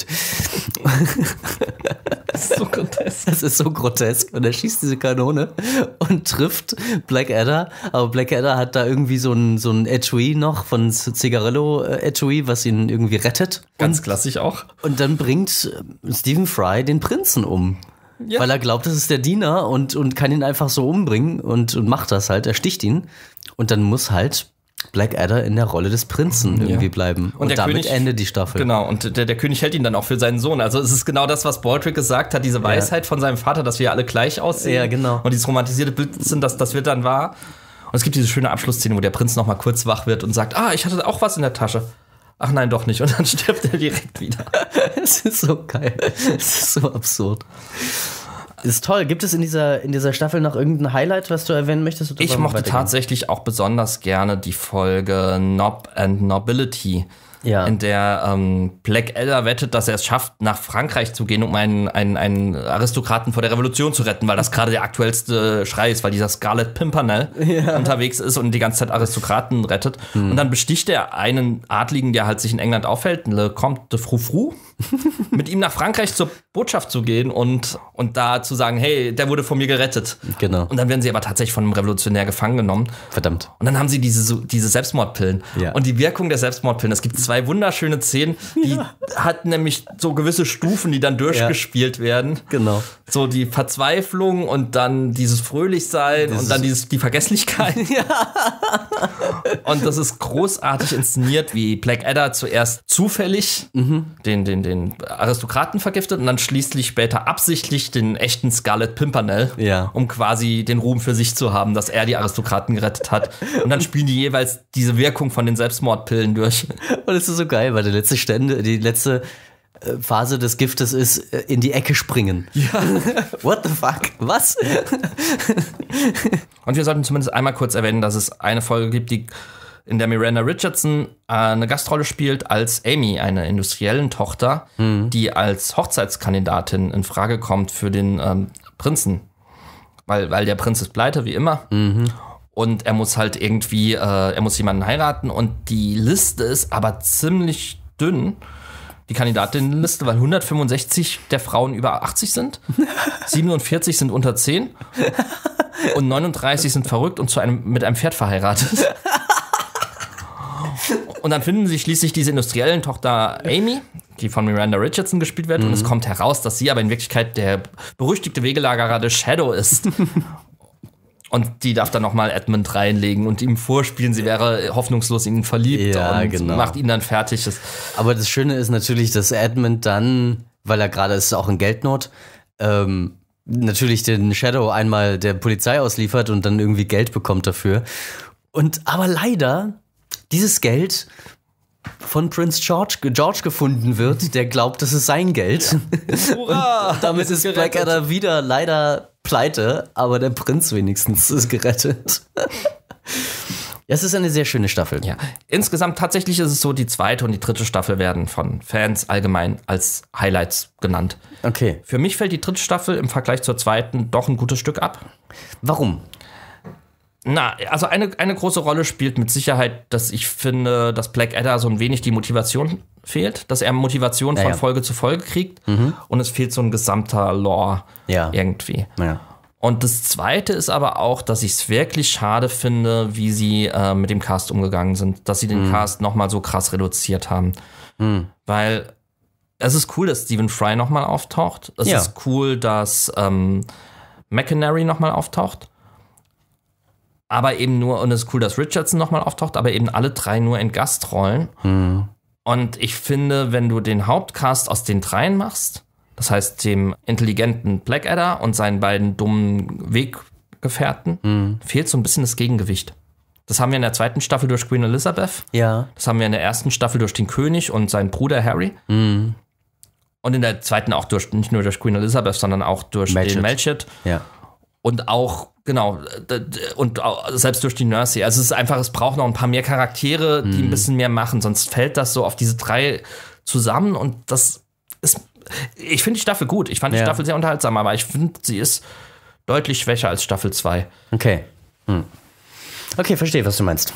S1: Das ist so grotesk.
S2: Das ist so grotesk. Und er schießt diese Kanone und trifft Blackadder. Aber Blackadder hat da irgendwie so ein Etui noch von Cigarillo-Etui, was ihn irgendwie rettet.
S1: Ganz klassisch auch.
S2: Und dann bringt Stephen Fry den Prinzen um. Ja. Weil er glaubt, das ist der Diener und kann ihn einfach so umbringen und macht das halt. Er sticht ihn. Und dann muss halt Blackadder in der Rolle des Prinzen irgendwie bleiben. Und damit König, endet die Staffel.
S1: Genau, und der König hält ihn dann auch für seinen Sohn. Also es ist genau das, was Baldrick gesagt hat, diese Weisheit von seinem Vater, dass wir alle gleich aussehen.
S2: Ja, genau.
S1: Und dieses romantisierte Bild sind, das wird dann wahr. Und es gibt diese schöne Abschlussszene, wo der Prinz noch mal kurz wach wird und sagt, ich hatte auch was in der Tasche. Ach nein, doch nicht. Und dann stirbt er direkt wieder.
S2: Es ist so geil. Es ist so absurd. Ist toll. Gibt es in dieser Staffel noch irgendein Highlight, was du erwähnen möchtest? Oder
S1: ich mochte tatsächlich auch besonders gerne die Folge Nob and Nobility, in der Blackadder wettet, dass er es schafft, nach Frankreich zu gehen, um einen Aristokraten vor der Revolution zu retten, weil das gerade der aktuellste Schrei ist, weil dieser Scarlet Pimpernel unterwegs ist und die ganze Zeit Aristokraten rettet. Und dann besticht er einen Adligen, der halt sich in England aufhält, Le Comte de Frou-Frou, mit ihm nach Frankreich zur Botschaft zu gehen und da zu sagen, hey, der wurde von mir gerettet.
S2: Genau.
S1: Und dann werden sie aber tatsächlich von einem Revolutionär gefangen genommen.
S2: Verdammt.
S1: Und dann haben sie diese Selbstmordpillen. Ja. Und die Wirkung der Selbstmordpillen, es gibt 2 wunderschöne Szenen, die hat nämlich so gewisse Stufen, die dann durchgespielt werden.
S2: Genau.
S1: So die Verzweiflung und dann dieses Fröhlichsein und dann die Vergesslichkeit. Und das ist großartig inszeniert, wie Blackadder zuerst zufällig den Aristokraten vergiftet und dann schließlich später absichtlich den echten Scarlet Pimpernel, um quasi den Ruhm für sich zu haben, dass er die Aristokraten gerettet hat. Und dann spielen die jeweils diese Wirkung von den Selbstmordpillen durch.
S2: Und es ist so geil, weil die letzte Phase des Giftes ist in die Ecke springen. Ja. What the fuck? Was?
S1: Und wir sollten zumindest einmal kurz erwähnen, dass es eine Folge gibt, in der Miranda Richardson eine Gastrolle spielt als Amy, eine industriellen Tochter, die als Hochzeitskandidatin in Frage kommt für den Prinzen. Weil der Prinz ist pleite, wie immer. Und er muss halt irgendwie, er muss jemanden heiraten und die Liste ist aber ziemlich dünn. Die Kandidatinnenliste, weil 165 der Frauen über 80 sind, 47 sind unter 10 und 39 sind verrückt und mit einem Pferd verheiratet. Und dann finden sie schließlich diese industriellen Tochter Amy, die von Miranda Richardson gespielt wird. Und es kommt heraus, dass sie aber in Wirklichkeit der berüchtigte Wegelagerer des Shadow ist. Und die darf dann nochmal Edmund reinlegen und ihm vorspielen, sie wäre hoffnungslos in ihn verliebt und macht ihn dann fertig.
S2: Aber das Schöne ist natürlich, dass Edmund dann, weil er gerade ist auch in Geldnot, natürlich den Shadow einmal der Polizei ausliefert und dann irgendwie Geld bekommt dafür. Aber leider dieses Geld von Prince George gefunden wird, der glaubt, das ist sein Geld.
S1: Hurra!
S2: Damit ist Blackadder wieder leider pleite, aber der Prinz wenigstens ist gerettet. Es ist eine sehr schöne Staffel.
S1: Ja. Insgesamt tatsächlich ist es so, die 2. und die 3. Staffel werden von Fans allgemein als Highlights genannt.
S2: Okay.
S1: Für mich fällt die 3. Staffel im Vergleich zur 2. doch ein gutes Stück ab.
S2: Warum?
S1: Also eine große Rolle spielt mit Sicherheit, dass ich finde, dass Blackadder so ein wenig die Motivation fehlt, dass er Motivation von Folge zu Folge kriegt und es fehlt so ein gesamter Lore irgendwie. Ja. Und das Zweite ist aber auch, dass ich es wirklich schade finde, wie sie mit dem Cast umgegangen sind, dass sie den Cast nochmal so krass reduziert haben. Weil es ist cool, dass Stephen Fry nochmal auftaucht. Es ist cool, dass McInerney nochmal auftaucht. Aber eben nur, und es ist cool, dass Richardson nochmal auftaucht, aber eben alle 3 nur in Gastrollen. Und ich finde, wenn du den Hauptcast aus den dreien machst, das heißt dem intelligenten Blackadder und seinen beiden dummen Weggefährten, fehlt so ein bisschen das Gegengewicht. Das haben wir in der zweiten Staffel durch Queen Elizabeth.
S2: Ja.
S1: Das haben wir in der ersten Staffel durch den König und seinen Bruder Harry. Und in der zweiten auch nicht nur durch Queen Elizabeth, sondern auch durch den Melchett.
S2: Ja.
S1: Und auch, genau, und auch, selbst durch die Nursey. Also es ist einfach, es braucht noch ein paar mehr Charaktere, die ein bisschen mehr machen. Sonst fällt das so auf diese drei zusammen. Und das ist, ich finde die Staffel gut. Ich fand die Staffel sehr unterhaltsam, aber ich finde, sie ist deutlich schwächer als Staffel 2.
S2: Okay. Okay, verstehe, was du meinst.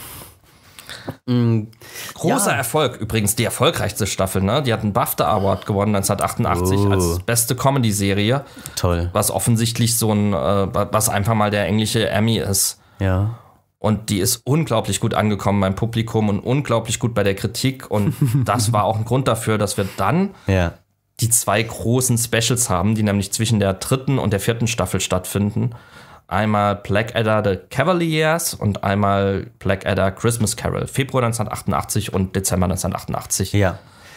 S1: Großer Erfolg übrigens, die erfolgreichste Staffel, ne? Die hat einen BAFTA Award gewonnen 1988 als beste Comedy-Serie.
S2: Toll.
S1: Was offensichtlich so ein, was einfach mal der englische Emmy ist.
S2: Ja.
S1: Und die ist unglaublich gut angekommen beim Publikum und unglaublich gut bei der Kritik. Und das war auch ein Grund dafür, dass wir dann die zwei großen Specials haben, die nämlich zwischen der 3. und der 4. Staffel stattfinden. Einmal Blackadder The Cavaliers und einmal Blackadder Christmas Carol. Februar 1988 und Dezember 1988.
S2: Ja.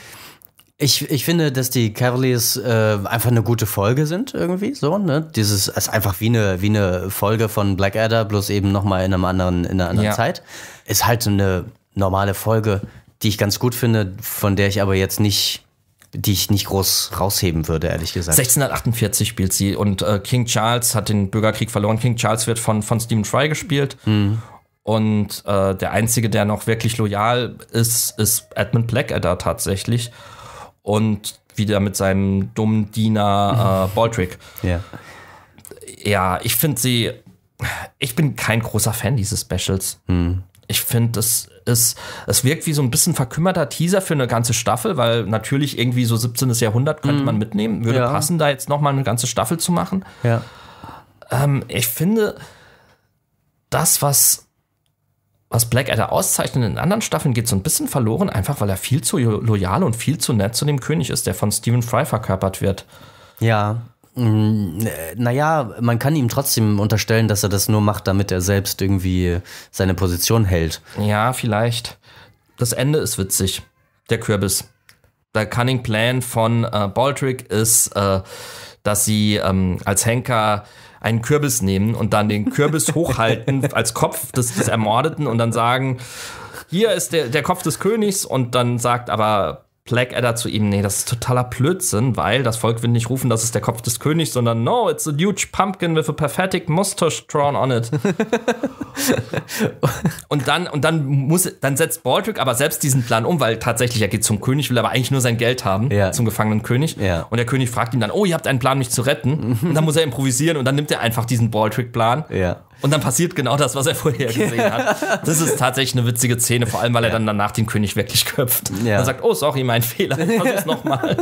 S2: Ich finde, dass die Cavaliers einfach eine gute Folge sind irgendwie, so, ne? Dieses ist einfach wie eine Folge von Blackadder, bloß eben nochmal in einer anderen Zeit. Ist halt eine normale Folge, die ich ganz gut finde, von der ich aber jetzt die ich nicht groß rausheben würde, ehrlich gesagt.
S1: 1648 spielt sie und King Charles hat den Bürgerkrieg verloren. King Charles wird von Stephen Fry gespielt. Und der Einzige, der noch wirklich loyal ist Edmund Blackadder tatsächlich. Und wieder mit seinem dummen Diener Baldric. Ja, ich finde ich bin kein großer Fan dieses Specials. Ich finde, es wirkt wie so ein bisschen verkümmerter Teaser für eine ganze Staffel, weil natürlich irgendwie so 17. Jahrhundert könnte man mitnehmen. Würde passen, da jetzt nochmal eine ganze Staffel zu machen.
S2: Ja.
S1: Ich finde, das, was Blackadder auszeichnet in anderen Staffeln, geht so ein bisschen verloren, einfach weil er viel zu loyal und viel zu nett zu dem König ist, der von Stephen Fry verkörpert wird.
S2: Ja. Naja, man kann ihm trotzdem unterstellen, dass er das nur macht, damit er selbst irgendwie seine Position hält.
S1: Ja, vielleicht. Das Ende ist witzig. Der Kürbis. Der Cunning Plan von Baldric ist, dass sie als Henker einen Kürbis nehmen und dann den Kürbis hochhalten als Kopf des Ermordeten und dann sagen, hier ist der Kopf des Königs, und dann sagt aber Blackadder zu ihm, nee, das ist totaler Blödsinn, weil das Volk will nicht rufen, das ist der Kopf des Königs, sondern no, it's a huge pumpkin with a pathetic mustache drawn on it. und dann setzt Baldric aber selbst diesen Plan um, weil tatsächlich er geht zum König, will aber eigentlich nur sein Geld haben, zum gefangenen König. Ja. Und der König fragt ihn dann, oh, ihr habt einen Plan, mich zu retten. Und dann muss er improvisieren und dann nimmt er einfach diesen Baldric-Plan. Ja. Und dann passiert genau das, was er vorher gesehen hat. Das ist tatsächlich eine witzige Szene, vor allem, weil er dann danach den König wirklich köpft. Ja. Und sagt, oh, sorry, mein Fehler, ich versuch's nochmal.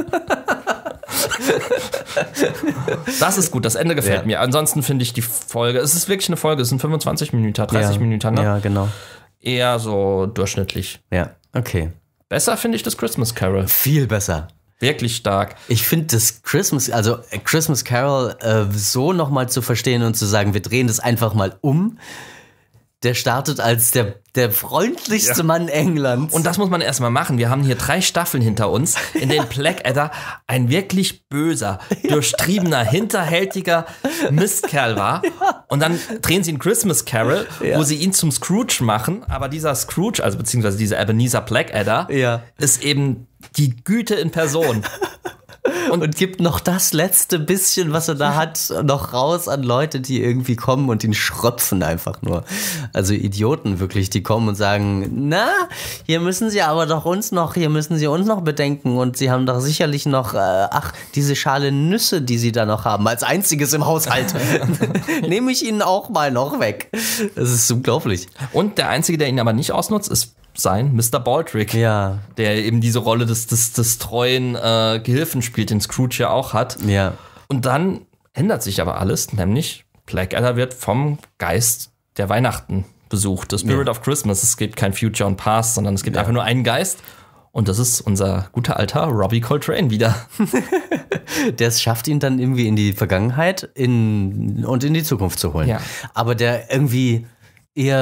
S1: Das ist gut, das Ende gefällt mir. Ansonsten finde ich die Folge, es ist wirklich eine Folge, es sind 25 Minuten, 30 Minuten, ne?
S2: Ja, genau.
S1: Eher so durchschnittlich.
S2: Ja, okay.
S1: Besser finde ich das Christmas Carol.
S2: Viel besser.
S1: Wirklich stark.
S2: Ich finde das Christmas Carol so nochmal zu verstehen und zu sagen, wir drehen das einfach mal um. Der startet als der freundlichste Mann Englands.
S1: Und das muss man erstmal machen. Wir haben hier 3 Staffeln hinter uns, in denen Blackadder ein wirklich böser, durchtriebener, hinterhältiger Mistkerl war. Und dann drehen sie einen Christmas Carol, wo sie ihn zum Scrooge machen. Aber dieser Scrooge, also beziehungsweise dieser Ebenezer Blackadder, ist eben die Güte in Person.
S2: Und gibt noch das letzte bisschen, was er da hat, noch raus an Leute, die irgendwie kommen und ihn schröpfen einfach nur. Also Idioten wirklich, die kommen und sagen, na, hier müssen Sie uns noch bedenken, und Sie haben doch sicherlich noch, diese Schale Nüsse, die Sie da noch haben, als einziges im Haushalt. Nehme ich Ihnen auch mal noch weg. Das ist unglaublich.
S1: Und der Einzige, der ihn aber nicht ausnutzt, ist sein Mr. Baldric, der eben diese Rolle des treuen Gehilfen spielt, den Scrooge ja auch hat. Ja. Und dann ändert sich aber alles, nämlich Blackadder wird vom Geist der Weihnachten besucht, the Spirit of Christmas. Es gibt kein Future und Past, sondern es gibt einfach nur einen Geist. Und das ist unser guter alter Robbie Coltrane wieder.
S2: Der es schafft, ihn dann irgendwie in die Vergangenheit und in die Zukunft zu holen. Ja. Aber der irgendwie eher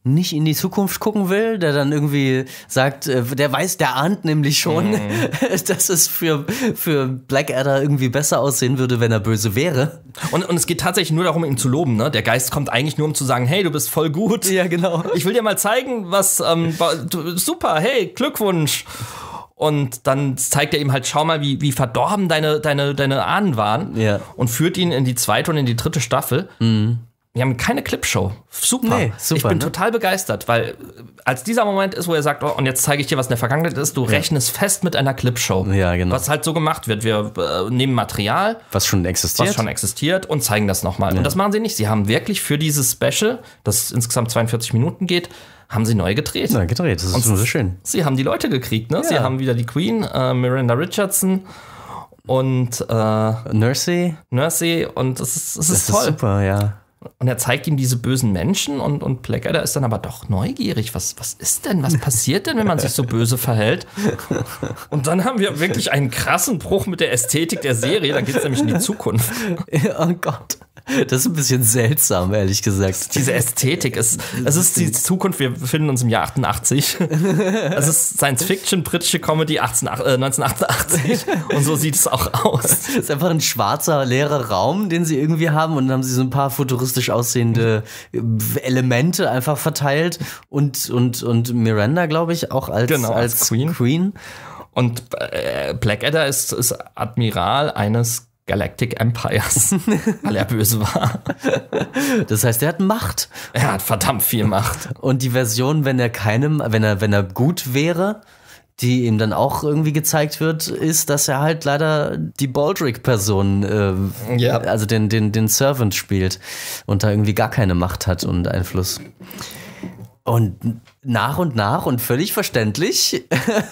S2: nicht in die Zukunft gucken will, der dann irgendwie sagt, der ahnt nämlich schon, dass es für Blackadder irgendwie besser aussehen würde, wenn er böse wäre.
S1: Und es geht tatsächlich nur darum, ihn zu loben, ne? Der Geist kommt eigentlich nur, um zu sagen, hey, du bist voll gut.
S2: Ja, genau.
S1: Ich will dir mal zeigen, was, super, hey, Glückwunsch. Und dann zeigt er ihm halt, schau mal, wie verdorben deine Ahnen waren.
S2: Ja.
S1: Und führt ihn in die zweite und in die dritte Staffel. Wir haben keine Clipshow. Super.
S2: Nee, super.
S1: Ich bin
S2: ne?
S1: total begeistert, weil als dieser Moment ist, wo er sagt, oh, und jetzt zeige ich dir, was in der Vergangenheit ist, du rechnest fest mit einer Clipshow.
S2: Ja, genau.
S1: Was halt so gemacht wird. Wir nehmen Material,
S2: Was schon existiert.
S1: und zeigen das nochmal. Ja. Und das machen sie nicht. Sie haben wirklich für dieses Special, das insgesamt 42 Minuten geht, haben sie neu gedreht.
S2: Ja, gedreht. Das ist so schön.
S1: Sie haben die Leute gekriegt, ne?
S2: Ja.
S1: Sie haben wieder die Queen, Miranda Richardson und
S2: Nursey.
S1: und das ist
S2: Das ist
S1: toll.
S2: super, ja.
S1: Und er zeigt ihm diese bösen Menschen und Blackadder ist dann aber doch neugierig. Was ist denn? Was passiert denn, wenn man sich so böse verhält? Und dann haben wir wirklich einen krassen Bruch mit der Ästhetik der Serie. Dann geht es nämlich in die Zukunft.
S2: Oh Gott. Das ist ein bisschen seltsam, ehrlich gesagt.
S1: Diese Ästhetik, es ist die Zukunft, wir befinden uns im Jahr 88. Es ist Science-Fiction, britische Comedy 1988 und so sieht es auch aus.
S2: Es ist einfach ein schwarzer, leerer Raum, den sie irgendwie haben und dann haben sie so ein paar futuristisch aussehende Elemente einfach verteilt und Miranda, glaube ich, auch als Queen.
S1: Und Blackadder ist Admiral eines Galactic Empires, weil er böse war.
S2: Das heißt, er hat Macht.
S1: Er hat verdammt viel Macht.
S2: Und die Version, wenn er gut wäre, die ihm dann auch irgendwie gezeigt wird, ist, dass er halt leider die Baldric-Person, also den Servant spielt und da irgendwie gar keine Macht hat und Einfluss. Und nach und völlig verständlich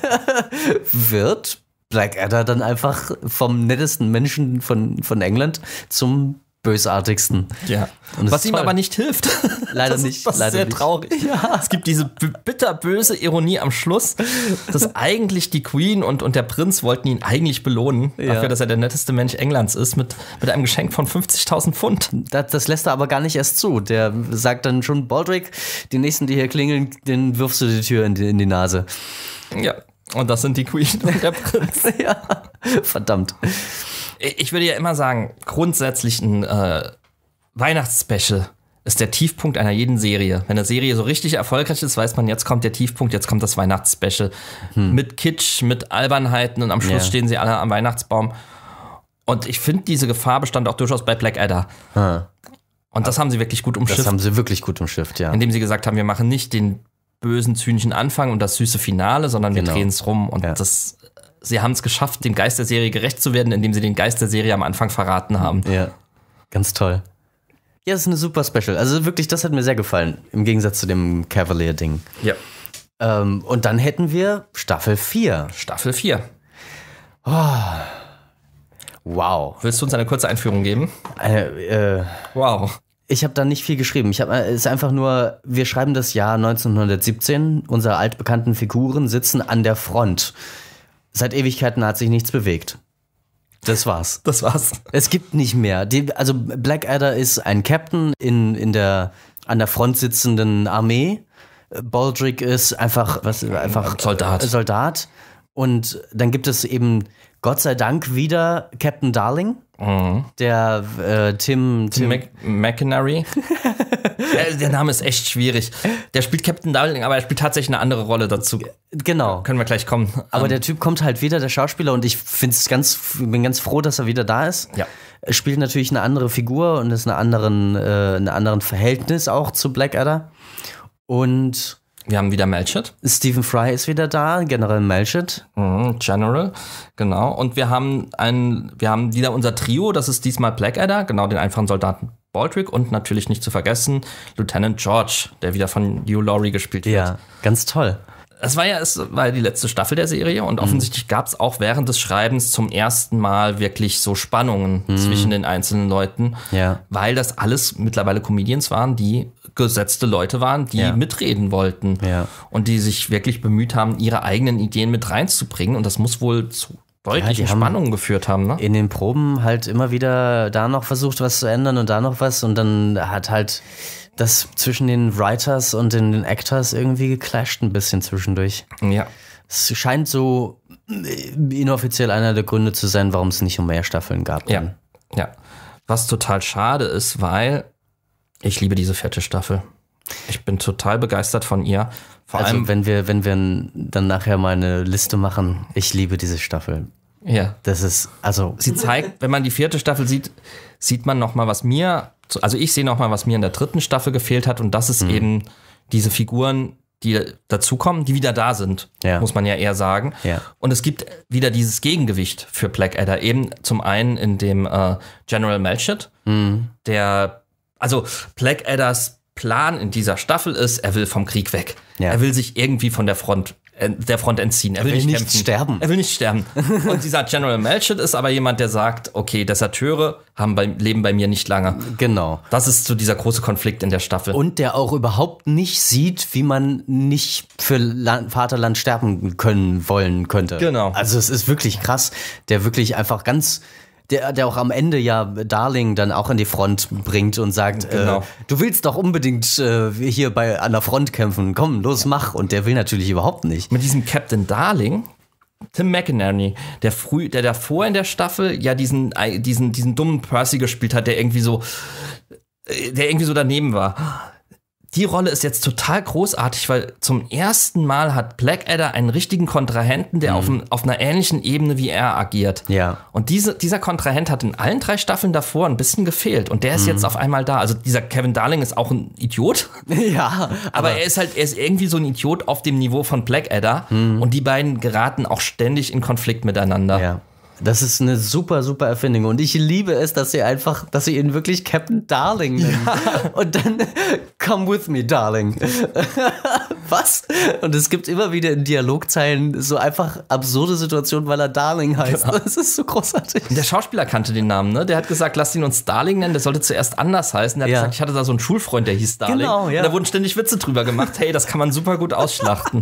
S2: wird Blackadder dann einfach vom nettesten Menschen von England zum bösartigsten.
S1: Ja.
S2: Was
S1: ihm aber nicht hilft.
S2: Leider
S1: das
S2: nicht.
S1: Das ist sehr traurig. Ja. Es gibt diese bitterböse Ironie am Schluss, dass eigentlich die Queen und der Prinz wollten ihn eigentlich belohnen, dafür, dass er der netteste Mensch Englands ist, mit einem Geschenk von 50.000 Pfund.
S2: Das lässt er aber gar nicht erst zu. Der sagt dann schon, Baldric, die nächsten, die hier klingeln, den wirfst du die Tür in die Nase.
S1: Ja. Und das sind die Queen und der Prinz.
S2: Ja, verdammt.
S1: Ich würde ja immer sagen, grundsätzlich ein Weihnachtsspecial ist der Tiefpunkt einer jeden Serie. Wenn eine Serie so richtig erfolgreich ist, weiß man, jetzt kommt der Tiefpunkt, jetzt kommt das Weihnachtsspecial. Mit Kitsch, mit Albernheiten und am Schluss stehen sie alle am Weihnachtsbaum. Und ich finde, diese Gefahr bestand auch durchaus bei Blackadder. Und das haben sie wirklich gut umschifft.
S2: Das haben sie wirklich gut umschifft, ja.
S1: Indem sie gesagt haben, wir machen nicht den bösen, zynischen Anfang und das süße Finale, sondern wir drehen es rum. Und sie haben es geschafft, dem Geist der Serie gerecht zu werden, indem sie den Geist der Serie am Anfang verraten haben.
S2: Ja, ganz toll. Ja, das ist eine super Special. Also wirklich, das hat mir sehr gefallen, im Gegensatz zu dem Cavalier-Ding.
S1: Ja.
S2: Und dann hätten wir Staffel 4.
S1: Staffel 4.
S2: Oh. Wow.
S1: Willst du uns eine kurze Einführung geben? Wow.
S2: Ich habe da nicht viel geschrieben. Es ist einfach nur, wir schreiben das Jahr 1917. Unsere altbekannten Figuren sitzen an der Front. Seit Ewigkeiten hat sich nichts bewegt. Das war's. Es gibt nicht mehr. Also Blackadder ist ein Captain an der Front sitzenden Armee. Baldric ist einfach Soldat. Und dann gibt es eben Gott sei Dank wieder Captain Darling. Der Tim
S1: McInerney. Der Name ist echt schwierig. Der spielt Captain Darling, aber er spielt tatsächlich eine andere Rolle dazu.
S2: Genau.
S1: Können wir gleich kommen.
S2: Aber der Typ kommt halt wieder, der Schauspieler, und ich bin ganz froh, dass er wieder da ist.
S1: Ja.
S2: Er spielt natürlich eine andere Figur und ist in einem anderen Verhältnis auch zu Blackadder. Und
S1: wir haben wieder Melchett.
S2: Stephen Fry ist wieder da, General Melchett.
S1: General, genau. Und wir haben wieder unser Trio, das ist diesmal Blackadder, genau, den einfachen Soldaten Baldric und natürlich nicht zu vergessen Lieutenant George, der wieder von Hugh Laurie gespielt wird.
S2: Ja, ganz toll.
S1: Es war die letzte Staffel der Serie und offensichtlich gab es auch während des Schreibens zum ersten Mal wirklich so Spannungen zwischen den einzelnen Leuten, weil das alles mittlerweile Comedians waren, die gesetzte Leute waren, die mitreden wollten und die sich wirklich bemüht haben, ihre eigenen Ideen mit reinzubringen, und das muss wohl zu deutlichen Spannungen geführt haben. Ne?
S2: In den Proben halt immer wieder da noch versucht, was zu ändern und da noch was, und dann hat halt das zwischen den Writers und den Actors irgendwie geclasht ein bisschen zwischendurch.
S1: Ja.
S2: Es scheint so inoffiziell einer der Gründe zu sein, warum es nicht mehr Staffeln gab.
S1: Ja. Was total schade ist, weil ich liebe diese 4. Staffel. Ich bin total begeistert von ihr. Vor allem,
S2: wenn wir dann nachher mal eine Liste machen, ich liebe diese Staffel.
S1: Ja.
S2: Das ist, also.
S1: Sie zeigt, wenn man die 4. Staffel sieht, sieht man nochmal, was mir, also ich sehe nochmal, was mir in der 3. Staffel gefehlt hat. Und das ist eben diese Figuren, die dazukommen, die wieder da sind, muss man ja eher sagen.
S2: Ja.
S1: Und es gibt wieder dieses Gegengewicht für Blackadder. Eben zum einen in dem General Melchett, also Blackadders Plan in dieser Staffel ist, er will vom Krieg weg. Ja. Er will sich irgendwie von der Front entziehen. Er will nicht
S2: sterben.
S1: Er will nicht sterben. Und dieser General Melchett ist aber jemand, der sagt, okay, Deserteure leben bei mir nicht lange.
S2: Genau.
S1: Das ist so dieser große Konflikt in der Staffel.
S2: Und der auch überhaupt nicht sieht, wie man nicht für Vaterland sterben wollen könnte.
S1: Genau.
S2: Also es ist wirklich krass, der wirklich einfach der auch am Ende ja Darling dann auch an die Front bringt und sagt, du willst doch unbedingt hier an der Front kämpfen, komm, los, mach. Und der will natürlich überhaupt nicht.
S1: Mit diesem Captain Darling, Tim McInerney, der davor in der Staffel ja diesen dummen Percy gespielt hat, der irgendwie so daneben war. Die Rolle ist jetzt total großartig, weil zum ersten Mal hat Blackadder einen richtigen Kontrahenten, der auf einer ähnlichen Ebene wie er agiert.
S2: Ja.
S1: Und dieser Kontrahent hat in allen 3 Staffeln davor ein bisschen gefehlt. Und der ist jetzt auf einmal da. Also dieser Kevin Darling ist auch ein Idiot.
S2: Ja.
S1: Aber er ist irgendwie so ein Idiot auf dem Niveau von Blackadder. Und die beiden geraten auch ständig in Konflikt miteinander.
S2: Ja. Das ist eine super, super Erfindung. Und ich liebe es, dass sie ihn wirklich Captain Darling nennen. Ja. Und dann, come with me, Darling. Was? Und es gibt immer wieder in Dialogzeilen so einfach absurde Situationen, weil er Darling heißt. Genau. Das ist so großartig.
S1: Der Schauspieler kannte den Namen, ne? Der hat gesagt, lasst ihn uns Darling nennen. Der sollte zuerst anders heißen. Der hat gesagt, ich hatte da so einen Schulfreund, der hieß Darling.
S2: Genau, ja.
S1: Und da wurden ständig Witze drüber gemacht. Hey, das kann man super gut ausschlachten.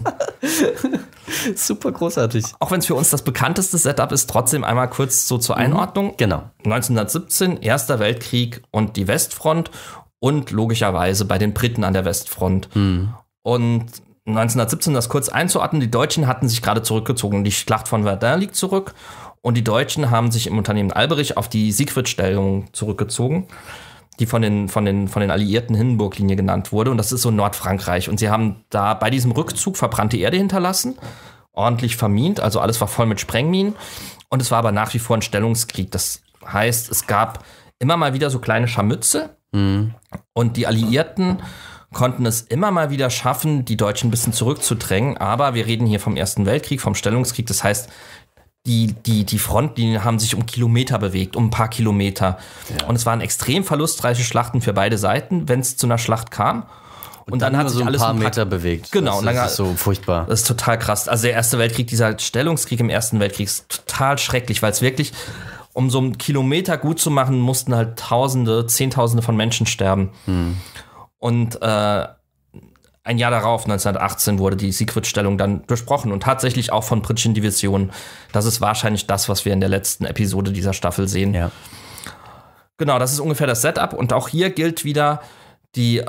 S2: Super großartig.
S1: Auch wenn es für uns das bekannteste Setup ist, trotzdem einmal kurz so zur Einordnung.
S2: Genau.
S1: 1917, Erster Weltkrieg und die Westfront und logischerweise bei den Briten an der Westfront. Und 1917, das kurz einzuordnen, die Deutschen hatten sich gerade zurückgezogen. Die Schlacht von Verdun liegt zurück und die Deutschen haben sich im Unternehmen Alberich auf die Siegfriedstellung zurückgezogen, die von den Alliierten Hindenburg-Linie genannt wurde. Und das ist so Nordfrankreich. Und sie haben da bei diesem Rückzug verbrannte Erde hinterlassen, ordentlich vermint, also alles war voll mit Sprengminen. Und es war aber nach wie vor ein Stellungskrieg. Das heißt, es gab immer mal wieder so kleine Scharmützel. Und die Alliierten konnten es immer mal wieder schaffen, die Deutschen ein bisschen zurückzudrängen. Aber wir reden hier vom Ersten Weltkrieg, vom Stellungskrieg. Das heißt, die Frontlinien haben sich um Kilometer bewegt, um ein paar Kilometer. Ja. Und es waren extrem verlustreiche Schlachten für beide Seiten, wenn es zu einer Schlacht kam.
S2: Und dann hat sich alles ein paar Meter bewegt.
S1: Genau.
S2: Das ist so furchtbar.
S1: Das ist total krass. Also der Erste Weltkrieg, dieser Stellungskrieg im Ersten Weltkrieg ist total schrecklich, weil es wirklich, um so einen Kilometer gut zu machen, mussten halt Zehntausende von Menschen sterben. Und ein Jahr darauf, 1918, wurde die Siegfriedstellung dann durchbrochen und tatsächlich auch von britischen Divisionen. Das ist wahrscheinlich das, was wir in der letzten Episode dieser Staffel sehen.
S2: Ja.
S1: Genau, das ist ungefähr das Setup. Und auch hier gilt wieder, die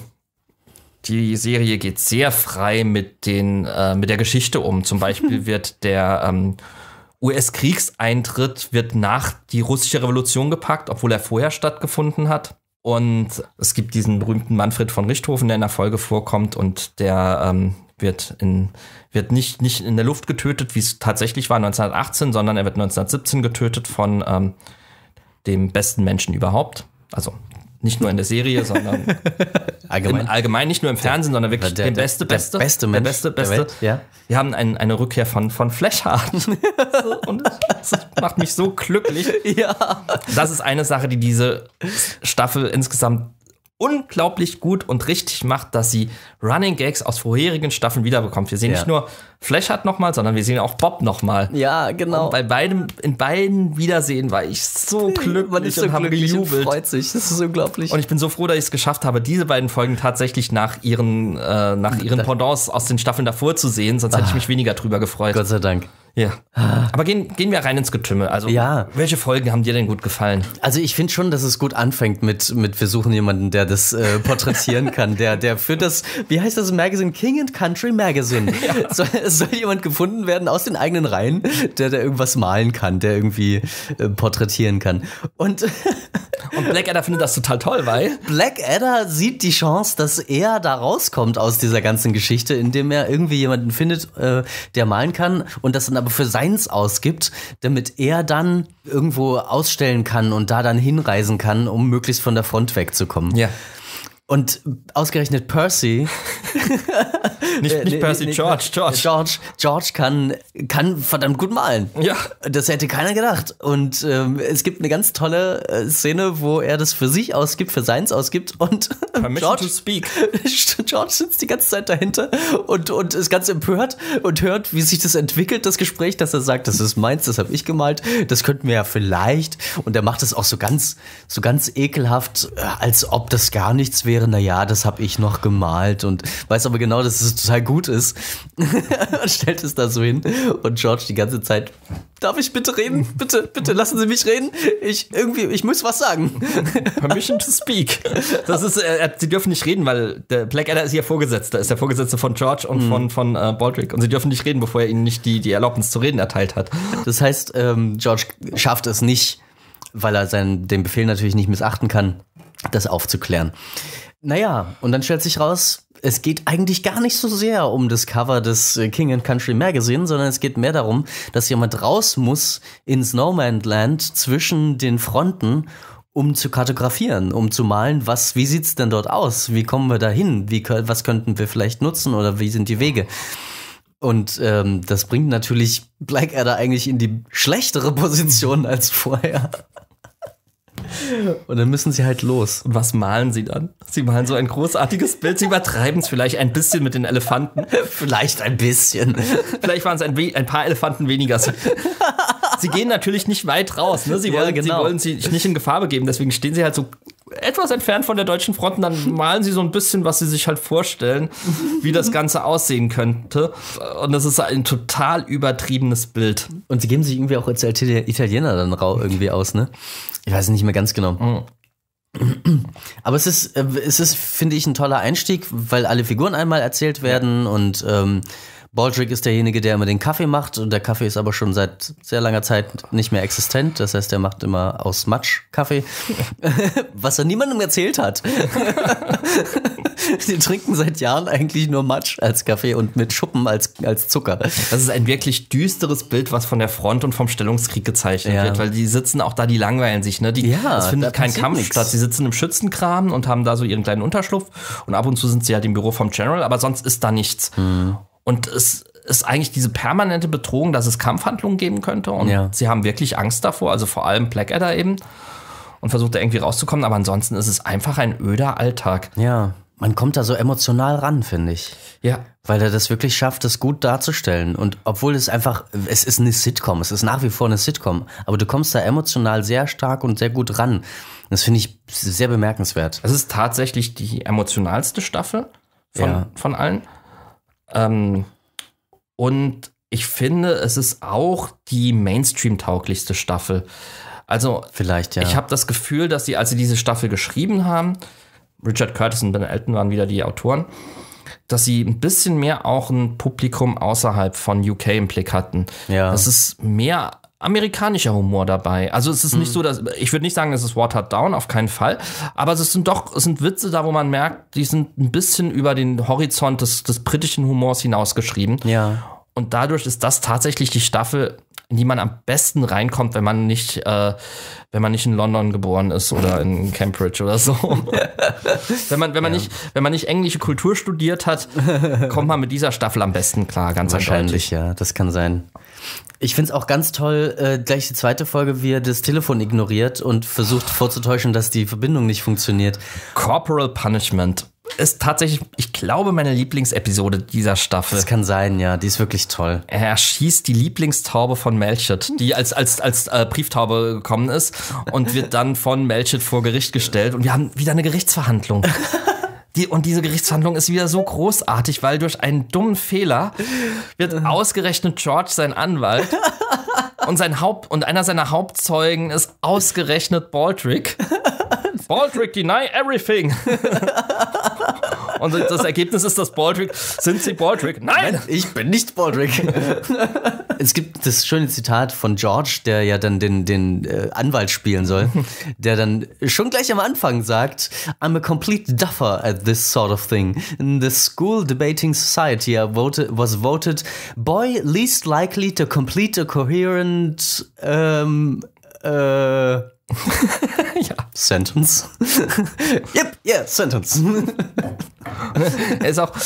S1: Serie geht sehr frei mit der Geschichte um. Zum Beispiel wird der US-Kriegseintritt nach die russische Revolution gepackt, obwohl er vorher stattgefunden hat. Und es gibt diesen berühmten Manfred von Richthofen, der in der Folge vorkommt und der wird nicht in der Luft getötet, wie es tatsächlich war 1918, sondern er wird 1917 getötet von dem besten Menschen überhaupt. Also nicht nur in der Serie, sondern allgemein nicht nur im Fernsehen, sondern wirklich der beste Mensch. Der beste. Ja. Wir haben eine Rückkehr von Fleshard. Und das macht mich so glücklich.
S2: Ja.
S1: Das ist eine Sache, die diese Staffel insgesamt unglaublich gut und richtig macht, dass sie Running Gags aus vorherigen Staffeln wiederbekommt. Wir sehen nicht nur Fleshard nochmal, sondern wir sehen auch Bob nochmal.
S2: Ja, genau.
S1: Und in beiden Wiedersehen war ich so glücklich und habe gejubelt.
S2: Freut sich, das ist unglaublich.
S1: Und ich bin so froh, dass ich es geschafft habe, diese beiden Folgen tatsächlich nach ihren Pendants aus den Staffeln davor zu sehen, sonst hätte ich mich weniger drüber gefreut.
S2: Gott sei Dank.
S1: Ja. Aber gehen wir rein ins Getümmel. Also, welche Folgen haben dir denn gut gefallen?
S2: Also ich finde schon, dass es gut anfängt mit wir suchen jemanden, der das porträtieren kann, der für das, wie heißt das Magazine? King and Country Magazine. Ja. Es soll jemand gefunden werden aus den eigenen Reihen, der irgendwas malen kann, der irgendwie porträtieren kann. Und
S1: Blackadder findet das total toll, weil
S2: Blackadder sieht die Chance, dass er da rauskommt aus dieser ganzen Geschichte, indem er irgendwie jemanden findet, der malen kann und das dann aber für seins ausgibt, damit er dann irgendwo ausstellen kann und da dann hinreisen kann, um möglichst von der Front wegzukommen.
S1: Ja.
S2: Und ausgerechnet Percy
S1: nicht Percy, George.
S2: George kann verdammt gut malen.
S1: Ja.
S2: Das hätte keiner gedacht. Und es gibt eine ganz tolle Szene, wo er das für sich ausgibt, für seins ausgibt und
S1: Permission to speak.
S2: George sitzt die ganze Zeit dahinter und ist ganz empört und hört, wie sich das entwickelt, das Gespräch, dass er sagt, das ist meins, das habe ich gemalt, das könnten wir ja vielleicht. Und er macht es auch so ganz ekelhaft, als ob das gar nichts wäre. Naja, das habe ich noch gemalt und weiß aber genau, dass es total gut ist. Und stellt es da so hin und George die ganze Zeit, darf ich bitte reden? Bitte lassen Sie mich reden. Ich muss was sagen.
S1: Permission to speak. Das ist, sie dürfen nicht reden, weil der Blackadder ist ihr Vorgesetzter, ist der Vorgesetzte von George und von Baldric. Und sie dürfen nicht reden, bevor er ihnen nicht die Erlaubnis zu reden erteilt hat.
S2: Das heißt, George schafft es nicht, weil er den Befehl natürlich nicht missachten kann, das aufzuklären. Naja, und dann stellt sich raus, es geht eigentlich gar nicht so sehr um das Cover des King and Country Magazine, sondern es geht mehr darum, dass jemand raus muss ins No Man's Land zwischen den Fronten, um zu kartografieren, um zu malen, wie sieht's denn dort aus? Wie kommen wir da hin? Was könnten wir vielleicht nutzen oder wie sind die Wege? Und das bringt natürlich Blackadder eigentlich in die schlechtere Position als vorher. Und dann müssen sie halt los.
S1: Und was malen sie dann? Sie malen so ein großartiges Bild. Sie übertreiben es vielleicht ein bisschen mit den Elefanten.
S2: Vielleicht ein bisschen.
S1: Vielleicht waren es ein paar Elefanten weniger. Sie gehen natürlich nicht weit raus. Ne? Sie wollen sich nicht in Gefahr begeben. Deswegen stehen sie halt so etwas entfernt von der deutschen Front und dann malen sie so ein bisschen, was sie sich halt vorstellen, wie das Ganze aussehen könnte. Und das ist ein total übertriebenes Bild.
S2: Und sie geben sich irgendwie auch als Italiener dann irgendwie aus, ne? Ich weiß nicht mehr ganz genau. Aber es ist, finde ich, ein toller Einstieg, weil alle Figuren einmal erzählt werden und Baldric ist derjenige, der immer den Kaffee macht und der Kaffee ist aber schon seit sehr langer Zeit nicht mehr existent. Das heißt, er macht immer aus Matsch Kaffee, was er niemandem erzählt hat. Die trinken seit Jahren eigentlich nur Matsch als Kaffee und mit Schuppen als Zucker.
S1: Das ist ein wirklich düsteres Bild, was von der Front und vom Stellungskrieg gezeichnet wird, weil die sitzen auch da, die langweilen sich. Ne? Es findet kein Kampf statt. Sie sitzen im Schützenkram und haben da so ihren kleinen Unterschlupf und ab und zu sind sie halt im Büro vom General, aber sonst ist da nichts. Und es ist eigentlich diese permanente Bedrohung, dass es Kampfhandlungen geben könnte. Und sie haben wirklich Angst davor, also vor allem Blackadder eben. Und versucht da irgendwie rauszukommen. Aber ansonsten ist es einfach ein öder Alltag.
S2: Ja, man kommt da so emotional ran, finde ich.
S1: Ja.
S2: Weil er das wirklich schafft, das gut darzustellen. Und obwohl es ist eine Sitcom, es ist nach wie vor eine Sitcom. Aber du kommst da emotional sehr stark und sehr gut ran. Das finde ich sehr bemerkenswert.
S1: Es ist tatsächlich die emotionalste Staffel von allen. Und ich finde, es ist auch die Mainstream-tauglichste Staffel. Also,
S2: vielleicht,
S1: ich habe das Gefühl, dass sie, als sie diese Staffel geschrieben haben, Richard Curtis und Ben Elton waren wieder die Autoren, dass sie ein bisschen mehr auch ein Publikum außerhalb von UK im Blick hatten.
S2: Ja.
S1: Es ist mehr amerikanischer Humor dabei. Also es ist nicht so, dass ich würde nicht sagen, es ist watered down, auf keinen Fall. Aber es sind Witze da, wo man merkt, die sind ein bisschen über den Horizont des britischen Humors hinausgeschrieben.
S2: Ja.
S1: Und dadurch ist das tatsächlich die Staffel, in die man am besten reinkommt, wenn man nicht in London geboren ist oder in Cambridge oder so. wenn man nicht englische Kultur studiert hat, kommt man mit dieser Staffel am besten klar, ganz
S2: wahrscheinlich, ja, das kann sein. Ich find's auch ganz toll, gleich die zweite Folge, wie er das Telefon ignoriert und versucht vorzutäuschen, dass die Verbindung nicht funktioniert.
S1: Corporal Punishment ist tatsächlich, ich glaube, meine Lieblingsepisode dieser Staffel.
S2: Das kann sein, ja, die ist wirklich toll.
S1: Er erschießt die Lieblingstaube von Melchett, die als Brieftaube gekommen ist und wird dann von Melchett vor Gericht gestellt und wir haben wieder eine Gerichtsverhandlung. Und diese Gerichtsverhandlung ist wieder so großartig, weil durch einen dummen Fehler wird ausgerechnet George sein Anwalt und einer seiner Hauptzeugen ist ausgerechnet Baldrick. Baldrick, deny everything. Und das Ergebnis ist, dass Baldrick, sind Sie Baldrick? Nein!
S2: Ich bin nicht Baldrick. Es gibt das schöne Zitat von George, der ja dann den Anwalt spielen soll, der dann schon gleich am Anfang sagt, I'm a complete duffer at this sort of thing. In the school debating society I was voted boy least likely to complete a coherent Sentence. Sentence.
S1: Er ist auch.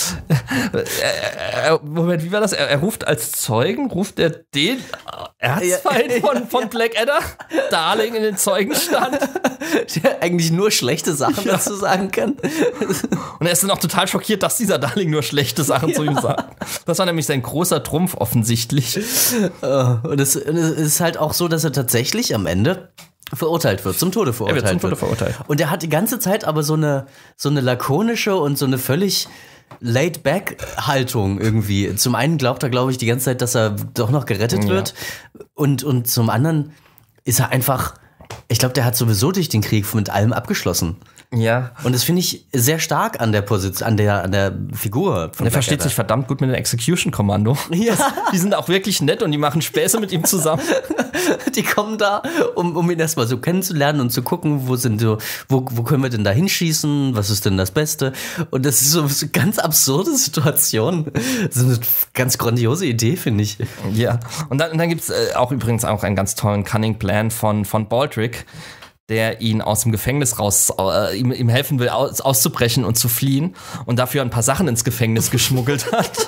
S1: Moment, wie war das? Er ruft als Zeugen, den Erzfeind von Blackadder, Darling, in den Zeugenstand.
S2: Der eigentlich nur schlechte Sachen dazu sagen kann.
S1: Und er ist dann auch total schockiert, dass dieser Darling nur schlechte Sachen zu ihm sagt. Das war nämlich sein großer Trumpf offensichtlich.
S2: Und es ist halt auch so, dass er tatsächlich am Ende verurteilt wird, zum Tode verurteilt wird. Und er hat die ganze Zeit aber so eine lakonische und so eine völlig laid-back-Haltung irgendwie. Zum einen glaubt er, glaube ich, die ganze Zeit, dass er doch noch gerettet wird. Und zum anderen ist er einfach, ich glaube, der hat sowieso durch den Krieg mit allem abgeschlossen.
S1: Ja.
S2: Und das finde ich sehr stark an der Position, an der Figur.
S1: Er versteht sich verdammt gut mit dem Execution-Kommando.
S2: Ja.
S1: Die sind auch wirklich nett und die machen Späße mit ihm zusammen.
S2: Die kommen da, um ihn erstmal so kennenzulernen und zu gucken, wo können wir denn da hinschießen, was ist denn das Beste? Und das ist so eine ganz absurde Situation. Das ist eine ganz grandiose Idee, finde ich.
S1: Ja, und dann gibt es auch übrigens auch einen ganz tollen Cunning-Plan von Baldrick, der ihn aus dem Gefängnis ihm helfen will, auszubrechen und zu fliehen und dafür ein paar Sachen ins Gefängnis geschmuggelt hat.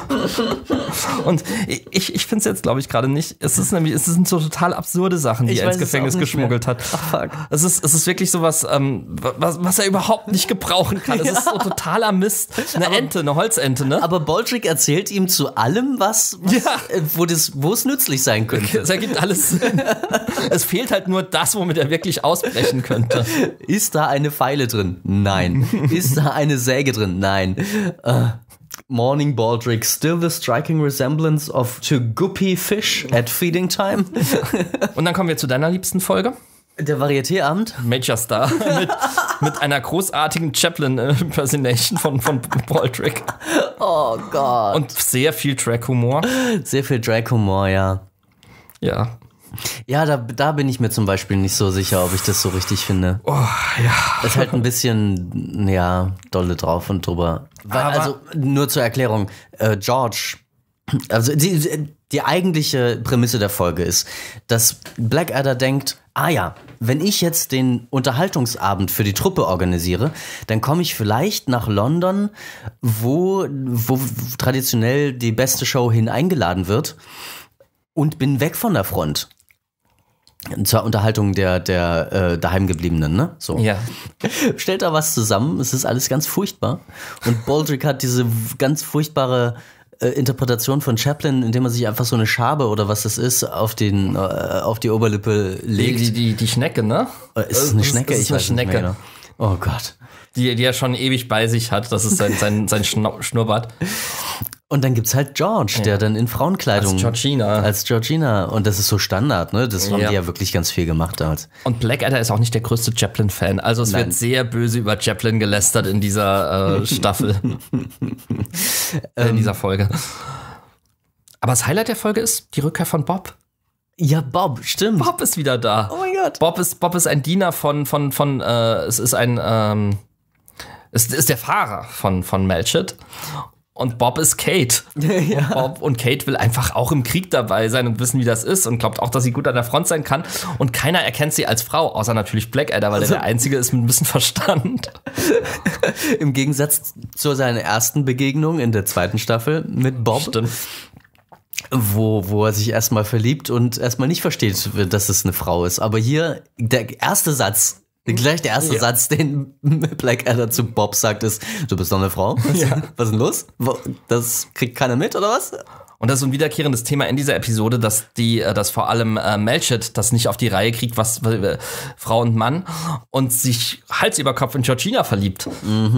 S1: Und ich finde es jetzt, glaube ich, gerade nicht. Es sind so total absurde Sachen, die er ins Gefängnis geschmuggelt hat.
S2: Ach, fuck.
S1: Es ist wirklich sowas, was er überhaupt nicht gebrauchen kann. Es ist so totaler Mist. Eine Holzente, ne?
S2: Aber Baldrick erzählt ihm zu allem, wo es nützlich sein könnte.
S1: Es ergibt alles Sinn. Es fehlt halt nur das, womit er wirklich ausbrechen könnte.
S2: Ist da eine Feile drin? Nein. Ist da eine Säge drin? Nein. Morning Baldrick, still the striking resemblance to guppy fish at feeding time.
S1: Und dann kommen wir zu deiner liebsten Folge.
S2: Der Varieté-Abend.
S1: Major Star mit einer großartigen Chaplin-Impersonation von Baldrick.
S2: Oh Gott.
S1: Und sehr viel Drag-Humor.
S2: Sehr viel Drag-Humor, ja.
S1: Ja.
S2: Ja, da bin ich mir zum Beispiel nicht so sicher, ob ich das so richtig finde.
S1: Oh, ja.
S2: Ist halt ein bisschen, dolle drauf und drüber. Also, nur zur Erklärung, George, also die eigentliche Prämisse der Folge ist, dass Blackadder denkt, wenn ich jetzt den Unterhaltungsabend für die Truppe organisiere, dann komme ich vielleicht nach London, wo traditionell die beste Show hin eingeladen wird und bin weg von der Front. Zur Unterhaltung der Daheimgebliebenen, ne? So.
S1: Ja.
S2: Stellt da was zusammen, es ist alles ganz furchtbar. Und Baldrick hat diese ganz furchtbare Interpretation von Chaplin, indem er sich einfach so eine Schabe oder was das ist, auf die Oberlippe legt.
S1: Die Schnecke, ne?
S2: Ist es eine Schnecke?
S1: Ich weiß nicht mehr genau.
S2: Oh Gott.
S1: Die er schon ewig bei sich hat, das ist sein Schnurrbart.
S2: Und dann gibt's halt George, der dann in Frauenkleidung. Als Georgina. Und das ist so Standard, ne? Das haben die ja wirklich ganz viel gemacht damals.
S1: Und Blackadder ist auch nicht der größte Chaplin-Fan. Also es wird sehr böse über Chaplin gelästert in dieser Staffel. In dieser Folge. Aber das Highlight der Folge ist die Rückkehr von Bob.
S2: Ja, Bob, stimmt.
S1: Bob ist wieder da.
S2: Oh mein Gott.
S1: Bob ist ein Diener es ist der Fahrer von Melchett. Und Bob ist Kate.
S2: Ja.
S1: Bob und Kate will einfach auch im Krieg dabei sein und wissen, wie das ist und glaubt auch, dass sie gut an der Front sein kann. Und keiner erkennt sie als Frau, außer natürlich Blackadder, weil er der Einzige ist mit ein bisschen Verstand.
S2: Im Gegensatz zu seiner ersten Begegnung in der 2. Staffel mit Bob.
S1: Stimmt.
S2: Wo er sich erstmal verliebt und erstmal nicht versteht, dass es eine Frau ist. Aber hier, der erste Satz, den Blackadder zu Bob sagt, ist, du bist doch eine Frau? Was ist denn los? Das kriegt keiner mit, oder was?
S1: Und das ist so ein wiederkehrendes Thema in dieser Episode, dass vor allem Melchett das nicht auf die Reihe kriegt, was Frau und Mann, und sich Hals über Kopf in Georgina verliebt.
S2: Mhm.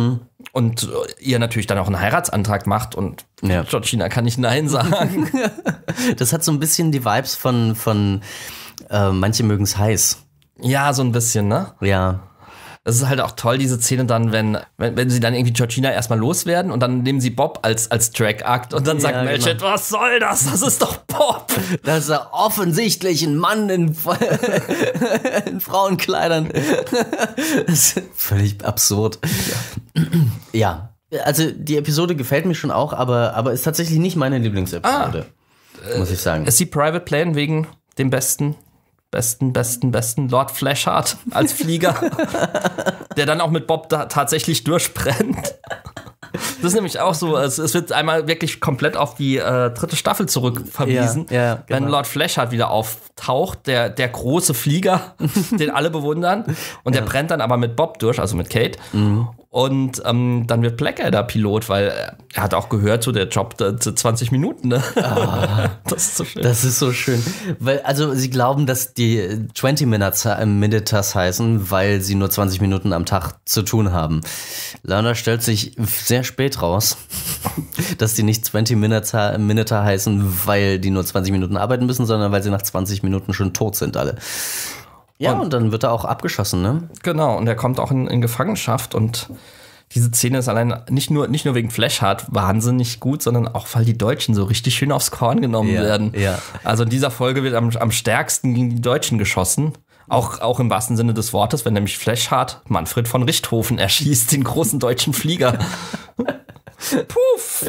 S1: Und ihr natürlich dann auch einen Heiratsantrag macht und Georgina kann nicht Nein sagen.
S2: Das hat so ein bisschen die Vibes von manche mögen's heiß.
S1: Ja, so ein bisschen, ne?
S2: Ja.
S1: Das ist halt auch toll, diese Szene dann, wenn sie dann irgendwie Georgina erstmal loswerden und dann nehmen sie Bob als Track-Akt und dann sagt Melchett, was soll das? Das ist doch Bob.
S2: Das ist ja offensichtlich ein Mann in Frauenkleidern. Das ist völlig absurd. Ja, also die Episode gefällt mir schon auch, aber ist tatsächlich nicht meine Lieblingsepisode, muss ich sagen.
S1: Ist die Private Plane wegen dem besten Lord Fleshheart als Flieger, der dann auch mit Bob tatsächlich durchbrennt. Das ist nämlich auch so, es wird einmal wirklich komplett auf die dritte Staffel zurückverwiesen,
S2: genau.
S1: Wenn Lord Fleshheart wieder auftaucht, der große Flieger, den alle bewundern, und der brennt dann aber mit Bob durch, also mit Kate. Und dann wird Blackadder Pilot, weil er hat auch gehört, so der Job 20 Minuten. Ne? Das ist so schön.
S2: Das ist so schön. Weil, also sie glauben, dass die 20 Minutes heißen, weil sie nur 20 Minuten am Tag zu tun haben. Leider stellt sich sehr spät raus, dass die nicht 20 Minute heißen, weil die nur 20 Minuten arbeiten müssen, sondern weil sie nach 20 Minuten schon tot sind alle. Ja, und dann wird er auch abgeschossen, ne?
S1: Genau, und er kommt auch in Gefangenschaft, und diese Szene ist allein nicht nur wegen Fleshheart wahnsinnig gut, sondern auch, weil die Deutschen so richtig schön aufs Korn genommen werden.
S2: Ja.
S1: Also in dieser Folge wird am stärksten gegen die Deutschen geschossen. Auch im wahrsten Sinne des Wortes, wenn nämlich Fleshheart Manfred von Richthofen erschießt, den großen deutschen Flieger. Puff!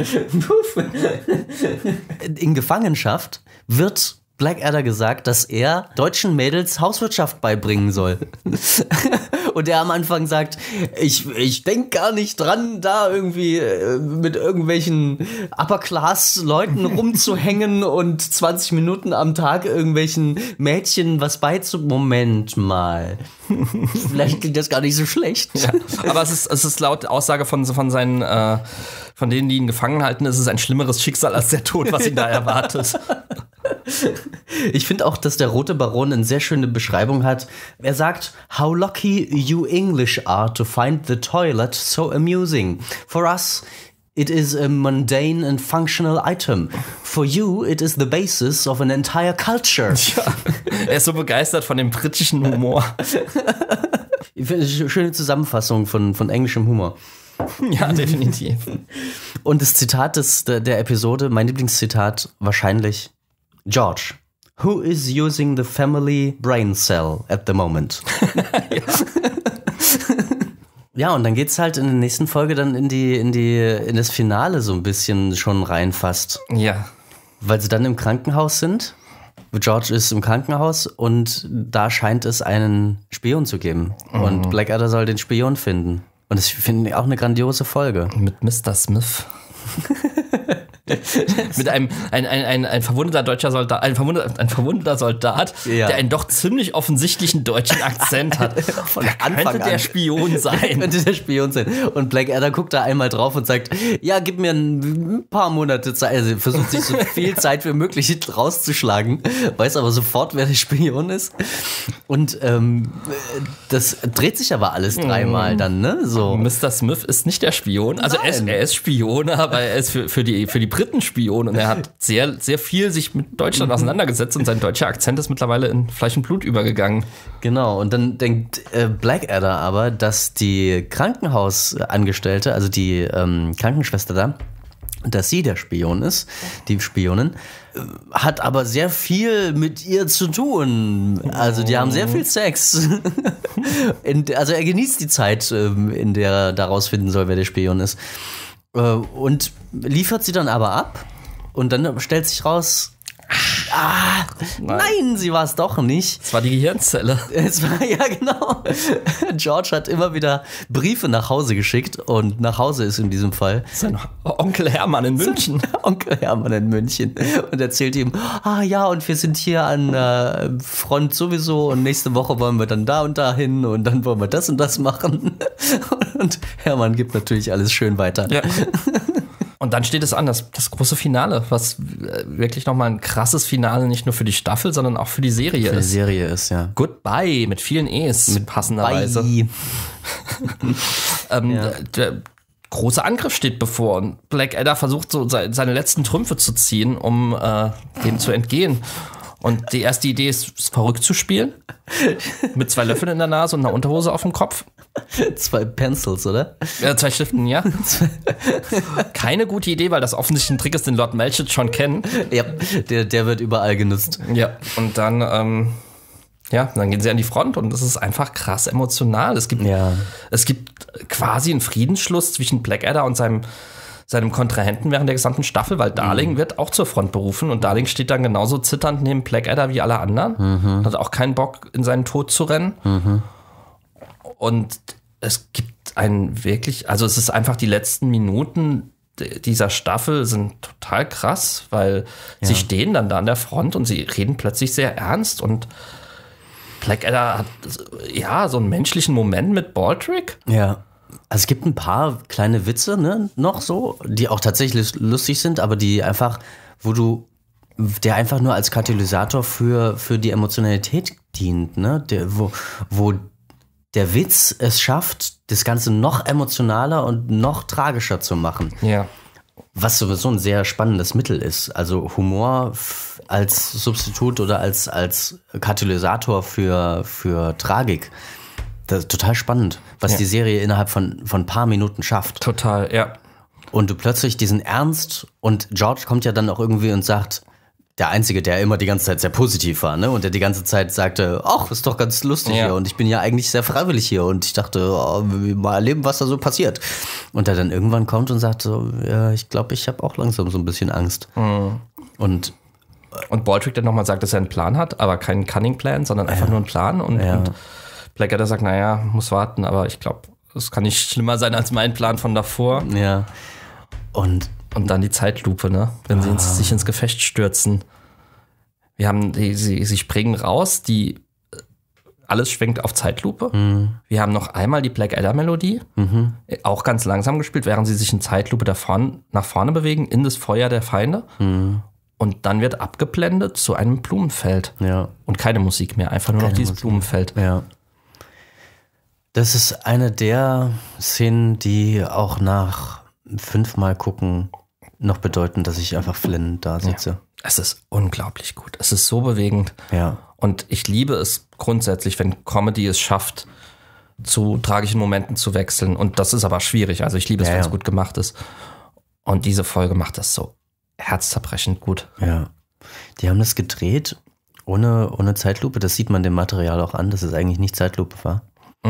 S2: In Gefangenschaft wird Blackadder gesagt, dass er deutschen Mädels Hauswirtschaft beibringen soll. Und er am Anfang sagt, ich denke gar nicht dran, da irgendwie mit irgendwelchen Upper-Class-Leuten rumzuhängen und 20 Minuten am Tag irgendwelchen Mädchen was beizubringen. Moment mal. Vielleicht klingt das gar nicht so schlecht.
S1: Ja, aber es ist laut Aussage von seinen von denen, die ihn gefangen halten, ist es ein schlimmeres Schicksal als der Tod, was ihn da erwartet.
S2: Ich finde auch, dass der Rote Baron eine sehr schöne Beschreibung hat. Er sagt, how lucky you English are to find the toilet so amusing. For us, it is a mundane and functional item. For you, it is the basis of an entire culture.
S1: Ja, er ist so begeistert von dem britischen Humor.
S2: Ich finde, das ist eine schöne Zusammenfassung von englischem Humor.
S1: Ja, definitiv.
S2: Und das Zitat der Episode, mein Lieblingszitat, wahrscheinlich: George, who is using the family brain cell at the moment? Ja, und dann geht's halt in der nächsten Folge dann in das Finale so ein bisschen schon rein fast.
S1: Ja.
S2: Weil sie dann im Krankenhaus sind. George ist im Krankenhaus und da scheint es einen Spion zu geben. Und Blackadder soll den Spion finden. Und das finde ich auch eine grandiose Folge.
S1: Mit Mr. Smith. Mit einem verwundeter deutscher Soldat, ein verwundeter Soldat,
S2: ja,
S1: der einen doch ziemlich offensichtlichen deutschen Akzent hat.
S2: Von Anfang
S1: könnte der Spion sein.
S2: Könnte der Spion sein. Und Blackadder guckt da einmal drauf und sagt, ja, gib mir ein paar Monate Zeit. Also versucht sich so viel Zeit wie möglich rauszuschlagen, weiß aber sofort, wer der Spion ist. Und das dreht sich aber alles dreimal dann, ne? So.
S1: Mr. Smith ist nicht der Spion. Also er ist Spion, aber er ist für die Briten Spion, und er hat sehr, sehr viel sich mit Deutschland auseinandergesetzt, und sein deutscher Akzent ist mittlerweile in Fleisch und Blut übergegangen.
S2: Genau, und dann denkt Blackadder aber, dass die Krankenhausangestellte, also die Krankenschwester da, dass sie der Spion ist, die Spionin, hat aber sehr viel mit ihr zu tun. Also die haben sehr viel Sex. Also er genießt die Zeit, in der er da rausfinden soll, wer der Spion ist. Und liefert sie dann aber ab, und dann stellt sich raus, nein, sie war es doch nicht.
S1: Es war die Gehirnzelle.
S2: Ja, genau. George hat immer wieder Briefe nach Hause geschickt, und nach Hause ist in diesem Fall
S1: sein Onkel Hermann in München.
S2: Onkel Hermann in München. Und erzählt ihm, ja, und wir sind hier an der Front sowieso, und nächste Woche wollen wir dann da und da hin, und dann wollen wir das und das machen. Und Hermann gibt natürlich alles schön weiter.
S1: Ja. Und dann steht es an, das große Finale, was wirklich nochmal ein krasses Finale, nicht nur für die Staffel, sondern auch für die Serie ist.
S2: Für die Serie ist, ja.
S1: Goodbye, mit vielen E's, mit passenderweise. große Angriff steht bevor und Blackadder versucht so seine letzten Trümpfe zu ziehen, um dem zu entgehen. Und die erste Idee ist, verrückt zu spielen. Mit 2 Löffeln in der Nase und einer Unterhose auf dem Kopf.
S2: 2 Pencils, oder?
S1: Ja, 2 Stiften, ja. Keine gute Idee, weil das offensichtlich ein Trick ist, den Lord Melchett schon kennen.
S2: Ja, der wird überall genutzt.
S1: Ja, und dann, dann gehen sie an die Front und es ist einfach krass emotional. Es gibt quasi einen Friedensschluss zwischen Blackadder und seinem Kontrahenten während der gesamten Staffel, weil Darling wird auch zur Front berufen und Darling steht dann genauso zitternd neben Blackadder wie alle anderen. Hat auch keinen Bock, in seinen Tod zu rennen. Und es gibt es ist einfach die letzten Minuten dieser Staffel sind total krass, weil sie stehen dann da an der Front und sie reden plötzlich sehr ernst und Blackadder hat so einen menschlichen Moment mit Baldrick.
S2: Ja. Also es gibt ein paar kleine Witze, ne, noch so, die auch tatsächlich lustig sind, aber die einfach, der einfach nur als Katalysator für die Emotionalität dient, ne, wo der Witz es schafft, das Ganze noch emotionaler und noch tragischer zu machen.
S1: Ja.
S2: Was sowieso ein sehr spannendes Mittel ist. Also Humor als Substitut oder als Katalysator für Tragik. Das ist total spannend, was die Serie innerhalb von ein paar Minuten schafft.
S1: Total, ja.
S2: Und du plötzlich diesen Ernst und George kommt ja dann auch irgendwie und sagt, der Einzige, der immer die ganze Zeit sehr positiv war, ne? Und der die ganze Zeit sagte, ach, ist doch ganz lustig hier und ich bin ja eigentlich sehr freiwillig hier und ich dachte, mal erleben, was da so passiert. Und der dann irgendwann kommt und sagt so, ja, ich glaube, ich habe auch langsam so ein bisschen Angst. Und
S1: Baldrick dann nochmal sagt, dass er einen Plan hat, aber keinen Cunning-Plan, sondern einfach nur einen Plan und Blackadder sagt, naja, muss warten, aber ich glaube, es kann nicht schlimmer sein als mein Plan von davor.
S2: Ja. Und
S1: dann die Zeitlupe, ne? Wenn sie sich ins Gefecht stürzen. Wir haben, sie springen raus, alles schwenkt auf Zeitlupe. Wir haben noch einmal die Blackadder-Melodie, auch ganz langsam gespielt, während sie sich in Zeitlupe nach vorne bewegen, in das Feuer der Feinde. Und dann wird abgeblendet zu einem Blumenfeld.
S2: Ja.
S1: Und keine Musik mehr, einfach nur noch dieses Blumenfeld.
S2: Ja. Das ist eine der Szenen, die auch nach 5-mal gucken noch bedeuten, dass ich einfach flennend da sitze.
S1: Ja. Es ist unglaublich gut. Es ist so bewegend.
S2: Ja.
S1: Und ich liebe es grundsätzlich, wenn Comedy es schafft, zu tragischen Momenten zu wechseln. Und das ist aber schwierig. Also ich liebe es, wenn es gut gemacht ist. Und diese Folge macht das so herzzerbrechend gut.
S2: Ja. Die haben das gedreht ohne Zeitlupe. Das sieht man dem Material auch an, dass es eigentlich nicht Zeitlupe war.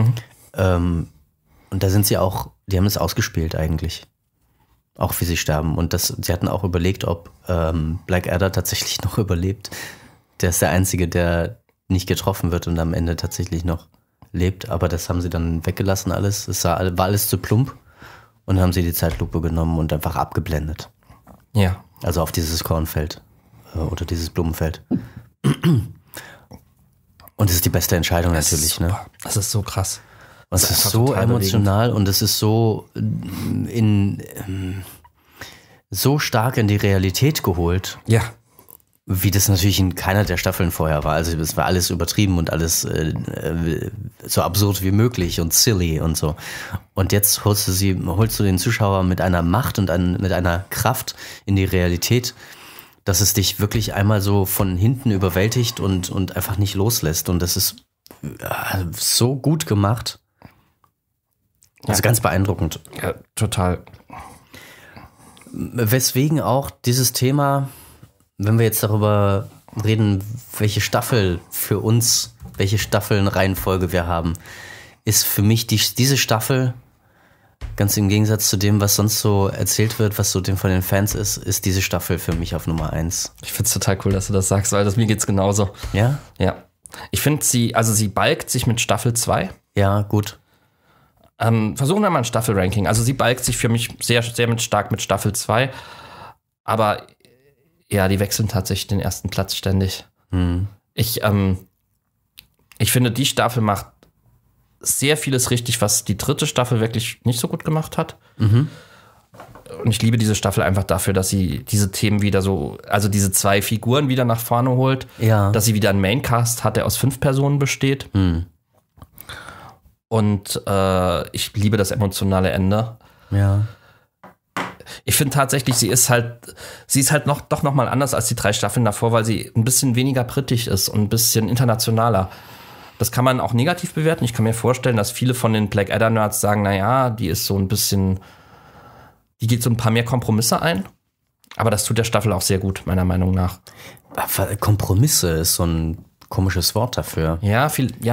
S2: Und da sind die haben es ausgespielt eigentlich. Auch wie sie sterben. Und sie hatten auch überlegt, ob Blackadder tatsächlich noch überlebt. Der ist der Einzige, der nicht getroffen wird und am Ende tatsächlich noch lebt. Aber das haben sie dann weggelassen alles. War alles zu plump. Und dann haben sie die Zeitlupe genommen und einfach abgeblendet.
S1: Ja.
S2: Also auf dieses Kornfeld oder dieses Blumenfeld. Und es ist die beste Entscheidung natürlich. Ne?
S1: Das ist so krass.
S2: Und es ist so emotional und es ist so so stark in die Realität geholt.
S1: Ja.
S2: Wie das natürlich in keiner der Staffeln vorher war. Also es war alles übertrieben und alles so absurd wie möglich und silly und so. Und jetzt holst du den Zuschauer mit einer Macht und mit einer Kraft in die Realität, dass es dich wirklich einmal so von hinten überwältigt und einfach nicht loslässt. Und das ist so gut gemacht. Also ganz beeindruckend.
S1: Ja, total.
S2: Weswegen auch dieses Thema, wenn wir jetzt darüber reden, welche Staffelnreihenfolge wir haben, ist für mich diese Staffel, ganz im Gegensatz zu dem, was sonst so erzählt wird, was so von den Fans ist diese Staffel für mich auf Nummer 1.
S1: Ich find's total cool, dass du das sagst, weil mir geht's genauso.
S2: Ja?
S1: Ja. Ich finde sie balgt sich mit Staffel 2.
S2: Ja, gut.
S1: Versuchen wir mal ein Staffelranking. Also sie balgt sich für mich sehr, sehr stark mit Staffel 2. Aber ja, die wechseln tatsächlich den ersten Platz ständig. Ich finde, die Staffel macht sehr vieles richtig, was die dritte Staffel wirklich nicht so gut gemacht hat. Und ich liebe diese Staffel einfach dafür, dass sie diese Themen wieder also diese 2 Figuren wieder nach vorne holt.
S2: Ja.
S1: Dass sie wieder einen Maincast hat, der aus 5 Personen besteht. Und ich liebe das emotionale Ende.
S2: Ja.
S1: Ich finde tatsächlich, sie ist halt doch noch mal anders als die 3 Staffeln davor, weil sie ein bisschen weniger britisch ist und ein bisschen internationaler. Das kann man auch negativ bewerten. Ich kann mir vorstellen, dass viele von den Blackadder-Nerds sagen, naja, die ist so ein bisschen, die geht so ein paar mehr Kompromisse ein. Aber das tut der Staffel auch sehr gut, meiner Meinung nach.
S2: Aber Kompromisse ist so ein komisches Wort dafür.
S1: Ja,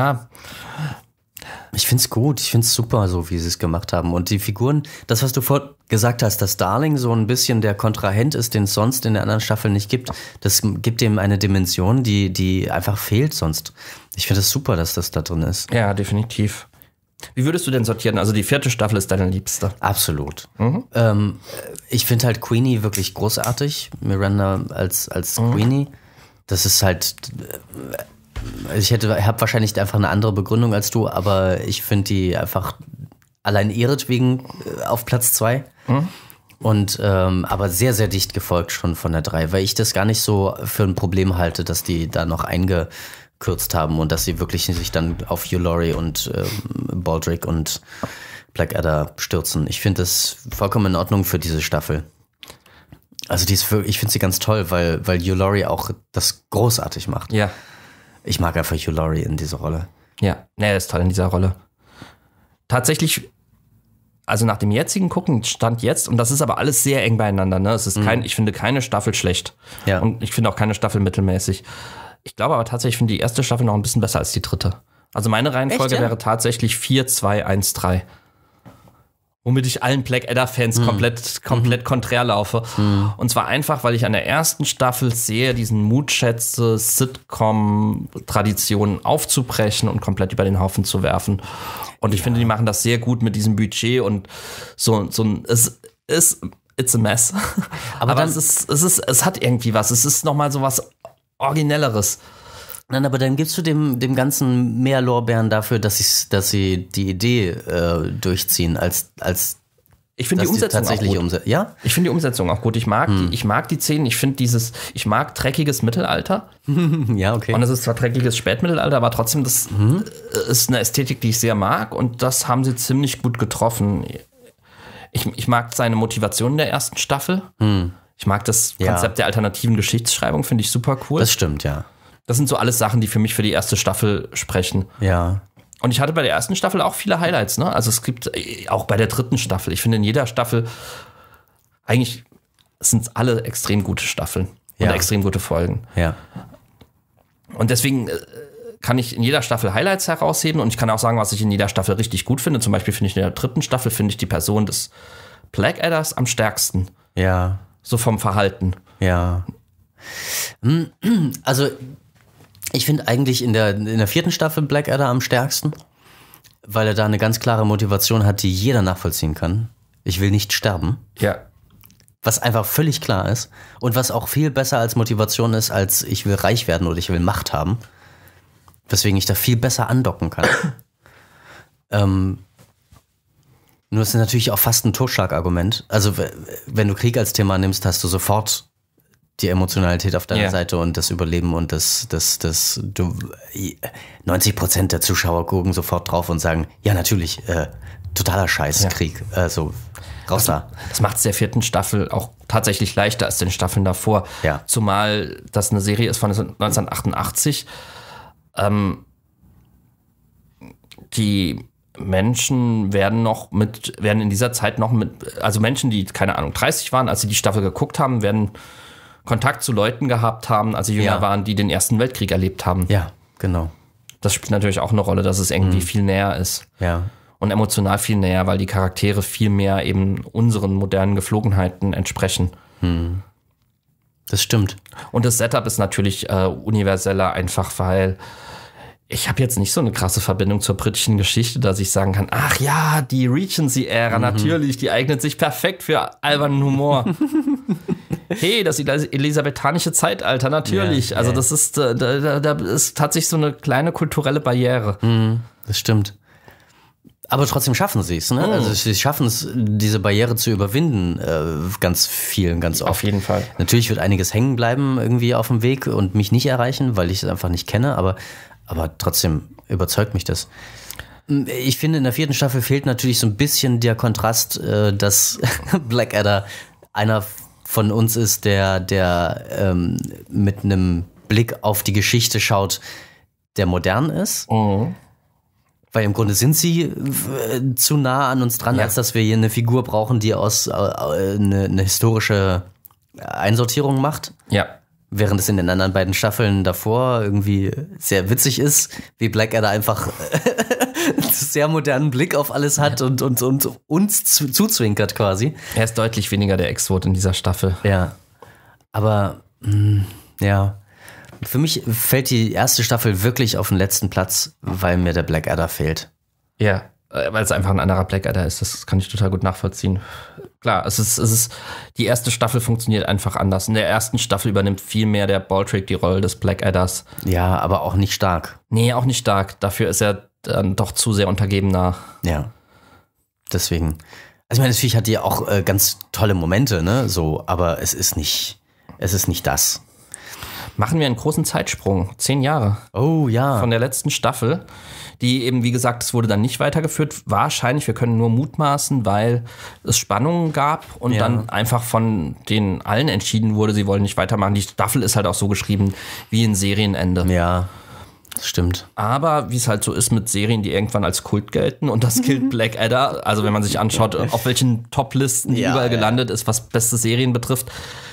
S2: Ich find's gut, ich find's super, so wie sie es gemacht haben. Und die Figuren, das, was du vorhin gesagt hast, dass Darling so ein bisschen der Kontrahent ist, den es sonst in der anderen Staffel nicht gibt, das gibt ihm eine Dimension, die einfach fehlt sonst. Ich finde es super, dass das da drin ist.
S1: Ja, definitiv. Wie würdest du denn sortieren? Also die 4. Staffel ist deine liebste.
S2: Absolut. Ich finde halt Queenie wirklich großartig. Miranda als Queenie. Das ist halt... Ich habe wahrscheinlich einfach eine andere Begründung als du, aber ich finde die einfach allein ihretwegen auf Platz 2. Und aber sehr, sehr dicht gefolgt schon von der 3, weil ich das gar nicht so für ein Problem halte, dass die da noch eingekürzt haben und dass sie wirklich sich dann auf Hugh Laurie und Baldrick und Blackadder stürzen. Ich finde das vollkommen in Ordnung für diese Staffel. Also ich finde sie ganz toll, weil Hugh Laurie auch das großartig macht.
S1: Ja.
S2: Ich mag einfach Hugh Laurie in dieser Rolle.
S1: Ja, er ist toll in dieser Rolle. Tatsächlich, also nach dem jetzigen Gucken, Stand jetzt, und das ist aber alles sehr eng beieinander, ne? Es ist ich finde keine Staffel schlecht.
S2: Ja.
S1: Und ich finde auch keine Staffel mittelmäßig. Ich glaube aber tatsächlich, ich finde die erste Staffel noch ein bisschen besser als die 3. Also meine Reihenfolge
S2: Echt, ja?
S1: wäre tatsächlich 4, 2, 1, 3. Womit ich allen Blackadder-Fans komplett konträr laufe. Und zwar einfach, weil ich an der ersten Staffel sehe, diesen Mutschätze, Sitcom-Traditionen aufzubrechen und komplett über den Haufen zu werfen. Und ich finde, die machen das sehr gut mit diesem Budget und it's a mess. Aber es hat irgendwie was. Es ist nochmal so was Originelleres.
S2: Nein, aber dann gibst du dem Ganzen mehr Lorbeeren dafür, dass sie die Idee durchziehen, als
S1: ich finde die Umsetzung
S2: tatsächlich
S1: auch gut.
S2: Ja?
S1: Ich finde die Umsetzung auch gut. Ich mag die Szenen. Ich mag dreckiges Mittelalter.
S2: Ja, okay.
S1: Und es ist zwar dreckiges Spätmittelalter, aber trotzdem, das ist eine Ästhetik, die ich sehr mag. Und das haben sie ziemlich gut getroffen. Ich mag seine Motivation in der ersten Staffel. Ich mag das Konzept der alternativen Geschichtsschreibung, finde ich super cool.
S2: Das stimmt, ja.
S1: Das sind so alles Sachen, die für mich für die erste Staffel sprechen.
S2: Ja.
S1: Und ich hatte bei der ersten Staffel auch viele Highlights, ne? Also es gibt auch bei der 3. Staffel, ich finde in jeder Staffel, eigentlich sind es alle extrem gute Staffeln und extrem gute Folgen.
S2: Ja.
S1: Und deswegen kann ich in jeder Staffel Highlights herausheben und ich kann auch sagen, was ich in jeder Staffel richtig gut finde. Zum Beispiel finde ich in der 3. Staffel die Person des Blackadders am stärksten.
S2: Ja.
S1: So vom Verhalten.
S2: Ja. Also ich finde eigentlich in der 4. Staffel Blackadder am stärksten, weil er da eine ganz klare Motivation hat, die jeder nachvollziehen kann. Ich will nicht sterben.
S1: Ja.
S2: Was einfach völlig klar ist und was auch viel besser als Motivation ist, als ich will reich werden oder ich will Macht haben. Weswegen ich da viel besser andocken kann. Nur ist natürlich auch fast ein Totschlagargument. Also wenn du Krieg als Thema nimmst, hast du sofort die Emotionalität auf deiner Seite und das Überleben und 90% der Zuschauer gucken sofort drauf und sagen, ja natürlich, totaler Scheiß, Krieg, so raus da.
S1: Das macht es der 4. Staffel auch tatsächlich leichter als den Staffeln davor.
S2: Ja.
S1: Zumal das eine Serie ist von 1988. Die Menschen werden in dieser Zeit noch also Menschen, die, keine Ahnung, 30 waren, als sie die Staffel geguckt haben, werden Kontakt zu Leuten gehabt haben, als sie jünger waren, die den Ersten Weltkrieg erlebt haben.
S2: Ja, genau.
S1: Das spielt natürlich auch eine Rolle, dass es irgendwie viel näher ist.
S2: Ja.
S1: Und emotional viel näher, weil die Charaktere viel mehr eben unseren modernen Geflogenheiten entsprechen.
S2: Das stimmt.
S1: Und das Setup ist natürlich universeller, einfach weil ich habe jetzt nicht so eine krasse Verbindung zur britischen Geschichte, dass ich sagen kann, ach ja, die Regency-Ära, natürlich, die eignet sich perfekt für albernen Humor. Hey, das elisabethanische Zeitalter, natürlich. Also das ist, da ist tatsächlich so eine kleine kulturelle Barriere.
S2: Das stimmt. Aber trotzdem schaffen sie es, ne? Also sie schaffen es, diese Barriere zu überwinden, ganz oft.
S1: Auf jeden Fall.
S2: Natürlich wird einiges hängen bleiben irgendwie auf dem Weg und mich nicht erreichen, weil ich es einfach nicht kenne, aber trotzdem überzeugt mich das. Ich finde, in der 4. Staffel fehlt natürlich so ein bisschen der Kontrast, dass Blackadder einer von uns ist, der mit einem Blick auf die Geschichte schaut, der modern ist.
S1: Mhm.
S2: Weil im Grunde sind sie zu nah an uns dran, als dass wir hier eine Figur brauchen, die aus eine historische Einsortierung macht.
S1: Ja.
S2: Während es in den anderen beiden Staffeln davor irgendwie sehr witzig ist, wie Blackadder einfach einen sehr modernen Blick auf alles hat und uns zuzwinkert quasi.
S1: Er ist deutlich weniger der Exot in dieser Staffel.
S2: Ja, aber ja, für mich fällt die erste Staffel wirklich auf den letzten Platz, weil mir der Blackadder fehlt.
S1: Ja, weil es einfach ein anderer Blackadder ist. Das kann ich total gut nachvollziehen. Klar, es ist die erste Staffel funktioniert einfach anders. In der ersten Staffel übernimmt viel mehr der Baldrick die Rolle des Blackadders.
S2: Ja, aber auch nicht stark.
S1: Nee, auch nicht stark. Dafür ist er dann doch zu sehr untergebener.
S2: Ja, deswegen. Also ich meine, das Viech hat ja auch ganz tolle Momente, ne? So, aber es ist nicht das.
S1: Machen wir einen großen Zeitsprung. 10 Jahre.
S2: Oh ja.
S1: Von der letzten Staffel, die eben, wie gesagt, es wurde dann nicht weitergeführt. Wahrscheinlich, wir können nur mutmaßen, weil es Spannungen gab und dann einfach von den allen entschieden wurde, sie wollen nicht weitermachen. Die Staffel ist halt auch so geschrieben wie ein Serienende.
S2: Ja, das stimmt.
S1: Aber wie es halt so ist mit Serien, die irgendwann als Kult gelten, und das gilt Blackadder, also wenn man sich anschaut, auf welchen Top-Listen die überall gelandet ist, was beste Serien betrifft,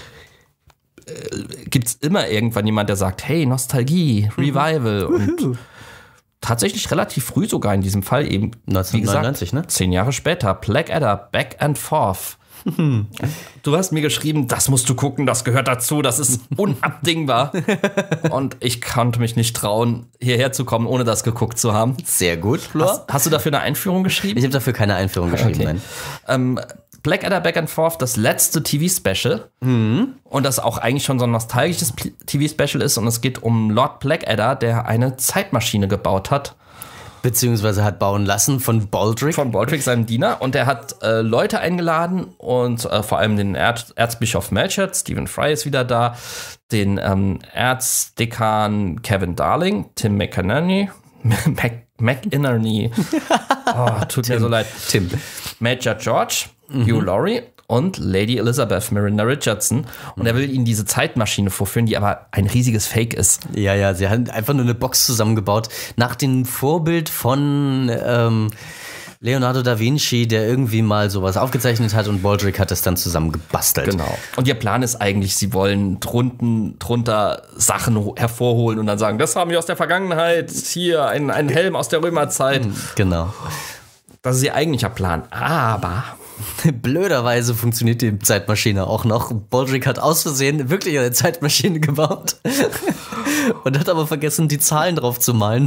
S1: gibt es immer irgendwann jemand, der sagt, hey, Nostalgie, Revival und tatsächlich relativ früh sogar in diesem Fall eben,
S2: 1999,
S1: wie gesagt, 10 Jahre später, Blackadder, Back and Forth. Du hast mir geschrieben, das musst du gucken, das gehört dazu, das ist unabdingbar. Und ich konnte mich nicht trauen, hierher zu kommen, ohne das geguckt zu haben.
S2: Sehr gut, Flor.
S1: Hast du dafür eine Einführung geschrieben?
S2: Ich habe dafür keine Einführung geschrieben, nein.
S1: Blackadder Back and Forth, das letzte TV-Special. Und das auch eigentlich schon so ein nostalgisches TV-Special ist. Und es geht um Lord Blackadder, der eine Zeitmaschine gebaut hat.
S2: Beziehungsweise hat bauen lassen von Baldrick.
S1: Von Baldrick, seinem Diener. Und er hat Leute eingeladen und vor allem den Erzbischof Melchett, Stephen Fry ist wieder da, den Erzdekan Kevin Darling, Tim McInerney, tut mir so leid.
S2: Tim.
S1: Major George, Hugh Laurie und Lady Elizabeth Miranda Richardson. Und er will ihnen diese Zeitmaschine vorführen, die aber ein riesiges Fake ist.
S2: Ja, sie haben einfach nur eine Box zusammengebaut, nach dem Vorbild von Leonardo da Vinci, der irgendwie mal sowas aufgezeichnet hat, und Baldrick hat es dann zusammengebastelt.
S1: Genau. Und ihr Plan ist eigentlich, sie wollen drunter Sachen hervorholen und dann sagen, das haben wir aus der Vergangenheit, hier ein Helm aus der Römerzeit.
S2: Genau.
S1: Das ist ihr eigentlicher Plan. Aber
S2: blöderweise funktioniert die Zeitmaschine auch noch. Baldrick hat aus Versehen wirklich eine Zeitmaschine gebaut und hat aber vergessen, die Zahlen drauf zu malen.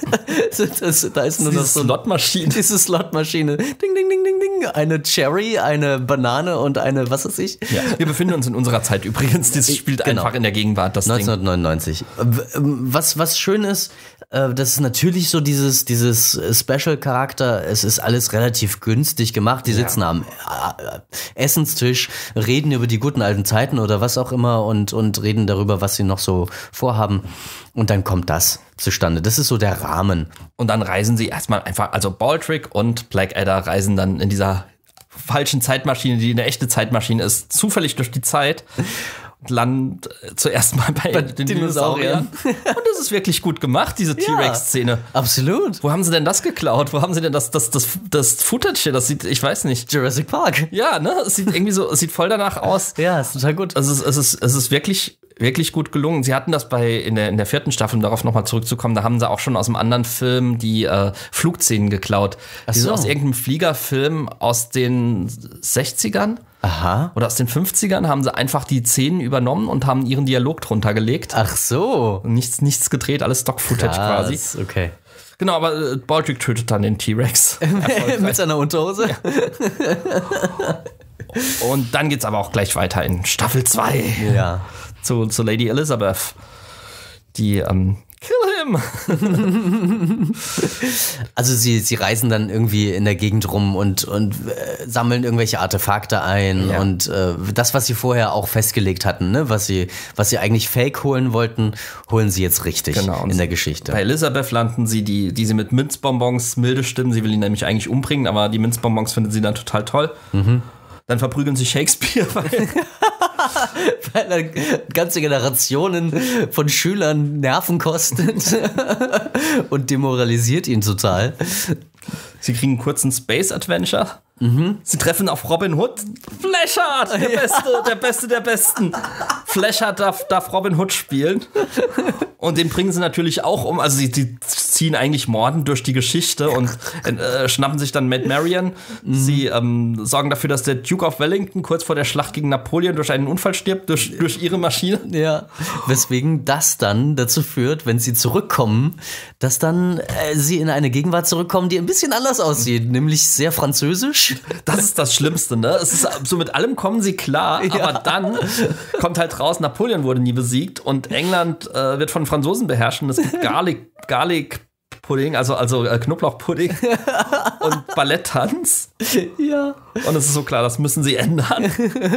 S2: Da ist nur noch so
S1: Slotmaschine.
S2: Diese Slotmaschine. Ding, ding, ding, ding, ding. Eine Cherry, eine Banane und eine, was weiß ich.
S1: Ja. Wir befinden uns in unserer Zeit übrigens. Das spielt einfach in der Gegenwart, das
S2: 1999.
S1: Ding.
S2: Was schön ist, das ist natürlich so dieses Special-Charakter. Es ist alles relativ günstig gemacht. Die sitzen am Essenstisch, reden über die guten alten Zeiten oder was auch immer und reden darüber, was sie noch so vorhaben. Und dann kommt das zustande. Das ist so der Rahmen.
S1: Und dann reisen sie erstmal einfach, also Baldrick und Blackadder reisen dann in dieser falschen Zeitmaschine, die eine echte Zeitmaschine ist, zufällig durch die Zeit. Land zuerst mal bei den Dinosauriern. Und das ist wirklich gut gemacht, diese T-Rex-Szene.
S2: Absolut.
S1: Wo haben sie denn das geklaut? Wo haben sie denn das Footage hier? Das sieht, ich weiß nicht.
S2: Jurassic Park.
S1: Ja, ne? Es sieht irgendwie so, es sieht voll danach aus.
S2: Ja, ist total gut.
S1: Also es ist wirklich gut gelungen. Sie hatten das in der 4. Staffel, um darauf nochmal zurückzukommen, da haben sie auch schon aus einem anderen Film die Flugszenen geklaut. Die sind aus irgendeinem Fliegerfilm aus den 60ern.
S2: Aha.
S1: Oder aus den 50ern haben sie einfach die Szenen übernommen und haben ihren Dialog drunter gelegt.
S2: Ach so.
S1: Nichts gedreht, alles Stock-Footage quasi.
S2: Okay.
S1: Genau, aber Baldrick tötet dann den T-Rex.
S2: Mit seiner Unterhose.
S1: Ja. Und dann geht's aber auch gleich weiter in Staffel 2.
S2: Ja.
S1: Zu Lady Elizabeth. Die Kill Jim!
S2: Also sie reisen dann irgendwie in der Gegend rum und sammeln irgendwelche Artefakte ein und das, was sie vorher auch festgelegt hatten, ne? was sie eigentlich fake holen wollten, holen sie jetzt richtig in der Geschichte.
S1: Bei Elizabeth landen sie, die sie mit Minzbonbons milde stimmen. Sie will ihn nämlich eigentlich umbringen, aber die Minzbonbons finden sie dann total toll. Dann verprügeln sie Shakespeare,
S2: weil er ganze Generationen von Schülern Nerven kostet und demoralisiert ihn total.
S1: Sie kriegen einen kurzen Space-Adventure. Sie treffen auf Robin Hood. Fleshard, der Beste der Besten. Fleshard darf Robin Hood spielen. Und den bringen sie natürlich auch um. Also sie ziehen eigentlich Morden durch die Geschichte und schnappen sich dann Maid Marian. Sie sorgen dafür, dass der Duke of Wellington kurz vor der Schlacht gegen Napoleon durch einen Unfall stirbt, durch ihre Maschine.
S2: Ja, weswegen das dann dazu führt, wenn sie zurückkommen, dass dann sie in eine Gegenwart zurückkommen, die ein bisschen anders aussieht, nämlich sehr französisch.
S1: Das ist das Schlimmste, ne? Es ist so, mit allem kommen sie klar, aber dann kommt halt raus, Napoleon wurde nie besiegt und England wird von Franzosen beherrscht und es gibt Garlic Pudding, also Knoblauchpudding und Balletttanz. Ja. Und es ist so klar, das müssen sie ändern.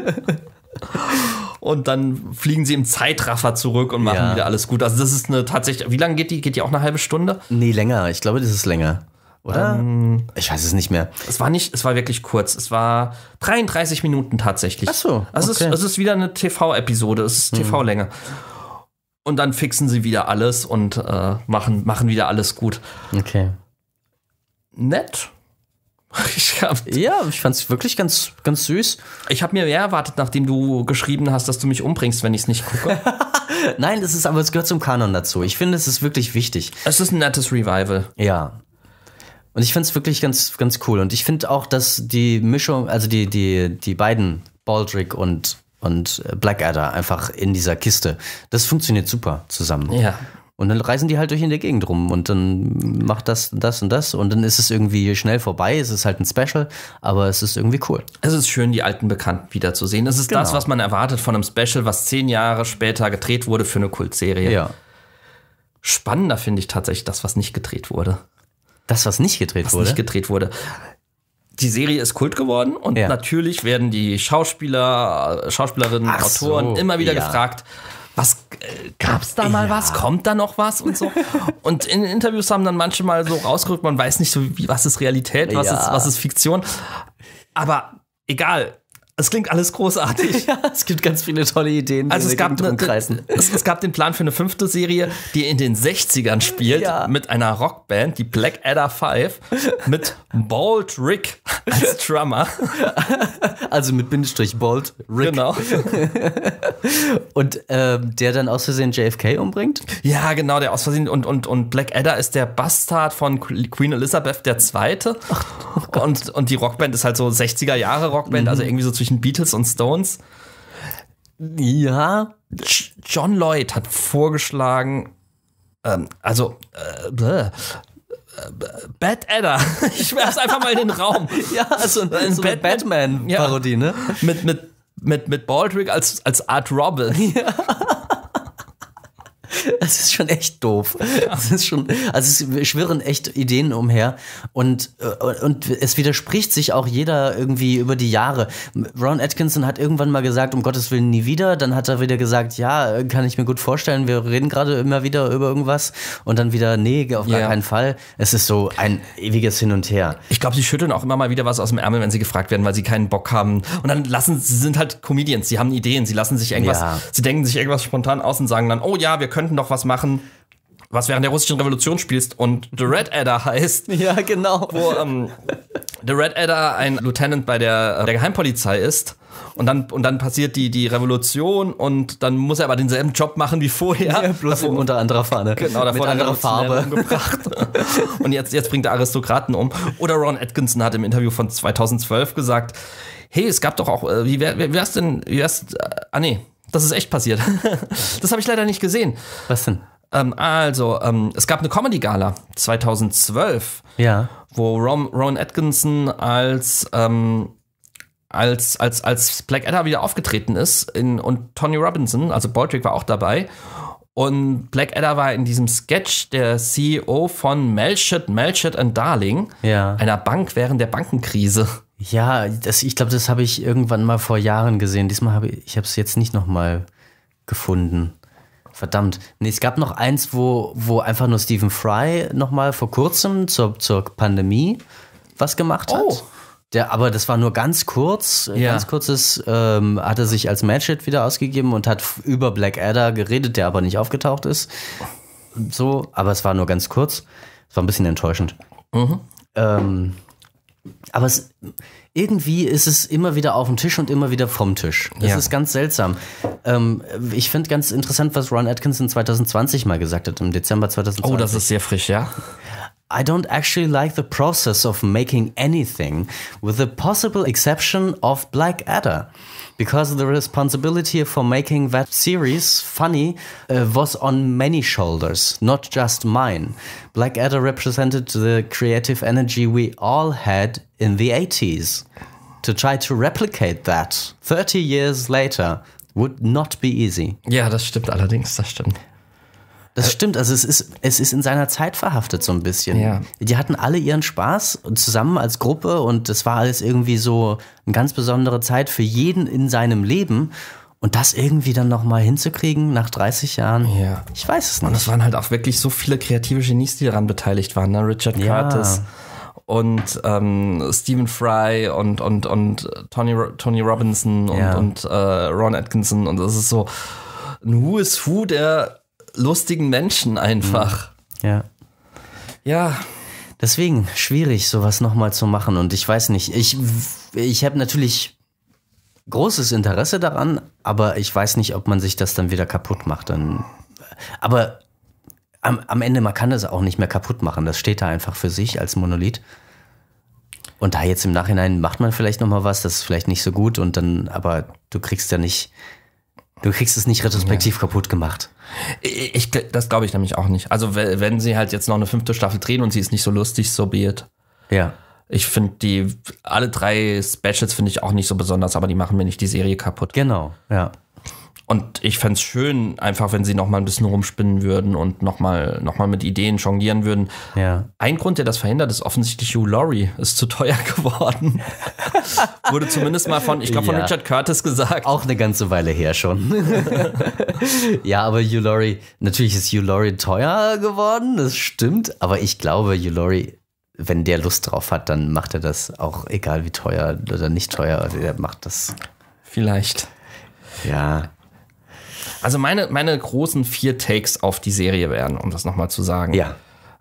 S1: Und dann fliegen sie im Zeitraffer zurück und machen wieder alles gut. Also das ist tatsächlich, wie lange geht die? Geht die auch eine halbe Stunde?
S2: Nee, länger. Ich glaube, das ist länger. Oder? Ich weiß es nicht mehr.
S1: Es war wirklich kurz. Es war 33 Minuten tatsächlich.
S2: Ach so.
S1: Also es ist wieder eine TV-Episode. Es ist TV-Länge. Und dann fixen sie wieder alles und machen wieder alles gut.
S2: Okay.
S1: Nett. Ich
S2: fand es wirklich ganz, ganz süß.
S1: Ich habe mir mehr erwartet, nachdem du geschrieben hast, dass du mich umbringst, wenn ich es nicht gucke.
S2: Nein, es gehört zum Kanon dazu. Ich finde, es ist wirklich wichtig.
S1: Es ist ein nettes Revival.
S2: Ja. Und ich finde es wirklich ganz, ganz cool. Und ich finde auch, dass die Mischung, also die beiden, Baldric und Blackadder, einfach in dieser Kiste, das funktioniert super zusammen.
S1: Ja.
S2: Und dann reisen die halt durch in der Gegend rum und dann macht das und das und das und dann ist es irgendwie schnell vorbei. Es ist halt ein Special, aber es ist irgendwie cool.
S1: Es ist schön, die alten Bekannten wiederzusehen. Es ist das, was man erwartet von einem Special, was 10 Jahre später gedreht wurde für eine Kultserie.
S2: Ja.
S1: Spannender finde ich tatsächlich das, was nicht gedreht wurde.
S2: Das, was nicht gedreht wurde?
S1: Die Serie ist Kult geworden und natürlich werden die Schauspielerinnen, Autoren immer wieder gefragt, was gab's da mal was? Kommt da noch was? Und so. Und in Interviews haben dann manche mal so rausgerückt, man weiß nicht so, was ist Realität, was ist Fiktion. Aber egal. Es klingt alles großartig.
S2: Ja, es gibt ganz viele tolle Ideen.
S1: Also es gab den Plan für eine 5. Serie, die in den 60ern spielt, mit einer Rockband, die Blackadder 5, mit Baldric als Drummer.
S2: Also mit Bindestrich Baldric.
S1: Genau.
S2: Und der dann aus Versehen JFK umbringt?
S1: Ja, genau, der aus Versehen. Und Blackadder ist der Bastard von Queen Elizabeth II. Und die Rockband ist halt so 60er Jahre Rockband, also irgendwie so zwischen Beatles und Stones.
S2: Ja.
S1: John Lloyd hat vorgeschlagen, Bad Adder. Ich werf's einfach mal in den Raum.
S2: Ja, so eine Batman-Parodie, ne?
S1: Mit Baldric als Art Robin. Ja.
S2: Das ist schon echt doof. Das ist schon, also es schwirren echt Ideen umher und es widerspricht sich auch jeder irgendwie über die Jahre. Ron Atkinson hat irgendwann mal gesagt, um Gottes Willen nie wieder. Dann hat er wieder gesagt, ja, kann ich mir gut vorstellen, wir reden gerade immer wieder über irgendwas und dann wieder, nee, auf gar keinen Fall. Es ist so ein ewiges Hin und Her.
S1: Ich glaube, sie schütteln auch immer mal wieder was aus dem Ärmel, wenn sie gefragt werden, weil sie keinen Bock haben. Und dann sie sind halt Comedians, sie haben Ideen, sie lassen sich irgendwas, sie denken sich irgendwas spontan aus und sagen dann, oh ja, wir könnten doch was machen, was während der russischen Revolution spielst und The Red Adder heißt.
S2: Ja, genau.
S1: Wo The Red Adder ein Lieutenant bei der Geheimpolizei ist und dann passiert die Revolution und dann muss er aber denselben Job machen wie vorher.
S2: Ja, bloß unter anderer Fahne.
S1: Genau, davor
S2: mit anderer Farbe.
S1: Umgebracht. Und jetzt bringt er Aristokraten um. Oder Ron Atkinson hat im Interview von 2012 gesagt, hey, es gab doch auch, das ist echt passiert. Das habe ich leider nicht gesehen.
S2: Was denn?
S1: Es gab eine Comedy-Gala 2012, wo Ron Atkinson als Blackadder wieder aufgetreten ist und Tony Robinson, also Baldric, war auch dabei. Und Blackadder war in diesem Sketch der CEO von Melchett Darling, einer Bank während der Bankenkrise.
S2: Ja, ich glaube, das habe ich irgendwann mal vor Jahren gesehen. Diesmal habe ich es jetzt nicht nochmal gefunden. Verdammt. Nee, es gab noch eins, wo einfach nur Stephen Fry nochmal vor kurzem zur Pandemie was gemacht hat. Oh. Aber das war nur ganz kurz. Ja. Ganz kurzes hat er sich als Melchett wieder ausgegeben und hat über Blackadder geredet, der aber nicht aufgetaucht ist. So, aber es war nur ganz kurz. Es war ein bisschen enttäuschend. Mhm. Aber irgendwie ist es immer wieder auf dem Tisch und immer wieder vom Tisch. Das ist ganz seltsam. Ich finde ganz interessant, was Ron Atkinson 2020 mal gesagt hat, im Dezember 2020.
S1: Oh, das ist sehr frisch, ja.
S2: I don't actually like the process of making anything, with the possible exception of Blackadder. Because the responsibility for making that series funny was on many shoulders, not just mine. Blackadder represented the creative energy we all had in the 80s. To try to replicate that 30 years later would not be easy.
S1: Ja, das stimmt allerdings, das stimmt.
S2: Das stimmt, also es ist in seiner Zeit verhaftet so ein bisschen. Ja. Die hatten alle ihren Spaß zusammen als Gruppe und es war alles irgendwie so eine ganz besondere Zeit für jeden in seinem Leben. Und das irgendwie dann nochmal hinzukriegen nach 30 Jahren, ich weiß es nicht.
S1: Und es waren halt auch wirklich so viele kreative Genies, die daran beteiligt waren. Ne? Richard Curtis und Stephen Fry und Tony Robinson und Ron Atkinson. Und das ist so ein Who is Who der lustigen Menschen einfach.
S2: Ja. Deswegen schwierig, sowas nochmal zu machen. Und ich weiß nicht, ich habe natürlich großes Interesse daran, aber ich weiß nicht, ob man sich das dann wieder kaputt macht. Aber am Ende, man kann das auch nicht mehr kaputt machen. Das steht da einfach für sich als Monolith. Und da jetzt im Nachhinein macht man vielleicht nochmal was, das ist vielleicht nicht so gut und dann, aber du kriegst es nicht retrospektiv kaputt gemacht.
S1: Das glaube ich nämlich auch nicht. Also wenn sie halt jetzt noch eine 5. Staffel drehen und sie ist nicht so lustig, so be it.
S2: Ja.
S1: Ich finde alle 3 Specials finde ich auch nicht so besonders, aber die machen mir nicht die Serie kaputt.
S2: Genau, ja.
S1: Und ich fände es schön, einfach wenn sie noch mal ein bisschen rumspinnen würden und noch mal mit Ideen jonglieren würden.
S2: Ja.
S1: Ein Grund, der das verhindert, ist offensichtlich Hugh Laurie. Ist zu teuer geworden. Wurde zumindest mal von Richard Curtis gesagt.
S2: Auch eine ganze Weile her schon. Ja, aber natürlich ist Hugh Laurie teuer geworden, das stimmt. Aber ich glaube, Hugh Laurie, wenn der Lust drauf hat, dann macht er das auch, egal wie teuer oder nicht teuer, der macht das.
S1: Vielleicht.
S2: Ja.
S1: Also meine großen 4 Takes auf die Serie wären, um das nochmal zu sagen.
S2: Ja.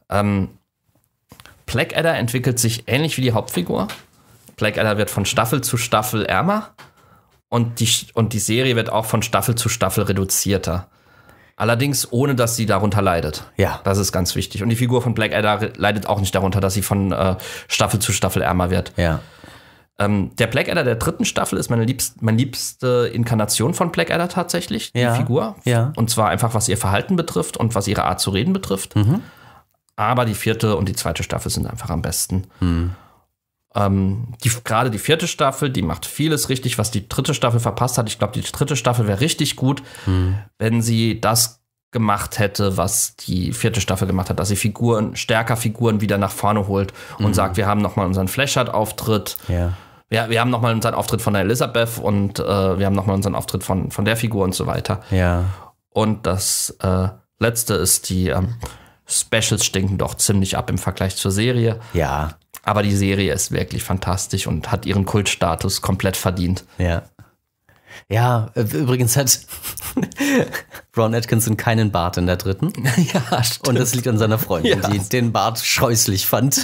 S1: Blackadder entwickelt sich ähnlich wie die Hauptfigur. Blackadder wird von Staffel zu Staffel ärmer und die Serie wird auch von Staffel zu Staffel reduzierter. Allerdings ohne, dass sie darunter leidet.
S2: Ja.
S1: Das ist ganz wichtig. Und die Figur von Blackadder leidet auch nicht darunter, dass sie von Staffel zu Staffel ärmer wird.
S2: Ja.
S1: Der Blackadder der 3. Staffel ist meine liebste Inkarnation von Blackadder tatsächlich, die Figur.
S2: Ja.
S1: Und zwar einfach, was ihr Verhalten betrifft und was ihre Art zu reden betrifft.
S2: Mhm.
S1: Aber die 4. und die 2. Staffel sind einfach am besten.
S2: Mhm.
S1: Gerade die 4. Staffel, die macht vieles richtig, was die 3. Staffel verpasst hat. Ich glaube, die 3. Staffel wäre richtig gut, wenn sie das gemacht hätte, was die 4. Staffel gemacht hat, dass sie Figuren wieder nach vorne holt und sagt, wir haben nochmal unseren Flashheart-Auftritt.
S2: Ja.
S1: Wir haben nochmal unseren Auftritt von der Elizabeth und wir haben nochmal unseren Auftritt von der Figur und so weiter.
S2: Ja.
S1: Und das Letzte ist, die Specials stinken doch ziemlich ab im Vergleich zur Serie.
S2: Ja.
S1: Aber die Serie ist wirklich fantastisch und hat ihren Kultstatus komplett verdient.
S2: Ja. Ja, übrigens hat Ron Atkinson keinen Bart in der 3.
S1: Ja, stimmt.
S2: Und das liegt an seiner Freundin, die den Bart scheußlich fand.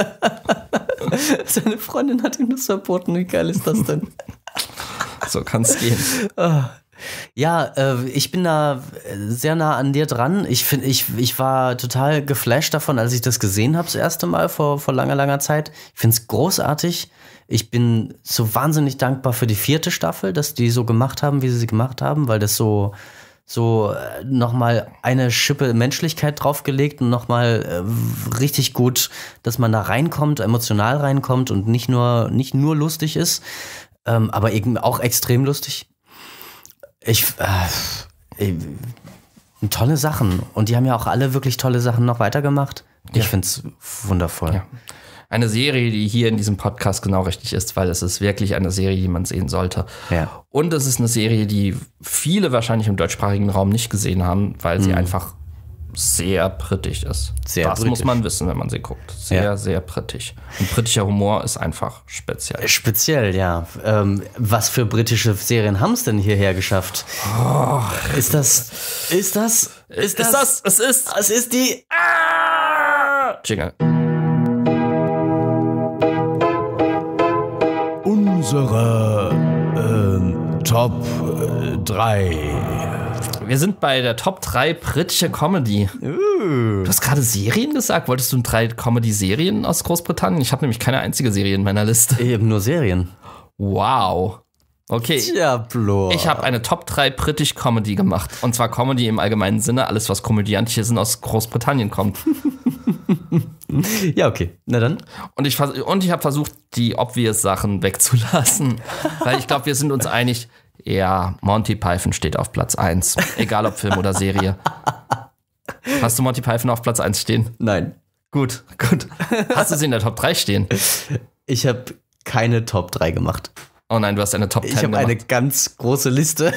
S2: Seine Freundin hat ihm das verboten. Wie geil ist das denn?
S1: So kann's gehen.
S2: Ja, ich bin da sehr nah an dir dran. Ich war total geflasht davon, als ich das gesehen habe, das erste Mal vor langer Zeit. Ich finde es großartig. Ich bin so wahnsinnig dankbar für die 4. Staffel, dass die so gemacht haben, wie sie gemacht haben, weil das so nochmal eine Schippe Menschlichkeit draufgelegt und nochmal richtig gut, dass man da reinkommt, emotional reinkommt und nicht nur lustig ist, aber eben auch extrem lustig. Tolle Sachen. Und die haben ja auch alle wirklich tolle Sachen noch weitergemacht. Ich finde es wundervoll.
S1: Ja. Eine Serie, die hier in diesem Podcast genau richtig ist, weil es ist wirklich eine Serie, die man sehen sollte.
S2: Ja.
S1: Und es ist eine Serie, die viele wahrscheinlich im deutschsprachigen Raum nicht gesehen haben, weil sie einfach sehr britisch ist.
S2: Sehr
S1: das
S2: britisch.
S1: muss man wissen, wenn man sie guckt. Sehr, sehr britisch. Und britischer Humor ist einfach speziell.
S2: Speziell, ja. Was für britische Serien haben es denn hierher geschafft?
S1: Oh.
S2: Ist das?
S1: Es ist
S2: die.
S1: Jingle.
S2: Unsere Top 3.
S1: Wir sind bei der Top 3 britische Comedy. Du hast gerade Serien gesagt. Wolltest du 3 Comedy-Serien aus Großbritannien? Ich habe nämlich keine einzige Serie in meiner Liste.
S2: Eben nur Serien.
S1: Wow. Okay.
S2: Tja, Blor.
S1: Ich habe eine Top 3 britisch Comedy gemacht. Und zwar Comedy im allgemeinen Sinne. Alles, was komödiantisch ist und aus Großbritannien kommt.
S2: Ja, okay. Na dann.
S1: Und ich habe versucht, die obvious Sachen wegzulassen. Weil ich glaube, wir sind uns einig, ja, Monty Python steht auf Platz 1. Egal ob Film oder Serie. Hast du Monty Python auf Platz 1 stehen?
S2: Nein.
S1: Gut. Hast du sie in der Top 3 stehen?
S2: Ich habe keine Top 3 gemacht.
S1: Oh nein, du hast eine Top 10
S2: Ich habe eine ganz große Liste.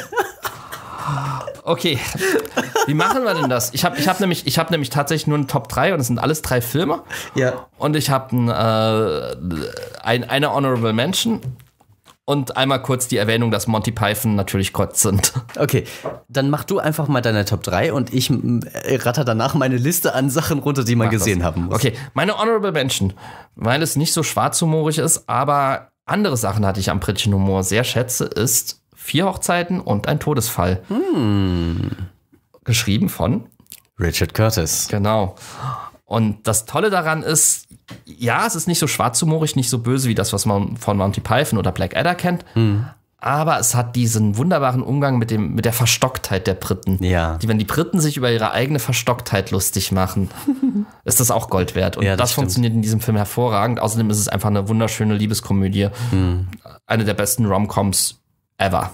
S1: Okay, wie machen wir denn das? Ich hab nämlich tatsächlich nur eine Top 3 und es sind alles 3 Filme.
S2: Ja.
S1: Und ich habe eine Honorable Mention und einmal kurz die Erwähnung, dass Monty Python natürlich Gott sind.
S2: Okay, dann mach du einfach mal deine Top 3 und ich ratter danach meine Liste an Sachen runter, die man gesehen haben muss.
S1: Okay, meine Honorable Mention, weil es nicht so schwarzhumorig ist, aber andere Sachen, die ich am britischen Humor sehr schätze, ist 4 Hochzeiten und ein Todesfall. Geschrieben von
S2: Richard Curtis.
S1: Genau. Und das Tolle daran ist, ja, es ist nicht so schwarzhumorig, nicht so böse wie das, was man von Monty Python oder Blackadder kennt. Aber es hat diesen wunderbaren Umgang mit der Verstocktheit der Briten.
S2: Ja.
S1: Wenn die Briten sich über ihre eigene Verstocktheit lustig machen, ist das auch Gold wert. Und
S2: Ja,
S1: das funktioniert in diesem Film hervorragend. Außerdem ist es einfach eine wunderschöne Liebeskomödie. Eine der besten Rom-Coms ever.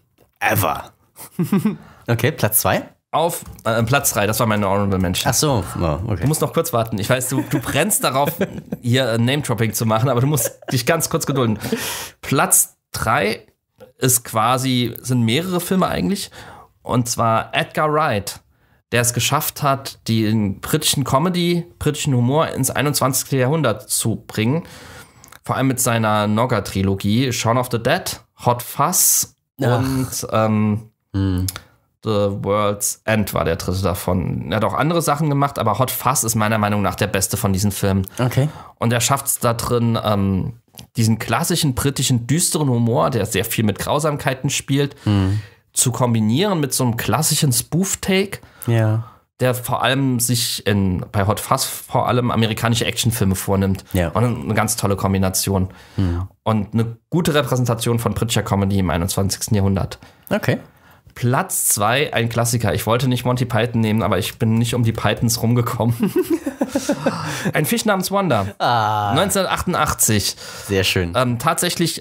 S2: Okay, Platz 2?
S1: Auf Platz 3, das war meine Honorable Mention.
S2: Ach so, okay.
S1: Du musst noch kurz warten. Ich weiß, du brennst darauf, hier Name-Dropping zu machen, aber du musst dich ganz kurz gedulden. Platz 3 sind mehrere Filme eigentlich. Und zwar Edgar Wright, der es geschafft hat, den britischen Humor ins 21. Jahrhundert zu bringen. Vor allem mit seiner Nogger-Trilogie, Shaun of the Dead, Hot Fuzz und The World's End war der dritte davon. Er hat auch andere Sachen gemacht, aber Hot Fuzz ist meiner Meinung nach der beste von diesen Filmen.
S2: Okay.
S1: Und er schafft es da drin, diesen klassischen britischen düsteren Humor, der sehr viel mit Grausamkeiten spielt, zu kombinieren mit so einem klassischen Spoof-Take, der vor allem sich bei Hot Fuzz vor allem amerikanische Actionfilme vornimmt.
S2: Ja.
S1: Und eine ganz tolle Kombination. Und eine gute Repräsentation von britischer Comedy im 21. Jahrhundert.
S2: Okay.
S1: Platz 2, ein Klassiker. Ich wollte nicht Monty Python nehmen, aber ich bin nicht um die Pythons rumgekommen. Ein Fisch namens Wanda. 1988.
S2: Sehr schön.
S1: Tatsächlich,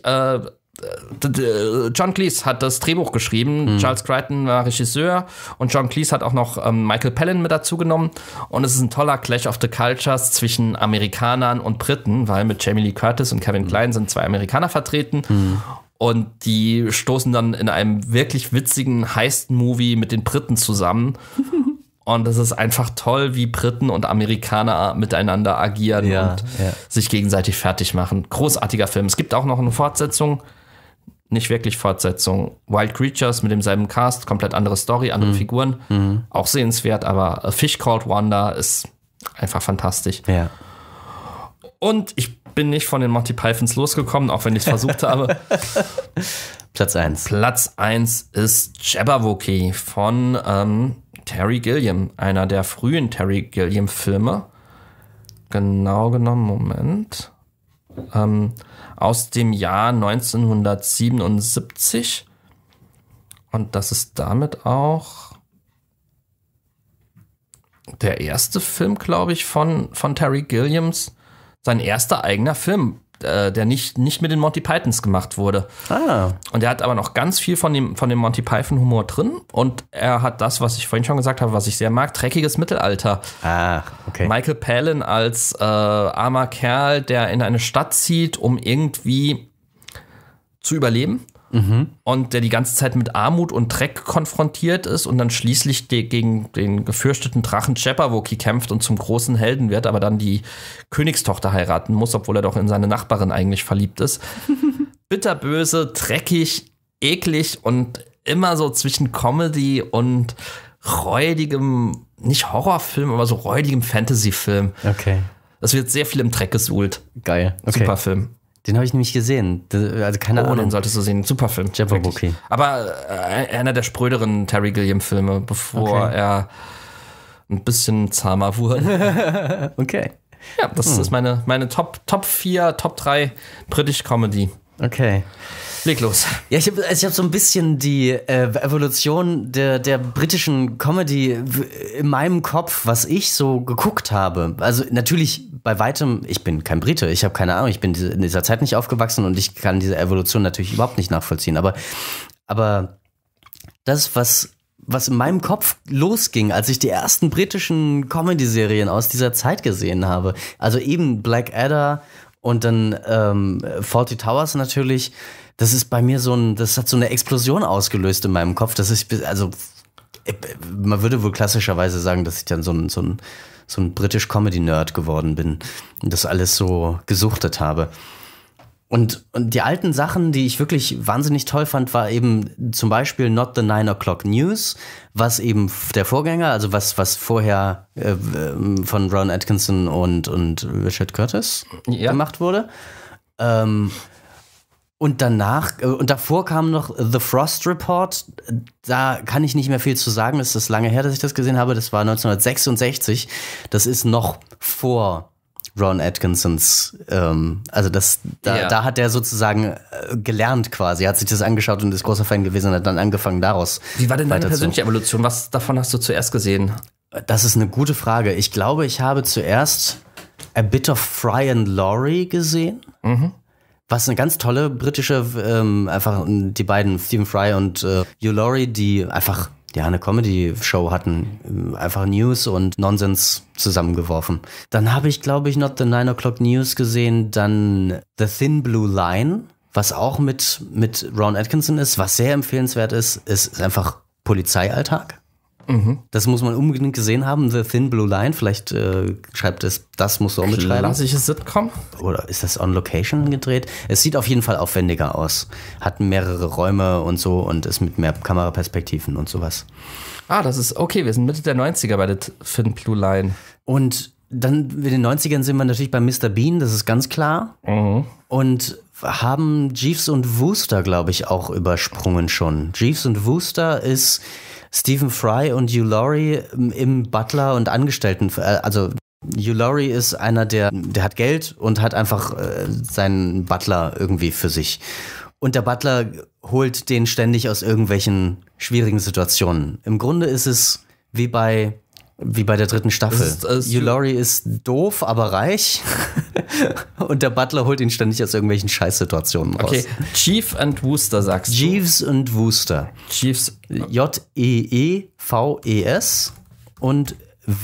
S1: John Cleese hat das Drehbuch geschrieben. Charles Crichton war Regisseur und John Cleese hat auch noch Michael Palin mit dazu genommen. Und es ist ein toller Clash of the Cultures zwischen Amerikanern und Briten, weil mit Jamie Lee Curtis und Kevin Kline sind 2 Amerikaner vertreten. Und die stoßen dann in einem wirklich witzigen Heist-Movie mit den Briten zusammen. Und es ist einfach toll, wie Briten und Amerikaner miteinander agieren und sich gegenseitig fertig machen. Großartiger Film. Es gibt auch noch eine Fortsetzung. Nicht wirklich Fortsetzung. Wild Creatures mit demselben Cast, komplett andere Story, andere Figuren. Auch sehenswert, aber A Fish Called Wanda ist einfach fantastisch.
S2: Ja.
S1: Und ich bin nicht von den Monty Pythons losgekommen, auch wenn ich es versucht habe.
S2: Platz 1.
S1: Platz 1 ist Jabberwocky von Terry Gilliam, einer der frühen Terry Gilliam-Filme. Genau genommen, Moment. Aus dem Jahr 1977. Und das ist damit auch der erste Film, glaube ich, von Terry Gilliams. Sein erster eigener Film. der nicht mit den Monty Pythons gemacht wurde. Und er hat aber noch ganz viel von dem Monty Python Humor drin und er hat das, was ich vorhin schon gesagt habe, was ich sehr mag, dreckiges Mittelalter.
S2: Okay.
S1: Michael Palin als armer Kerl, der in eine Stadt zieht, um irgendwie zu überleben. Und der die ganze Zeit mit Armut und Dreck konfrontiert ist und dann schließlich gegen den gefürchteten Drachen Jabberwocky kämpft und zum großen Helden wird, aber dann die Königstochter heiraten muss, obwohl er doch in seine Nachbarin eigentlich verliebt ist. Bitterböse, dreckig, eklig und immer so zwischen Comedy und räudigem, nicht Horrorfilm, aber so räudigem Fantasyfilm.
S2: Okay.
S1: Das wird sehr viel im Dreck gesuhlt.
S2: Geil. Okay.
S1: Super Film.
S2: Den habe ich nämlich gesehen. Also keine Ahnung.
S1: Den solltest du sehen. Super Film.
S2: Jabberwocky.
S1: Aber einer der spröderen Terry Gilliam-Filme, bevor er ein bisschen zahmer wurde.
S2: Okay.
S1: Ja, das ist meine Top 4, Top 3 British Comedy.
S2: Okay.
S1: Leg los.
S2: Ja, ich hab so ein bisschen die Evolution der britischen Comedy in meinem Kopf, was ich so geguckt habe. Also natürlich bei weitem, ich bin kein Brite, ich habe keine Ahnung, ich bin in dieser Zeit nicht aufgewachsen und ich kann diese Evolution natürlich überhaupt nicht nachvollziehen. Aber das, was in meinem Kopf losging, als ich die ersten britischen Comedy-Serien aus dieser Zeit gesehen habe, also eben Blackadder und dann Fawlty Towers natürlich, das ist bei mir das hat so eine Explosion ausgelöst in meinem Kopf. Das ist, also, man würde wohl klassischerweise sagen, dass ich dann so ein British Comedy-Nerd geworden bin und das alles so gesuchtet habe. Und die alten Sachen, die ich wirklich wahnsinnig toll fand, war eben zum Beispiel Not the 9 O'Clock News, was eben der Vorgänger, also was vorher von Ron Atkinson und Richard Curtis gemacht wurde. Und davor kam noch The Frost Report. Da kann ich nicht mehr viel zu sagen. Es ist lange her, dass ich das gesehen habe. Das war 1966. Das ist noch vor Ron Atkinsons, da hat er sozusagen gelernt quasi. Er hat sich das angeschaut und ist großer Fan gewesen und hat dann angefangen daraus.
S1: Wie war denn deine persönliche Evolution? Was davon hast du zuerst gesehen?
S2: Das ist eine gute Frage. Ich glaube, ich habe zuerst A Bit of Fry and Laurie gesehen. Was eine ganz tolle britische, einfach die beiden, Stephen Fry und Hugh Laurie, die einfach eine Comedy-Show hatten, einfach News und Nonsens zusammengeworfen. Dann habe ich, glaube ich, Not the 9 O'Clock News gesehen, dann The Thin Blue Line, was auch mit Ron Atkinson ist, was sehr empfehlenswert ist einfach Polizeialltag. Das muss man unbedingt gesehen haben, The Thin Blue Line. Vielleicht schreibt es, das musst du auch mitschreiben.
S1: Klassisches Sitcom?
S2: Oder ist das on Location gedreht? Es sieht auf jeden Fall aufwendiger aus. Hat mehrere Räume und so und ist mit mehr Kameraperspektiven und sowas.
S1: Das ist okay. Wir sind Mitte der 90er bei der Thin Blue Line.
S2: Und dann in den 90ern sind wir natürlich bei Mr. Bean, das ist ganz klar. Und haben Jeeves und Wooster, glaube ich, auch übersprungen schon. Jeeves und Wooster ist Stephen Fry und Hugh Laurie im Butler- und Angestellten, also Hugh Laurie ist einer, der hat Geld und hat einfach seinen Butler irgendwie für sich. Und der Butler holt den ständig aus irgendwelchen schwierigen Situationen. Im Grunde ist es wie bei der dritten Staffel. Hugh Laurie ist doof, aber reich. Und der Butler holt ihn ständig aus irgendwelchen Scheißsituationen raus.
S1: Okay, Jeeves und Wooster sagst du?
S2: Jeeves und Wooster.
S1: Jeeves.
S2: Jeeves und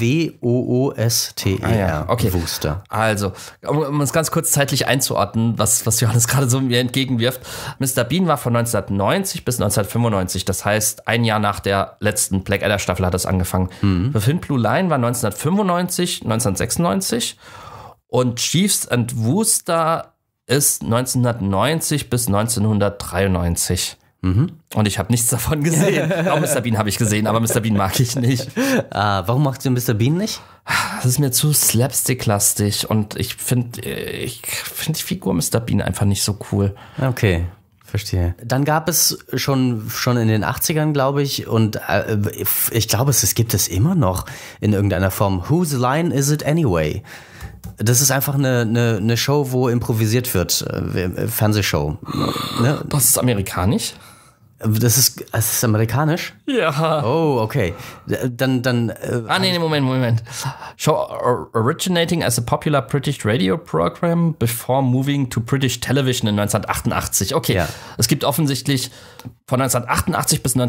S2: Wooster.
S1: Okay.
S2: Wooster.
S1: Also, um es ganz kurz zeitlich einzuordnen, was Johannes gerade so mir entgegenwirft. Mr. Bean war von 1990 bis 1995. Das heißt, ein Jahr nach der letzten Blackadder-Staffel hat es angefangen. The Thin Blue Line war 1995, 1996. Und Jeeves and Wooster ist 1990 bis 1993. Und ich habe nichts davon gesehen. Auch Mr. Bean habe ich gesehen, aber Mr. Bean mag ich nicht.
S2: Warum magst du Mr. Bean nicht?
S1: Das ist mir zu slapstick-lastig und ich finde die Figur Mr. Bean einfach nicht so cool.
S2: Okay, verstehe. Dann gab es schon in den 80ern, glaube ich, und ich glaube, es gibt es immer noch in irgendeiner Form. Whose Line Is It Anyway? Das ist einfach eine Show, wo improvisiert wird. Fernsehshow. Ne?
S1: Das ist amerikanisch?
S2: Das ist amerikanisch?
S1: Ja.
S2: Oh, okay. Dann
S1: Nee, Moment. Show originating as a popular British radio program before moving to British television in 1988. Okay,
S2: Ja.
S1: Es gibt offensichtlich von 1988 bis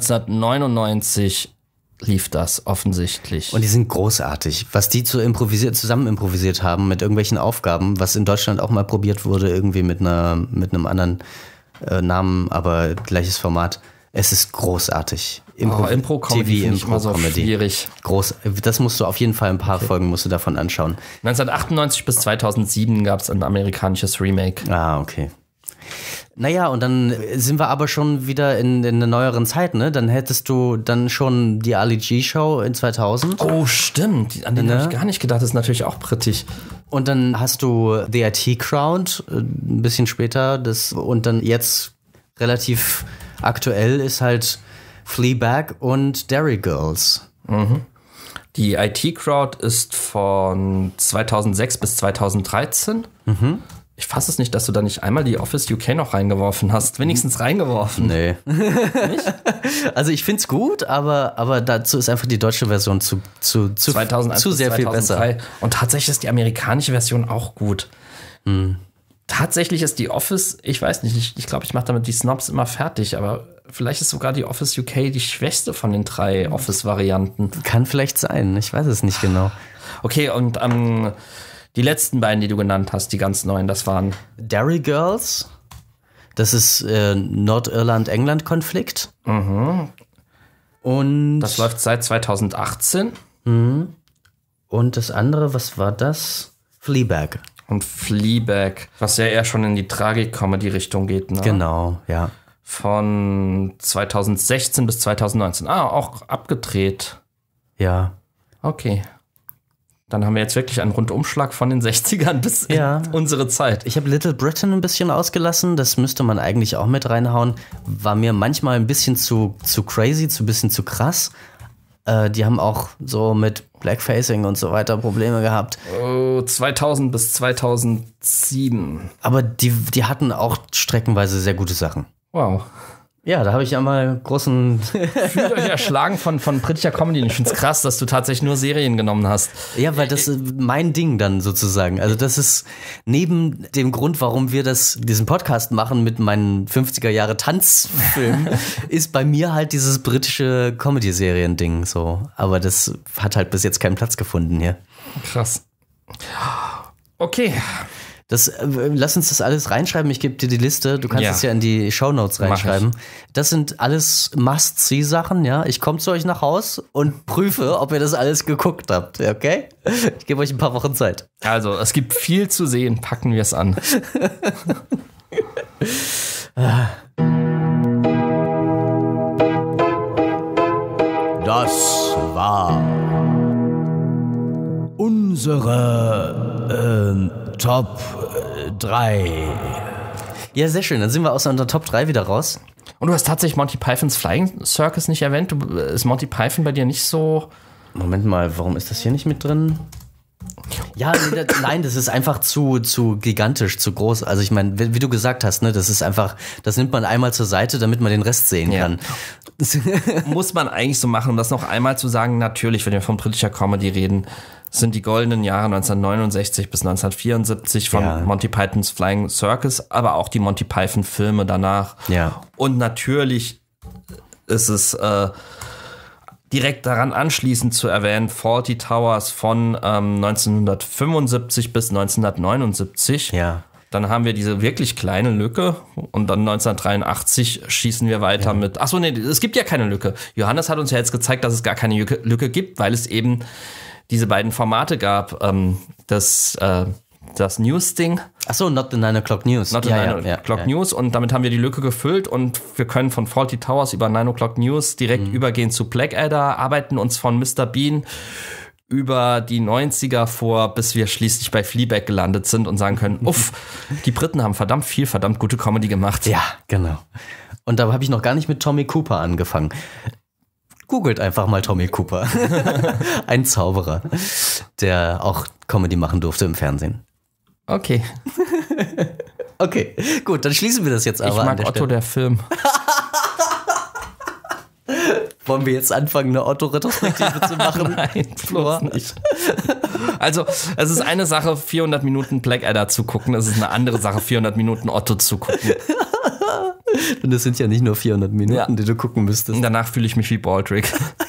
S1: 1999 lief das offensichtlich.
S2: Und die sind großartig. Was die zusammen improvisiert haben mit irgendwelchen Aufgaben, was in Deutschland auch mal probiert wurde, irgendwie mit einem anderen Namen, aber gleiches Format. Es ist großartig.
S1: Impro-Comedy finde ich immer so schwierig.
S2: Das musst du auf jeden Fall, ein paar Folgen musst du davon anschauen.
S1: 1998 bis 2007 gab es ein amerikanisches Remake.
S2: Ah, okay. Naja, und dann sind wir aber schon wieder in der neueren Zeit, ne? Dann hättest du dann schon die Ali G-Show in 2000.
S1: Oh, stimmt. An den habe ich gar nicht gedacht. Das ist natürlich auch britisch.
S2: Und dann hast du The IT Crowd ein bisschen später. Und dann jetzt relativ aktuell ist halt Fleabag und Derry Girls.
S1: Mhm. Die IT Crowd ist von 2006 bis 2013. Mhm. Ich fasse es nicht, dass du da nicht einmal die Office UK noch reingeworfen hast. Wenigstens reingeworfen.
S2: Nee. Nicht? Also ich find's gut, aber dazu ist einfach die deutsche Version zu sehr viel besser.
S1: Und tatsächlich ist die amerikanische Version auch gut. Hm. Tatsächlich ist die Office, ich weiß nicht, ich glaube, ich mache damit die Snobs immer fertig, aber vielleicht ist sogar die Office UK die schwächste von den 3 Office-Varianten.
S2: Kann vielleicht sein, ich weiß es nicht genau.
S1: Okay, und die letzten beiden, die du genannt hast, die ganz neuen, das waren
S2: Derry Girls. Das ist Nordirland-England-Konflikt.
S1: Mhm.
S2: Und
S1: das läuft seit 2018.
S2: Mhm. Und das andere, was war das? Fleabag.
S1: Und Fleabag, was ja eher schon in die Tragik-Comedy-Richtung geht. Ne?
S2: Genau, ja.
S1: Von 2016 bis 2019. Auch abgedreht.
S2: Ja.
S1: Okay. Dann haben wir jetzt wirklich einen Rundumschlag von den 60ern bis in unsere Zeit.
S2: Ich habe Little Britain ein bisschen ausgelassen. Das müsste man eigentlich auch mit reinhauen. War mir manchmal ein bisschen zu crazy, ein bisschen zu krass. Die haben auch so mit Blackfacing und so weiter Probleme gehabt.
S1: 2000 bis 2007.
S2: Aber die hatten auch streckenweise sehr gute Sachen.
S1: Wow.
S2: Ja, da habe ich einmal großen...
S1: Fühlt euch erschlagen von britischer Comedy. Ich finde es krass, dass du tatsächlich nur Serien genommen hast.
S2: Ja, weil das ist mein Ding dann sozusagen. Also das ist neben dem Grund, warum wir diesen Podcast machen mit meinen 50er-Jahre-Tanzfilmen, ist bei mir halt dieses britische Comedy-Serien-Ding so. Aber das hat halt bis jetzt keinen Platz gefunden hier.
S1: Krass. Okay.
S2: Lass uns das alles reinschreiben. Ich gebe dir die Liste. Du kannst es ja in die Shownotes reinschreiben. Das sind alles Must-See-Sachen, ja. Ich komme zu euch nach Haus und prüfe, ob ihr das alles geguckt habt, okay? Ich gebe euch ein paar Wochen Zeit.
S1: Also, es gibt viel zu sehen. Packen wir es an.
S2: Das war unsere Top 3. Ja, sehr schön. Dann sind wir aus unserer Top 3 wieder raus.
S1: Und du hast tatsächlich Monty Pythons Flying Circus nicht erwähnt. Ist Monty Python bei dir nicht so...
S2: Moment mal, warum ist das hier nicht mit drin? Ja, nein, das ist einfach zu gigantisch, zu groß. Also ich meine, wie du gesagt hast, ne, das ist einfach, das nimmt man einmal zur Seite, damit man den Rest sehen kann.
S1: Muss man eigentlich so machen, um das noch einmal zu sagen. Natürlich, wenn wir von britischer Comedy reden, sind die goldenen Jahre 1969 bis 1974 von Monty Pythons Flying Circus, aber auch die Monty Python Filme danach.
S2: Ja.
S1: Und natürlich ist es direkt daran anschließend zu erwähnen, Fawlty Towers von 1975 bis 1979.
S2: Ja.
S1: Dann haben wir diese wirklich kleine Lücke und dann 1983 schießen wir weiter mit... Achso, nee, es gibt ja keine Lücke. Johannes hat uns ja jetzt gezeigt, dass es gar keine Lücke gibt, weil es eben diese beiden Formate gab. Das News-Ding.
S2: Achso, Not the 9 O'Clock News.
S1: Not the 9 O'Clock News. Und damit haben wir die Lücke gefüllt und wir können von Fawlty Towers über 9 O'Clock News direkt übergehen zu Blackadder, arbeiten uns von Mr. Bean über die 90er vor, bis wir schließlich bei Fleabag gelandet sind und sagen können, die Briten haben verdammt gute Comedy gemacht.
S2: Ja, genau. Und da habe ich noch gar nicht mit Tommy Cooper angefangen. Googelt einfach mal Tommy Cooper. Ein Zauberer, der auch Comedy machen durfte im Fernsehen.
S1: Okay.
S2: Okay, gut, dann schließen wir das jetzt aber.
S1: Ich mag Otto, der Film.
S2: Wollen wir jetzt anfangen, eine Otto-Retrospektive zu machen?
S1: Nein, bloß nicht. Also, es ist eine Sache, 400 Minuten Blackadder zu gucken. Es ist eine andere Sache, 400 Minuten Otto zu gucken.
S2: Und das sind ja nicht nur 400 Minuten, die du gucken müsstest.
S1: Und danach fühle ich mich wie Baldrick.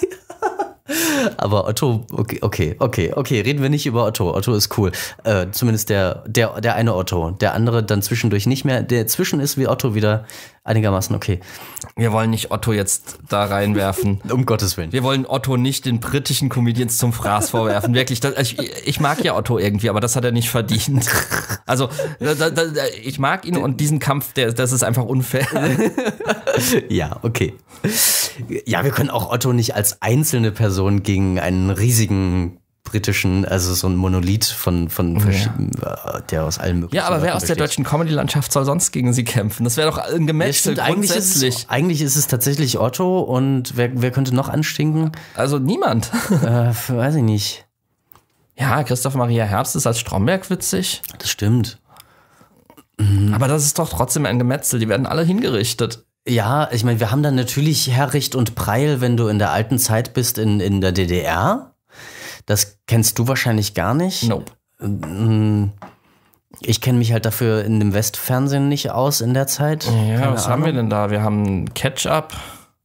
S2: Aber Otto, okay, reden wir nicht über Otto. Otto ist cool. Zumindest der eine Otto. Der andere dann zwischendurch nicht mehr. Der zwischen ist wie Otto wieder einigermaßen okay.
S1: Wir wollen nicht Otto jetzt da reinwerfen.
S2: Um Gottes Willen.
S1: Wir wollen Otto nicht den britischen Comedians zum Fraß vorwerfen. Wirklich, ich mag ja Otto irgendwie, aber das hat er nicht verdient. Also, ich mag ihn und diesen Kampf, das ist einfach unfair.
S2: Ja, okay. Ja, wir können auch Otto nicht als einzelne Person gegen einen riesigen britischen, also so ein Monolith von der aus allen möglichen.
S1: Ja, aber wer aus der deutschen Comedy-Landschaft soll sonst gegen sie kämpfen? Das wäre doch ein Gemetzel grundsätzlich.
S2: Eigentlich ist es tatsächlich Otto und wer könnte noch anstinken?
S1: Also niemand.
S2: Weiß ich nicht.
S1: Ja, Christoph Maria Herbst ist als Stromberg witzig.
S2: Das stimmt.
S1: Aber das ist doch trotzdem ein Gemetzel. Die werden alle hingerichtet.
S2: Ja, ich meine, wir haben dann natürlich Herricht und Preil, wenn du in der alten Zeit bist in der DDR. Das kennst du wahrscheinlich gar nicht.
S1: Nope.
S2: Ich kenne mich halt dafür in dem Westfernsehen nicht aus in der Zeit.
S1: Ja, was haben wir denn da? Wir haben Ketchup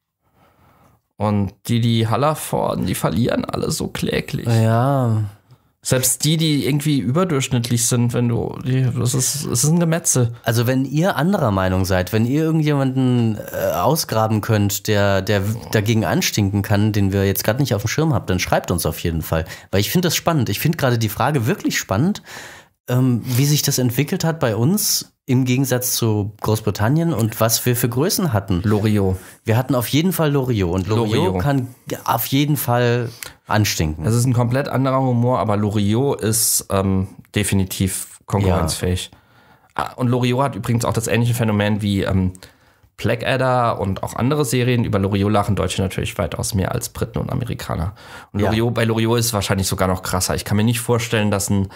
S1: und die Hallervorden, die verlieren alle so kläglich.
S2: Ja.
S1: Selbst die irgendwie überdurchschnittlich sind, das ist ein Gemetzel.
S2: Also wenn ihr anderer Meinung seid, wenn ihr irgendjemanden ausgraben könnt, der dagegen anstinken kann, den wir jetzt gerade nicht auf dem Schirm habt, dann schreibt uns auf jeden Fall. Weil ich finde das spannend. Ich finde gerade die Frage wirklich spannend, wie sich das entwickelt hat bei uns im Gegensatz zu Großbritannien und was wir für Größen hatten.
S1: Loriot.
S2: Wir hatten auf jeden Fall Loriot und Loriot kann auf jeden Fall anstinken.
S1: Das ist ein komplett anderer Humor, aber Loriot ist definitiv konkurrenzfähig. Ja. Und Loriot hat übrigens auch das ähnliche Phänomen wie Blackadder und auch andere Serien. Über Loriot lachen Deutsche natürlich weitaus mehr als Briten und Amerikaner. Und bei Loriot ist es wahrscheinlich sogar noch krasser. Ich kann mir nicht vorstellen, dass ein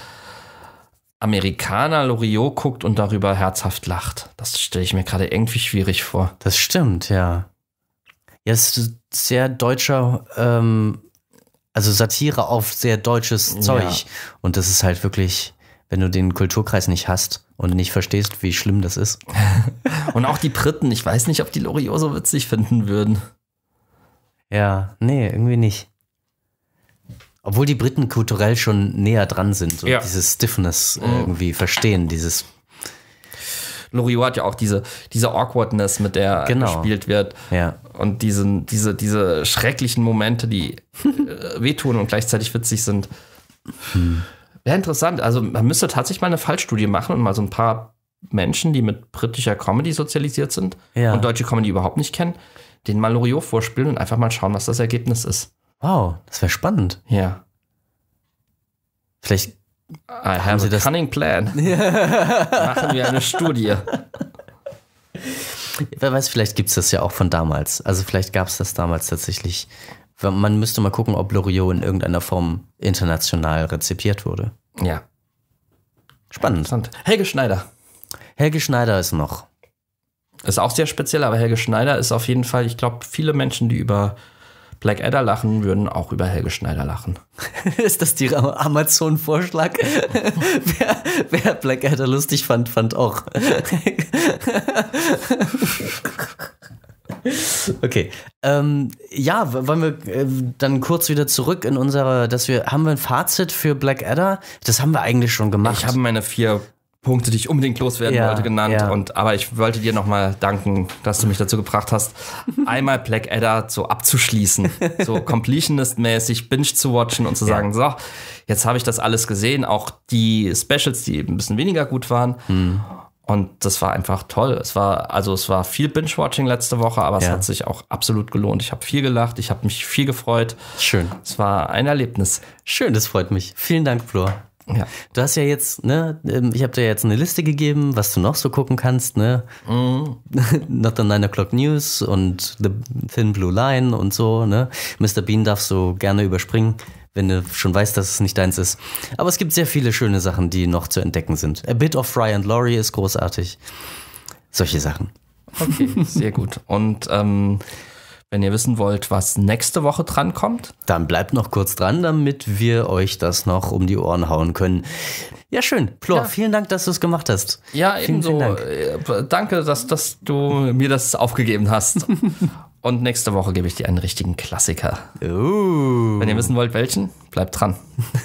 S1: Amerikaner Loriot guckt und darüber herzhaft lacht. Das stelle ich mir gerade irgendwie schwierig vor.
S2: Das stimmt, ja. Ja, es ist sehr deutscher, also Satire auf sehr deutsches Zeug. Ja. Und das ist halt wirklich, wenn du den Kulturkreis nicht hast und nicht verstehst, wie schlimm das ist.
S1: Und auch die Briten, ich weiß nicht, ob die Loriot so witzig finden würden.
S2: Ja, nee, irgendwie nicht. Obwohl die Briten kulturell schon näher dran sind und dieses Stiffness irgendwie verstehen, dieses.
S1: Loriot hat ja auch diese Awkwardness, mit der gespielt wird.
S2: Ja.
S1: Und diese schrecklichen Momente, die wehtun und gleichzeitig witzig sind. Wäre interessant. Also man müsste tatsächlich mal eine Fallstudie machen und mal so ein paar Menschen, die mit britischer Comedy sozialisiert sind und deutsche Comedy überhaupt nicht kennen, denen mal Loriot vorspielen und einfach mal schauen, was das Ergebnis ist.
S2: Wow, das wäre spannend.
S1: Ja.
S2: Vielleicht
S1: I have a cunning plan. Machen wir eine Studie.
S2: Wer weiß, vielleicht gibt es das ja auch von damals. Also vielleicht gab es das damals tatsächlich. Man müsste mal gucken, ob Loriot in irgendeiner Form international rezipiert wurde.
S1: Ja.
S2: Spannend.
S1: Helge Schneider.
S2: Helge Schneider ist noch.
S1: Ist auch sehr speziell, aber Helge Schneider ist auf jeden Fall, ich glaube, viele Menschen, die über Blackadder lachen, würden auch über Helge Schneider lachen.
S2: Ist das der Amazon-Vorschlag? Wer Blackadder lustig fand auch. Okay. Ja, wollen wir dann kurz wieder zurück in unsere, haben wir ein Fazit für Blackadder? Das haben wir eigentlich schon gemacht.
S1: Ich habe meine 4 Punkte, die ich unbedingt loswerden wollte, genannt.
S2: Ja.
S1: Aber ich wollte dir nochmal danken, dass du mich dazu gebracht hast, einmal Blackadder so abzuschließen. So Completionist-mäßig Binge zu watchen und zu sagen, so, jetzt habe ich das alles gesehen. Auch die Specials, die ein bisschen weniger gut waren. Und das war einfach toll. Es war viel Binge-Watching letzte Woche, aber es hat sich auch absolut gelohnt. Ich habe viel gelacht, ich habe mich viel gefreut.
S2: Schön.
S1: Es war ein Erlebnis.
S2: Schön, das freut mich. Vielen Dank, Flor.
S1: Ja.
S2: Du hast ja jetzt, ich habe dir jetzt eine Liste gegeben, was du noch so gucken kannst, ne? Not the 9 O'Clock News und The Thin Blue Line und so, ne? Mr. Bean darfst du gerne überspringen, wenn du schon weißt, dass es nicht deins ist. Aber es gibt sehr viele schöne Sachen, die noch zu entdecken sind. A Bit of Fry and Laurie ist großartig. Solche Sachen.
S1: Okay, sehr gut. Und wenn Wenn ihr wissen wollt, was nächste Woche drankommt.
S2: Dann bleibt noch kurz dran, damit wir euch das noch um die Ohren hauen können. Ja, schön. Flor, vielen Dank, dass du es gemacht hast.
S1: Ja, ebenso.
S2: Dank.
S1: Danke, dass du mir das aufgegeben hast. Und nächste Woche gebe ich dir einen richtigen Klassiker. Wenn ihr wissen wollt, welchen, bleibt dran.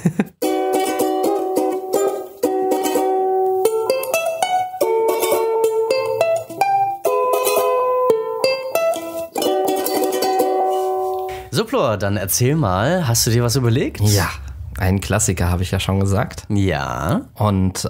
S2: So, Flor, dann erzähl mal, hast du dir was überlegt?
S1: Ja, einen Klassiker habe ich ja schon gesagt.
S2: Ja.
S1: Und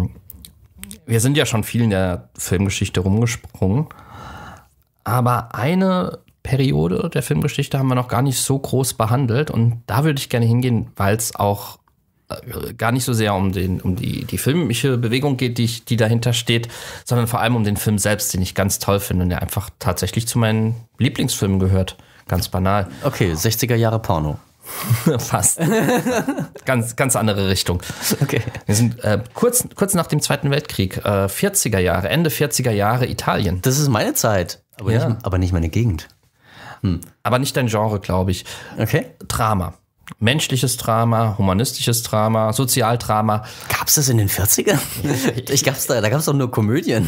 S1: wir sind ja schon viel in der Filmgeschichte rumgesprungen. Aber eine Periode der Filmgeschichte haben wir noch gar nicht so groß behandelt. Und da würde ich gerne hingehen, weil es auch gar nicht so sehr um die filmische Bewegung geht, die dahinter steht, sondern vor allem um den Film selbst, den ich ganz toll finde und der einfach tatsächlich zu meinen Lieblingsfilmen gehört. Ganz banal.
S2: Okay, 60er Jahre Porno.
S1: Fast. ganz andere Richtung.
S2: Okay.
S1: Wir sind kurz nach dem Zweiten Weltkrieg, 40er Jahre, Ende 40er Jahre Italien.
S2: Das ist meine Zeit, aber nicht meine Gegend.
S1: Aber nicht dein Genre, glaube ich.
S2: Okay.
S1: Drama. Menschliches Drama, humanistisches Drama, Sozialdrama.
S2: Gab's das in den 40ern? Da gab's doch nur Komödien.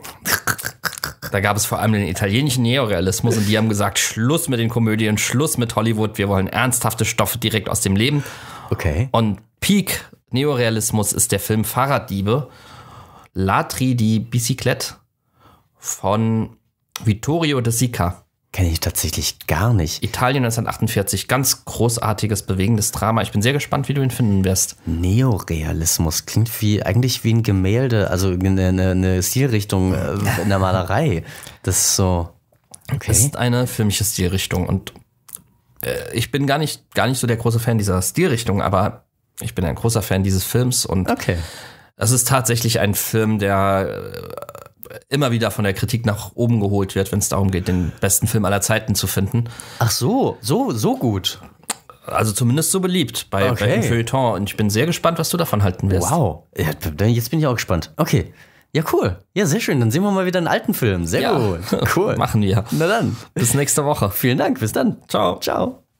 S1: Da gab es vor allem den italienischen Neorealismus und die haben gesagt, Schluss mit den Komödien, Schluss mit Hollywood, wir wollen ernsthafte Stoffe direkt aus dem Leben.
S2: Okay.
S1: Und Peak Neorealismus ist der Film Fahrraddiebe, Ladri di Biciclette von Vittorio De Sica.
S2: Kenne ich tatsächlich gar nicht.
S1: Italien 1948, ganz großartiges, bewegendes Drama. Ich bin sehr gespannt, wie du ihn finden wirst.
S2: Neorealismus klingt eigentlich wie ein Gemälde, also eine Stilrichtung in der Malerei. Das ist so, okay.
S1: Es ist eine filmische Stilrichtung und ich bin gar nicht so der große Fan dieser Stilrichtung, aber ich bin ein großer Fan dieses Films und es ist tatsächlich ein Film, der immer wieder von der Kritik nach oben geholt wird, wenn es darum geht, den besten Film aller Zeiten zu finden.
S2: Ach so gut.
S1: Also zumindest so beliebt bei dem Feuilleton. Und ich bin sehr gespannt, was du davon halten wirst.
S2: Wow, ja, jetzt bin ich auch gespannt. Okay, ja cool. Ja, sehr schön. Dann sehen wir mal wieder einen alten Film. Sehr gut. Cool.
S1: Machen wir.
S2: Na dann.
S1: Bis nächste Woche.
S2: Vielen Dank. Bis dann.
S1: Ciao.
S2: Ciao.